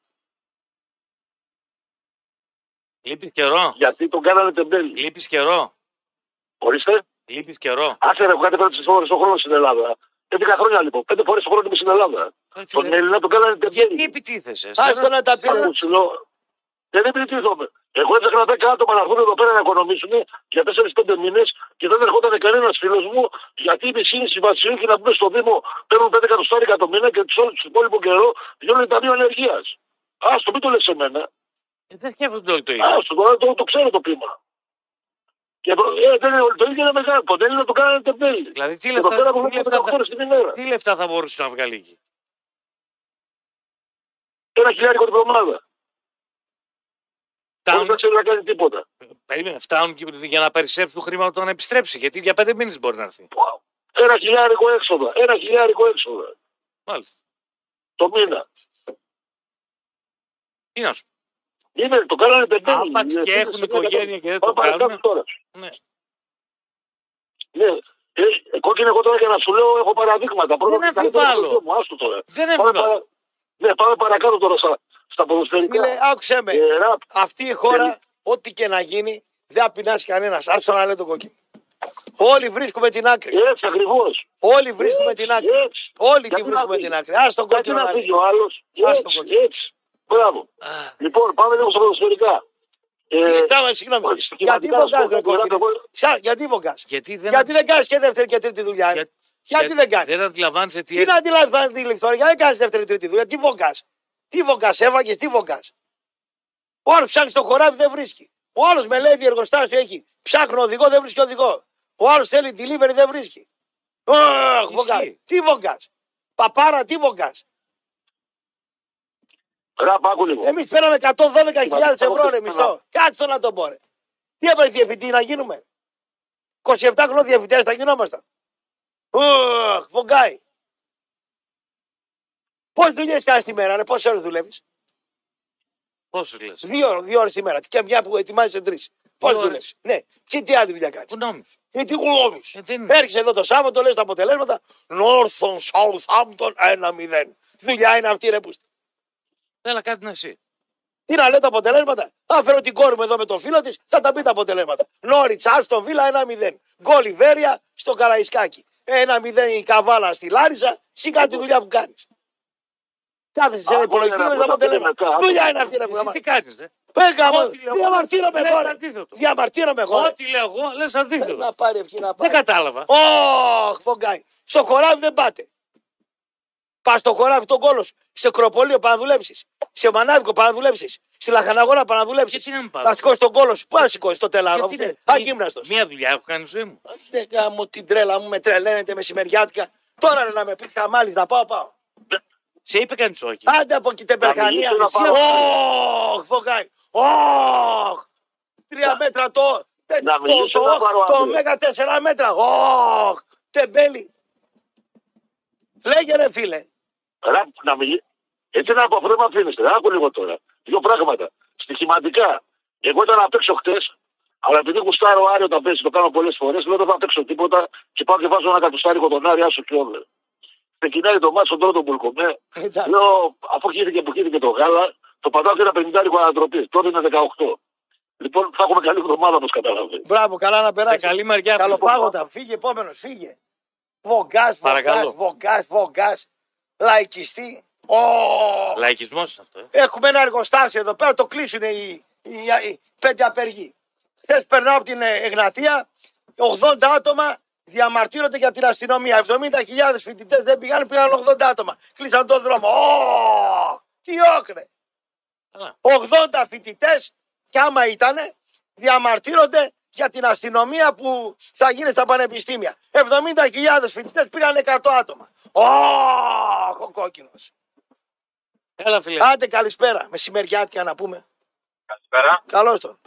Λείπεις καιρό. Γιατί τον κάνανε τεμπέλη. Λείπεις καιρό. Ορίστε. Λείπεις καιρό. Άσε ρε, έχω κάτι πέντε φορές το χρόνο στην Ελλάδα. έντεκα χρόνια λοιπόν. Πέντε φορές το χρόνο είμαι στην Ελλάδα. Ε, Τον φίλε, Έλληνα τον κάνανε τεμπέλη. γιατί επιτίθεσαι. Άστο να τα πει. Άκου, σου λέω, δεν επιτίθομαι. Εγώ έψαχνα δέκα άτομα να έρθουν εδώ πέρα να οικονομήσουν για τέσσερις πέντε μήνες και δεν ερχόταν κανένα φίλο μου γιατί είπε σύνηση βασιλείου και να μπουν στο Δήμο παίρνουν πέντε εκατοστάρικα το μήνα και του όλου του υπόλοιπο καιρό βγαίνουν ταμείο ενεργεία. Α το μην το λε σε μένα. Ε, δεν σκέφτονται όλοι το ίδιο. Α το, το, το, το ξέρω το πείμα. Και το, ε, δεν είναι όλο το ίδιο είναι μεγάλο. Τον Έλληνα το κάνανε τεμπέλη. Δηλαδή τι Και το πέρα λεφτά, από τι, λεφτά θα, στην ημέρα. τι λεφτά θα μπορούσε να βγάλει εκεί. Ένα χιλιάρικο την εβδομάδα. Όχι Φτάνουν, δεν ξέρει να κάνει τίποτα. περίμενε, φτάνουν και για να περισσέψουν χρήματα όταν επιστρέψει. Γιατί για πέντε μήνες μπορεί να έρθει. Ένα χιλιάρικο έξοδα. Ένα χιλιάρικο έξοδα. Μάλιστα. Το μήνα. Τι να σου πω. Είναι, το κάνανε τεμπέλη. Άπαξ και έχουν οικογένεια και δεν το Πάμε κάνουν. τώρα. Ναι. Ναι. Ε, ε, κόκκινε εγώ τώρα για να σου λέω έχω παραδείγματα. Πρώτα Δεν το καλύτερο αμφιβάλλω. το μου, άστο τώρα. Δεν Πάμε, έμεινα. παρα... ναι, πάμε παρακάτω τώρα στα, στα ποδοσφαιρικά. Φίλε, άκουσε με. Ε, ραπ, Αυτή η χώρα, ό,τι και να γίνει, δεν απεινάσει κανένα. Άκουσα να λέει το κόκκινο. Όλοι βρίσκουμε την άκρη. έτσι ακριβώς. Όλοι βρίσκουμε την άκρη. Έτσι. Όλοι Γιατί τη να βρίσκουμε φύγει. την άκρη. Α τον Γιατί κόκκινο να να φύγει λέει. ο άλλος. Ας το Έτσι, κόκκινο. έτσι. Μπράβο. Α, Λοιπόν, πάμε λίγο στα ποδοσφαιρικά. Ε, Κοίτα, συγγνώμη. όχι, Γιατί σχηματικά, βοκάς, ρε σχηματικά, κόκκινο. εγώ- Σα, γιατί βοκάς. γιατί δεν, Γιατί δεν κάνεις και δεύτερη και τρίτη δουλειά. Για- Γιατί δεν κάνεις. δεν αντιλαμβάνεσαι τι Τι να αντιλαμβάνεις τώρα, γιατί δεν κάνεις δεύτερη τρίτη δουλειά. Τι βοκάς. Τι βοκάς, έβαγες, τι βοκάς. Ο άλλος ψάχνει στο χωράφι, δεν βρίσκει. Ο άλλος με λέει εργοστάσιο έχει. Ψάχνω οδηγό, δεν βρίσκει οδηγό. Ο άλλος θέλει delivery, δεν βρίσκει. Αχ, Ισχύει. βοκάς. Τι βοκάς. Παπάρα, τι βοκάς. Ραπ, άκου λίγο. Εμείς φέραμε εκατόν δώδεκα χιλιάδες ευρώ ρε Καλά. μισθό. Κάτσε να το πω ρε. Τι έπρεπε διευθυντή να γίνουμε. είκοσι επτά χρονών διευθυντές θα γινόμασταν. Αχ, βογκάει. Πόσες δουλειές κάνεις τη μέρα, ρε, πόσες ώρες δουλεύεις. Πόσο λες. Δύο, δύο ώρες τη μέρα. Και μια που ετοιμάζεσαι τρεις. Πόσες ώρες. δουλεύεις. Ναι, και τι άλλη δουλειά κάνεις. Πού νόμιζε. Ε, τι γουλόμεις. Ε, δεν είναι. Έρχεσαι εδώ το Σάββατο, λες τα αποτελέσματα. Northern Southampton ένα μηδέν. Δουλειά είναι αυτή ρε που. Έλα κάτι να εσύ. Τι να λέω τα αποτελέσματα. Θα φέρω την κόρη μου εδώ με τον φίλο τη, θα τα πει τα αποτελέσματα. Νόριτς, Άστον Βίλα ένα μηδέν. Γκολ Ιβέρια στο Καραϊσκάκι. ένα μηδέν η Καβάλα στη Λάρισα. Σιγά τη δουλειά που κάνει. Κάθεσαι σε ένα υπολογιστή με τα αποτελέσματα. Δουλειά είναι αυτή να Εσύ πούμε. τι κάνεις, δε. Πέγαμε. Ό,τι λέω- Διαμαρτύρομαι Λέει εγώ. αντίθετο. Διαμαρτύρομαι εγώ. ρε. Ό,τι λέω εγώ, λες αντίθετο. Να πάρει ευχή να Δεν πάρει. κατάλαβα. Ωχ, φωγκάει. Στο χωράφι δεν πάτε. Πα στο χωράφι τον κόλο σου. Σε κροπολείο πάνε να δουλέψει. Σε μανάβικο πάνε να δουλέψει. Στη λαχαναγόρα πάνε να δουλέψει. Γιατί να μην πάω. Θα σηκώσει τον κόλο σου. Πού να σηκώσει το τελάδο. Γιατί είναι- Αγύμναστο. Μία δουλειά έχω κάνει στη ζωή μου. Δεν κάνω την τρέλα μου, με τρελαίνετε μεσημεριάτικα. Τώρα ρε, να με πει χαμάλη να πάω, πάω. Σε είπε κανείς όχι. Άντε από εκεί τεμπερχανία. μιλήσω να Ωχ, φωγκάει. Ωχ. Τρία μέτρα το. Να το- μιλήσω το- να πάρω Το αύριο. μέγα τέσσερα μέτρα. Ωχ. Τεμπέλη. Λέγε ρε φίλε. Ρε, να μιλήσει. Έτσι να πω, αυτό δεν με αφήνεστε. Άκου λίγο τώρα. Δύο πράγματα. Στοιχηματικά. Εγώ ήταν να παίξω χτε, αλλά επειδή γουστάρω Άρη όταν παίζει, το κάνω πολλέ φορέ, λέω δεν θα παίξω τίποτα και πάω και βάζω ένα κατουστάρικο τον Άρη, άσο και over. Ξεκινάει το μάτσο τώρα τον Μπουλκομέ. Εντάξει. Λέω, αφού χύθηκε που χύθηκε το γάλα, το πατάω και ένα πενηντάρικο ανατροπή. Τώρα είναι δεκαοκτώ. Λοιπόν, θα έχουμε καλή εβδομάδα όπω καταλαβαίνετε. Μπράβο, καλά να Σε περάσει. καλή μεριά. Καλοφάγοντα. Φύγε επόμενο, φύγε. Βογκά, Παρακαλώ. βογκά, βογκά, βογκά. Λαϊκιστή. Ω. Λαϊκισμός είναι αυτό. Ε. Έχουμε ένα εργοστάσιο εδώ πέρα, το κλείσουν οι, οι, οι πέντε απεργοί. Χθε περνάω από την ε, Εγνατία, ογδόντα άτομα διαμαρτύρονται για την αστυνομία. εβδομήντα χιλιάδες φοιτητές δεν πήγαν, πήγαν ογδόντα άτομα. Κλείσαν τον δρόμο. Ω, τι όκρε. Καλά. ογδόντα φοιτητές, και άμα ήτανε, διαμαρτύρονται για την αστυνομία που θα γίνει στα πανεπιστήμια. εβδομήντα χιλιάδες φοιτητές πήγαν εκατό άτομα. Ω, ο κόκκινος. Έλα φίλε. Άντε καλησπέρα. Μεσημεριάτικα να πούμε. Καλησπέρα. Καλώς τον.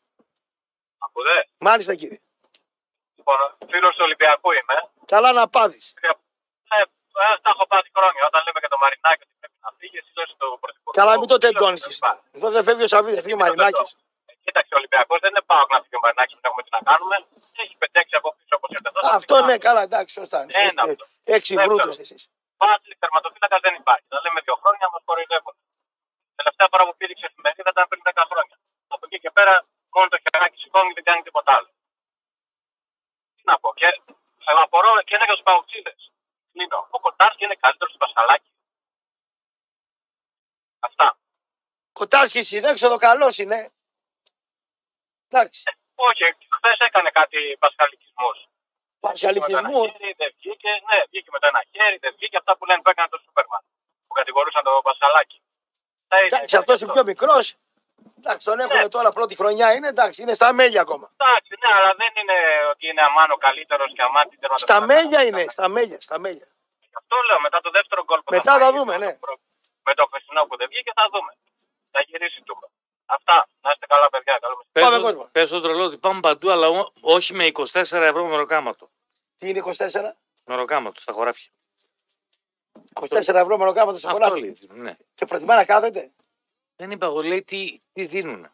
Ακούτε. Μάλιστα κύριε. Λοιπόν, φίλος του Ολυμπιακού είμαι. Καλά να πάθεις. Ε, ε, τα έχω πάθει χρόνια. Όταν λέμε για το Μαρινάκη ότι πρέπει να φύγει, εσύ λες το πρωθυπουργό. Καλά μην το τεντώνεις. Εδώ δεν φεύγει ο Σαββίδης, δεν φύγει ο Μαρινάκης. Ε, Κοίταξε, ο Ολυμπιακός δεν είναι πάω να φύγει ο Μαρινάκης, μην έχουμε τι να κάνουμε. Έχει πεντέξι από πίσω όπως ήρθε εδώ. Αυτό ναι, καλά εντάξει, σωστά. Ένα Έχετε αυτό. έξι Δεύτερο. βρούτες εσείς. Πάση τερματοφύλακα δεν υπάρχει. Τα λέμε δύο χρόνια, μας κοροϊδεύουν. Τελευταία φορά που πήδηξε εφημερίδα ήταν πριν δέκα χρόνια. Από εκεί και πέρα, μόνο το χεράκι σηκώνει, δεν κάνει τίποτα άλλο. Τι να πω, και απορώ και ένα για τους παουτσίδες. Κλείνω. Ο Κοτάρσκι είναι καλύτερος του Πασχαλάκη. Αυτά. Κοτάσκης στην έξοδο καλός είναι. Εντάξει. Όχι, χθες έκανε κάτι πασχαλικισμούς. Πασχαλικισμού. Δεν βγήκε, ναι, βγήκε με το ένα χέρι, δεν βγήκε αυτά που λένε που έκανε το Σούπερμαν. Που κατηγορούσαν το Πασχαλάκη. Εντάξει, αυτός είναι πιο μικρός. Εντάξει, τον έχουν τώρα πρώτη χρονιά είναι, εντάξει, είναι στα μέλια ακόμα. Εντάξει, ναι, αλλά δεν είναι ότι είναι αμάν ο καλύτερος και αμάν την Στα μέλια είναι, στα μέλια, στα μέλια. Αυτό λέω, μετά το δεύτερο γκολ που Μετά θα θα φάει, δούμε, με ναι. το προ- Με το χθεσινό που δεν βγήκε θα δούμε. Θα γυρίσει τούμπα. Αυτά. Να είστε καλά, παιδιά. Καλό μεσημέρι. Πάμε, Πες, κόσμο. πες στον τρελό ότι πάμε παντού, αλλά ό- όχι με είκοσι τέσσερα ευρώ μεροκάματο. Τι είναι είκοσι τέσσερα? Μεροκάματο στα χωράφια. είκοσι τέσσερα ευρώ μονοκάματο στο Αυτό χωράφι. λέει. Ναι. Και προτιμά να κάθεται. Δεν είπα εγώ, λέει τι, τι δίνουν.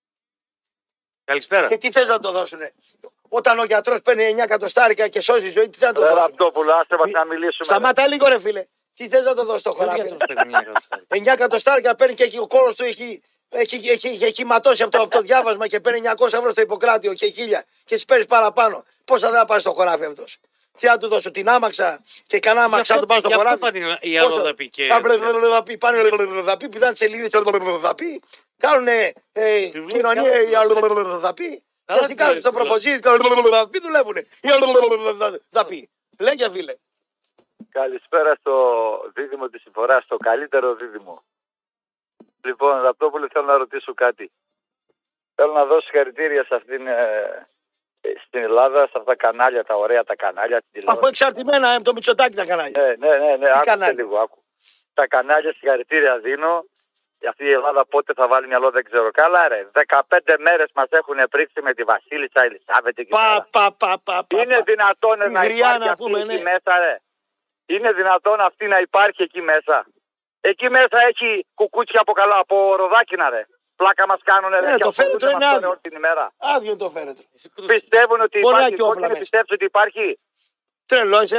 Καλησπέρα. Και τι θε να το δώσουνε. Όταν ο γιατρό παίρνει εννιά εκατοστάρικα και σώζει ζωή, τι θα το Ρε δώσουν. Ραπτόπουλο, άσε μας να μιλήσουμε. Σταμάτα λίγο, ρε φίλε. Τι θε να το δώσει το Ποιος χωράφι. γιατρός παίρνει μια εκατοστάρικα? εννιά εκατοστάρικα παίρνει και ο κόλο του έχει, έχει, έχει, έχει, έχει ματώσει από το, από το διάβασμα και παίρνει εννιακόσια ευρώ στο Ιπποκράτιο και χίλια και τι παίρνει παραπάνω. Πώ θα να πάει στο χωράφι αυτό. Τι να του δώσω, την άμαξα και κανένα άμαξα να του πάω στο Γι' αυτό χωράφι. πάνε οι αλλοδαποί και... Τα μπλεδαποί, πάνε οι αλλοδαποί, πηδάνε σελίδε οι αλλοδαποί, κάνουν κοινωνία οι αλλοδαποί. Και Καλά αυτοί κάνουν τις το λες. προποζίδι, οι αλλοδαποί δουλεύουν. Οι αλλοδαποί. Λέγε φίλε. Καλησπέρα στο δίδυμο της συμφοράς, το καλύτερο δίδυμο. Λοιπόν, Ραπτόπουλε, θέλω να ρωτήσω κάτι. Θέλω να δώσω συγχαρητήρια σε αυτήν, ε, στην Ελλάδα, σε αυτά τα κανάλια, τα ωραία τα κανάλια. Την Αφού εξαρτημένα ε, το Μητσοτάκι τα κανάλια. Ναι, ναι, ναι, ναι, άκουσε κανάλια? λίγο, άκου. Τα κανάλια συγχαρητήρια δίνω. Για αυτή η Ελλάδα πότε θα βάλει μυαλό δεν ξέρω. Καλά ρε, δεκαπέντε μέρες μας έχουν πρίξει με τη Βασίλισσα Ελισάβετ εκεί Πα, πέρα. πα, πα, πα, πα, Είναι πα. δυνατόν Τη να γριά υπάρχει να αυτή πούμε, εκεί ναι. μέσα ρε. Είναι δυνατόν αυτή να υπάρχει εκεί μέσα. Εκεί μέσα έχει κουκούτσια από καλά, από ροδάκινα ρε. Πλάκα μας κάνουνε ρε. Ναι, και το ασχολούνται φέρετρο είναι με αυτό, άδειο. ρε, όλη την ημέρα. Άδειο είναι το φέρετρο. Εσύ που το- Πιστεύουν ότι Μπορεί να υπάρχει. έχει όπλα Όχι, δεν μέσα. πιστεύεις ότι υπάρχει. Τρελό είσαι ρε.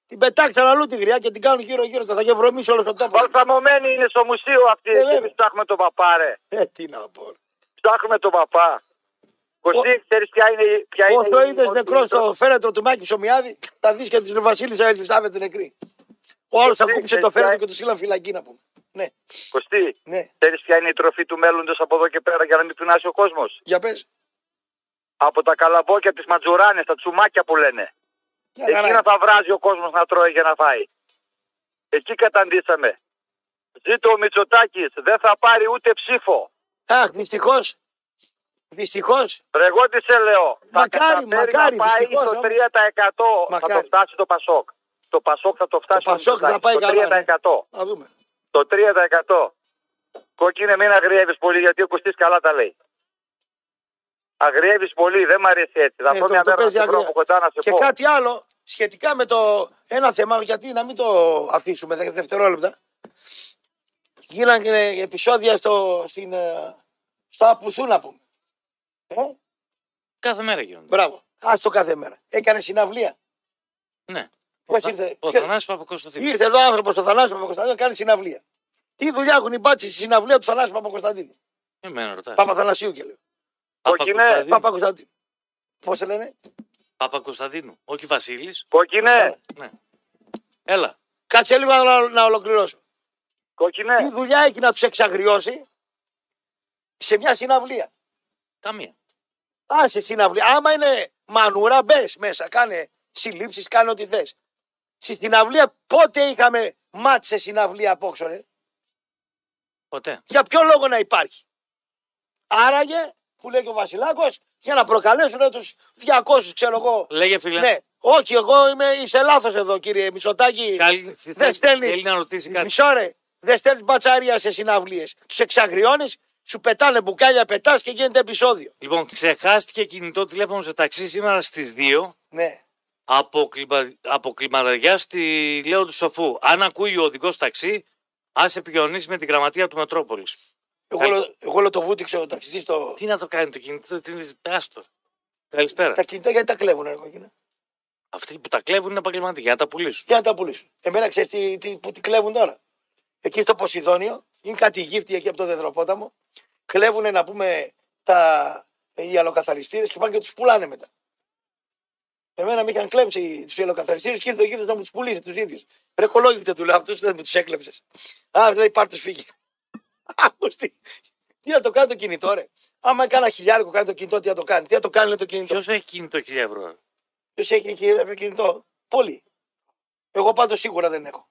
Την πετάξαν αλλού τη γριά και την κάνουν γύρω-γύρω. Θα γευρωμίσει όλο ο τόπο. Βαλσαμωμένη είναι στο μουσείο αυτή. Ε, και βέβαια. εμείς ψάχνουμε τον παπά, ρε. Ε, τι να πω. Ψάχνουμε τον παπά. Κωστή, ξέρεις ποια είναι, ποια είναι Όσο η- είδε ο- νεκρό στο φέρετρο του Μάκη Σομιάδη, θα δει και την Βασίλισσα Ελισάβετ νεκρή. Όλο Κωστή, ακούμπησε το ξέρεις φέρετρο ποια- και του στείλαν φυλακή να πούμε. Ναι, Κωστή, ναι. ξέρεις ποια είναι η τροφή του μέλλοντος από εδώ και πέρα για να μην πεινάσει ο κόσμος? Για πες. Από τα καλαμπόκια, τις ματζουράνες, τα τσουμάκια που λένε. Μια χαρά Εκείνα είναι. θα βράζει ο κόσμος να τρώει και να φάει. Εκεί καταντήσαμε. Ζήτω ο Μητσοτάκης, δεν θα πάρει ούτε ψήφο. Αχ, δυστυχώ. Δυστυχώ. Ρε, εγώ τι σε λέω. Μακάρι, θα καταφέρει μακάρι, να πάει δυστυχώς, στο όμως. τρία τοις εκατό. Θα Μακάρι. το φτάσει το Πασόκ. Το Πασόκ θα το φτάσει Το Πασόκ θα πάει το καλά, τρία τοις εκατό. Να δούμε. Το τρία τοις εκατό. Κόκκινε, μην αγριεύεις πολύ, γιατί ο Κωστής καλά τα λέει. Αγριεύεις πολύ, δεν μ' αρέσει έτσι. Θα Ε, πω το- μια το μέρα να παίζει σε βρω αγρία. από κοντά να σε Και πω. κάτι άλλο σχετικά με το ένα θέμα, γιατί να μην το αφήσουμε δε- δευτερόλεπτα. Γίνανε επεισόδια στο, στην, ε, στο Απουσού να πούμε. Ε, Κάθε μέρα γίνονται. μπράβο. Άστο κάθε μέρα. Έκανε συναυλία. Ναι. Πώς Ο- ήρθε? Ο Ποιο- Θανάσης Παπακοστοθήμου. Ήρθε εδώ άνθρωπο ο Θανάσης Παπακοσταντίνου, κάνει συναυλία. Τι δουλειά έχουν οι μπάτσοι στη συναυλία του Θανάση Παπακοσταντίνου. Εμένα ρωτάς. Παπαθανασίου και λέω. Κόκκινε. Παπακοσταντίνου. Παπακοσταντίνου. Πώ το λένε? Παπακοσταντίνου. Όχι Βασίλης. Κόκκινε, Ναι. Έλα. Κάτσε λίγο να, να ολοκληρώσω. Τι κόκκινε. δουλειά έχει να του εξαγριώσει σε μια συναυλία. Καμία. Α, σε συναυλία. Άμα είναι μανούρα, μπε μέσα. Κάνε συλλήψει, κάνε ό,τι θε. Στη συναυλία, πότε είχαμε μάτς σε συναυλία απόξω, ρε. Ποτέ. Για ποιο λόγο να υπάρχει. Άραγε, που λέει και ο Βασιλάκος, για να προκαλέσουν του διακόσιους, ξέρω εγώ. Λέγε φίλε. Ναι, όχι, εγώ είμαι, είσαι λάθος εδώ, κύριε Μητσοτάκη. Καλή- Δεν θέλει- στέλνει. Θέλει να ρωτήσει κάτι. Μισό ρε, δεν στέλνει μπατσαρία σε συναυλίες. Τους εξαγριώνεις, σου πετάνε μπουκάλια, πετάς και γίνεται επεισόδιο. Λοιπόν, ξεχάστηκε κινητό τηλέφωνο σε ταξί σήμερα στις δύο Ναι. από, κλιμα... από κλιματαριά στη Λέω του Σοφού. Αν ακούει ο οδηγός ταξί, ας επικοινωνήσει με την γραμματεία του Μετρόπολης. Εγώ, λέω- εγώ λέω το βούτυξε ο ταξιστής στο... Τι να το κάνει το κινητό, τι είναι, άστο. Καλησπέρα. Τα κινητά γιατί τα κλέβουν, ρε κόκκινα. Αυτοί που τα κλέβουν είναι επαγγελματικοί, για να τα πουλήσουν. Για να τα πουλήσουν. Εμένα ξέρεις τι, τι, που τι κλέβουν τώρα. Εκεί στο Ποσειδόνιο, είναι κάτι Αιγύπτιοι εκεί από το Δεδροπόταμο, κλέβουν να πούμε τα, οι αλλοκαθαριστήρες και πάνε και τους πουλάνε μετά. Εμένα με είχαν κλέψει τους αλλοκαθαριστήρες και ήρθε ο Αιγύπτιος να μου τους πουλήσει τους ίδιους. Ρε κολόγητε του λέω, αυτούς δεν με τους έκλεψες. Α, λέει πάρ' τους φύγει. Άκουστη. Τι να το κάνει το κινητό, ρε. Άμα κάνα χιλιάρικο κάνει το κινητό, τι να το κάνει. Τι να το κάνει λέει, το κινητό. Ποιο έχει κινητό χίλια ευρώ. Ποιος έχει εκεί κινητό. Πολύ. Εγώ πάντως σίγουρα δεν έχω.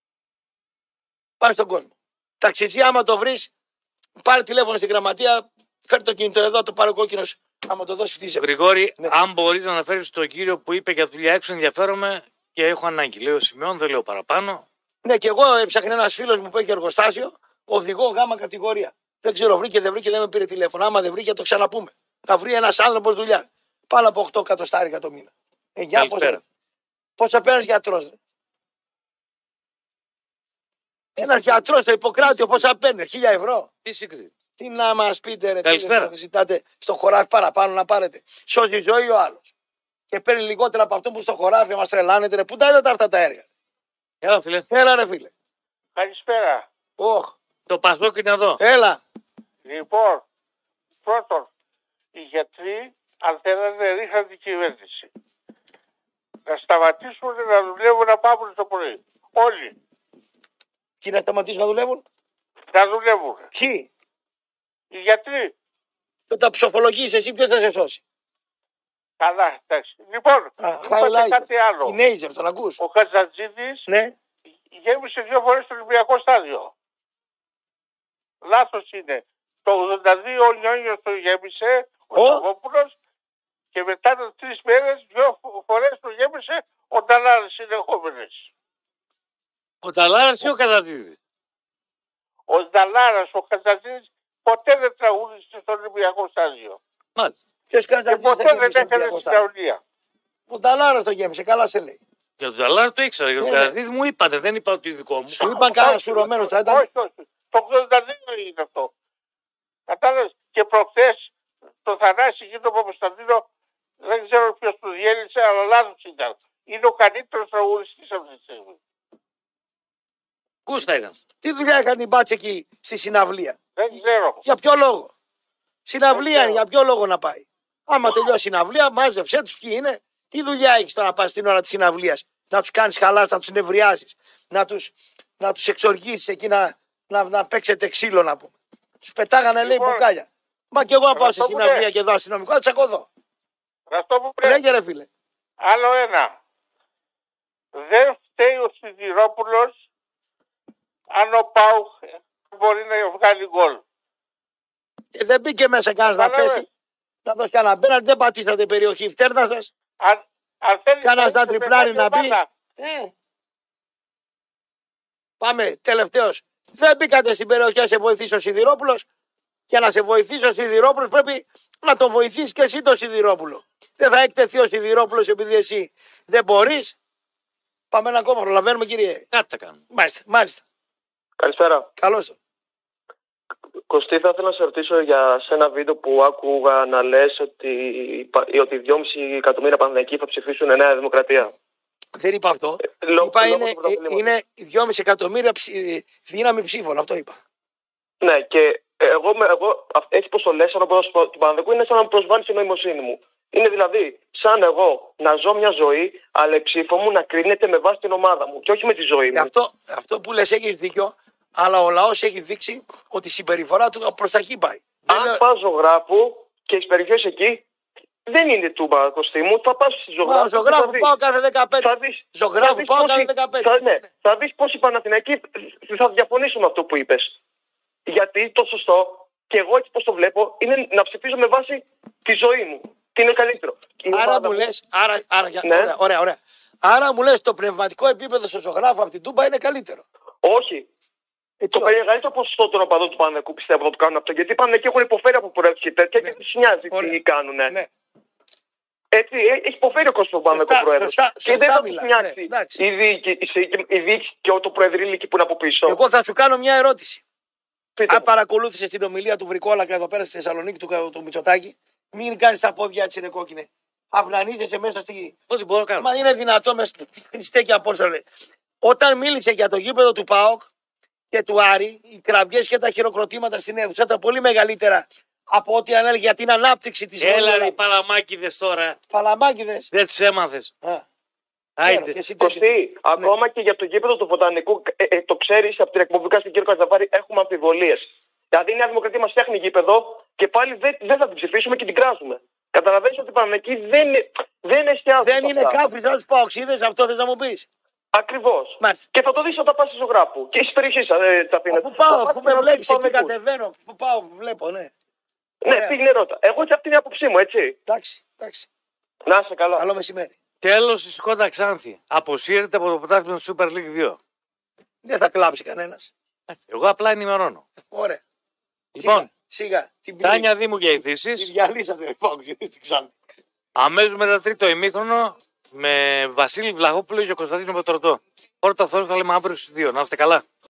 Πάρε στον κόσμο. Ταξιτζή, άμα το βρει, πάρε τηλέφωνο στην γραμματεία, φέρ το κινητό εδώ, το πάρε ο κόκκινο. Άμα το δώσει, φτύσε. Γρηγόρη, Ναι. αν μπορεί να αναφέρει τον κύριο που είπε για δουλειά έξω, ενδιαφέρομαι και έχω ανάγκη. Λέω Σιμεών, δεν λέω παραπάνω. Ναι, και εγώ έψαχνε ένα φίλο μου που έχει εργοστάσιο, οδηγό γάμα κατηγορία. Δεν ξέρω, βρήκε, δεν βρήκε, δεν με πήρε τηλέφωνο. Άμα δεν βρήκε, το ξαναπούμε. Θα βρει ένα άνθρωπο δουλειά. Πάνω από οκτώ εκατοστάρικα το μήνα. Ε, για Καλησπέρα. πόσα παίρνει γιατρό. Ένα γιατρό στο Ιπποκράτιο πόσα παίρνει, χίλια ευρώ. Τι συγκρίνει. Τι να μα πείτε, ρε. Καλησπέρα. Τι ζητάτε στο χωράφι παραπάνω να πάρετε. Σώζει ζωή ο άλλο. Και παίρνει λιγότερα από αυτό που στο χωράφι μα τρελάνετε. Ρε. Πού τα είδατε αυτά τα έργα. Έλα, φίλε. Έλα, ρε φίλε. Καλησπέρα. Όχ. Το Πασόκ είναι εδώ. Έλα. Λοιπόν, πρώτον, οι γιατροί, αν θέλανε, ρίχναν την κυβέρνηση. Να σταματήσουν να δουλεύουν να πάμε το πρωί. Όλοι Τι να σταματήσουν να δουλεύουν. να δουλεύουν. Ποιοι. Οι γιατροί. Το τα ψοφολογείς εσύ, ποιο θα σε σώσει. Καλά, εντάξει. Λοιπόν, Α, είπατε highlight. κάτι άλλο. Teenager, τον ακούς. Ο Χατζατζίδης Ναι. γέμισε δύο φορές στο Ολυμπιακό στάδιο. Λάθος είναι. Το ογδόντα δύο ο Νιόνιος το γέμισε, ο Ω. Σαββόπουλος, και μετά από τρεις μέρες δύο φορές το γέμισε ο Νταλάρης συνεχόμενες. Ο Ταλάρα ή ο Κατατζίδη. Ο Νταλάρας, ο Χατζατζίδης, ποτέ δεν τραγούδισε στο Ολυμπιακό στάδιο. Μάλιστα. Ποιος Και κάνει ποτέ δεν έκανε την τραγουδία. Ο Ταλάρας το γέμισε, καλά σε λέει. Για τον Ταλάρα το ήξερα. Για τον Ναι. Κατατζίδη μου είπατε, δεν είπα ότι δικό μου. Σου είπαν κανένα σουρωμένο θα ήταν. Όχι, όχι. Το ογδόντα δύο είναι αυτό. Κατάλαβες. Και προχθές το Θανάση και τον Παπασταντίνο, δεν ξέρω ποιος του διέλυσε, αλλά λάθος ήταν. είναι ο καλύτερος τραγουδιστής αυτή τη στιγμή. Κούστα ήταν. Τι δουλειά έκανε η Μπάτση εκεί στη συναυλία. Δεν ξέρω. Για ποιο λόγο. Συναυλία ξέρω. είναι, για ποιο λόγο να πάει. Άμα τελειώσει η συναυλία, μάζεψε του ποιοι είναι. Τι δουλειά έχει τώρα να πα την ώρα τη συναυλία. Να του κάνει χαλά, να του νευριάσει. Να του να τους εξοργήσει εκεί να, να, να παίξετε ξύλο να πούμε. Του πετάγανε λέει Λοιπόν, μπουκάλια. Μα και εγώ να πάω σε αυτό που συναυλία λέει. και εδώ αστυνομικό, θα τσακωδώ. Αυτό που πρέπει. Λέγε ρε φίλε. Άλλο ένα. Δεν φταίει ο Σιδηρόπουλος αν ο Πάου μπορεί να βγάλει γκολ. Ε, δεν μπήκε μέσα κανένα να Κατάλαβες. πέσει. Να δώσει κανένα μπέναλτι, δεν πατήσατε περιοχή φτέρνα σα. Αν, αν θέλει Κάνας να τριπλάρει να μπει. ομάδα, Ε. Πάμε, τελευταίος. Δεν μπήκατε στην περιοχή να σε βοηθήσει ο Σιδηρόπουλος. Και να σε βοηθήσει ο Σιδηρόπουλος πρέπει να τον βοηθήσει και εσύ τον Σιδηρόπουλο. Δεν θα εκτεθεί ο Σιδηρόπουλος επειδή εσύ δεν μπορείς. Πάμε ένα ακόμα, προλαβαίνουμε κύριε. Κάτι θα κάνουμε. Μάλιστα, μάλιστα. Καλησπέρα. Καλώς το. Κωστή, θα ήθελα να σε ρωτήσω για σε ένα βίντεο που άκουγα να λες ότι, ότι δυόμισι εκατομμύρια Παναθηναϊκοί θα ψηφίσουν Νέα Δημοκρατία. Δεν είπα αυτό. Ε, λόγω- είπα λόγω είναι, του πρωταθλήματος. είναι δυόμισι εκατομμύρια ψη, δύναμη ψήφων. Αυτό είπα. Ναι, και εγώ, με- εγώ αυ- έτσι πως το λες, σαν πρόσωπο του Παναθηναϊκού, είναι σαν να μου προσβάλλεις τη νοημοσύνη μου. Είναι δηλαδή σαν εγώ να ζω μια ζωή, αλλά η ψήφο μου να κρίνεται με βάση την ομάδα μου και όχι με τη ζωή Και μου. αυτό, αυτό που λες έχει δίκιο, αλλά ο λαός έχει δείξει ότι η συμπεριφορά του προς τα εκεί πάει. Δεν Αν λέω- πας ζωγράφου και τις περιοχές εκεί, δεν είναι τούμπα, Κωστή μου, θα πας στη ζωγράφου. Μα, ζωγράφου θα δεις. πάω κάθε δεκαπέντε. Θα δεις, Ζωγράφου θα δεις πάω πόσοι- κάθε δεκαπέντε. Θα, ναι, θα δεις πώς οι Παναθηναϊκοί θα διαφωνήσουν με αυτό που είπες. Γιατί το σωστό, και εγώ έτσι πώς το βλέπω, είναι να ψηφίζω με βάση τη ζωή μου. Τι είναι καλύτερο. Η Άρα ομάδα μου λες, άρα, άρα, για- Ναι. ωραία, ωραία, ωραία. Άρα μου λες το πνευματικό επίπεδο στο ζωγράφο από την Τούμπα είναι καλύτερο. Όχι. Ε, τι Το όχι. μεγαλύτερο ποσοστό των οπαδών του Παναθηναϊκού πιστεύω να το κάνουν αυτό. Γιατί οι Παναθηναϊκοί έχουν υποφέρει από προέλευση και τέτοια και τους νοιάζει Ωραία. τι κάνουν. Ναι. Έτσι, ε, έχει υποφέρει ο κόσμος του Παναθηναϊκού Σωστά, Προέδρου. σωστά, Και σωστά δεν θα τους μιλάς, νοιάζει ναι, εντάξει. η διοίκηση η διοίκηση και το προεδρήλικη που είναι από πίσω. Εγώ θα σου κάνω μια ερώτηση. Πείτε Αν μου. παρακολούθησε την ομιλία του Βρικόλακα εδώ πέρα στη Θεσσαλονίκη του, του Μητσοτάκη, μην κάνει τα πόδια έτσι είναι κόκκινε. Αυνανίζεσαι μέσα στη. Ό,τι μπορώ να κάνω. Μα είναι δυνατό μέσα στη στέκια απόστολε. Όταν μίλησε για το γήπεδο του ΠΑΟΚ και του Άρη, οι κραυγές και τα χειροκροτήματα στην αίθουσα ήταν πολύ μεγαλύτερα από ό,τι αν έλεγε για την ανάπτυξη τη Έλα ρε οι παλαμάκιδες τώρα. Παλαμάκιδες. Δεν τους έμαθες. Α, ξέρω, Άιτε. και εσύ τέτοιος. Κωστή, ακόμα και για το γήπεδο του Βοτανικού, ε, ε, το ξέρει από την εκπομπή στον κύριο Καζαβάρη, έχουμε αμφιβολίες. Δηλαδή η Νέα Δημοκρατία μας φτιάχνει γήπεδο και πάλι δεν, δεν θα την ψηφίσουμε και την κράζουμε. Καταλαβαίνεις ότι οι Παναθηναϊκοί δεν, δεν εστιάζουν. Δεν σε είναι αυτά. κάφρι σαν του Παοξίδες, αυτό θες να μου πει. Ακριβώς. Μάλιστα. Και θα το δεις όταν πας στη ζωγράφου. Και στις περιοχές ε, τα αφήνω. Πού πάω, πού με βλέπει εκεί κατεβαίνω. Πού πάω, βλέπω, ναι. Ναι, Ωραία. πήγαινε ρώτα. Εγώ και αυτή είναι η άποψή μου, έτσι. Εντάξει, εντάξει. Να είσαι καλά. Καλό μεσημέρι. Τέλος η Σκόντα Ξάνθη. Αποσύρεται από το πρωτάθλημα του Super League δύο. Δεν θα κλάψει κανένα. Εγώ απλά ενημερώνω. Ωραία. Λοιπόν, Σιγά, σιγά. Την πήρε- Τάνια Δήμου για Τη ειδήσεις. διαλύσατε, λοιπόν, την Ξάνθη. Αμέσως μετά τρίτο ημίχρονο με Βασίλη Βλαχόπουλο και Κωνσταντίνο Πετρωτό. Πρώτα αυτό θα λέμε αύριο στις δύο. Να είστε καλά.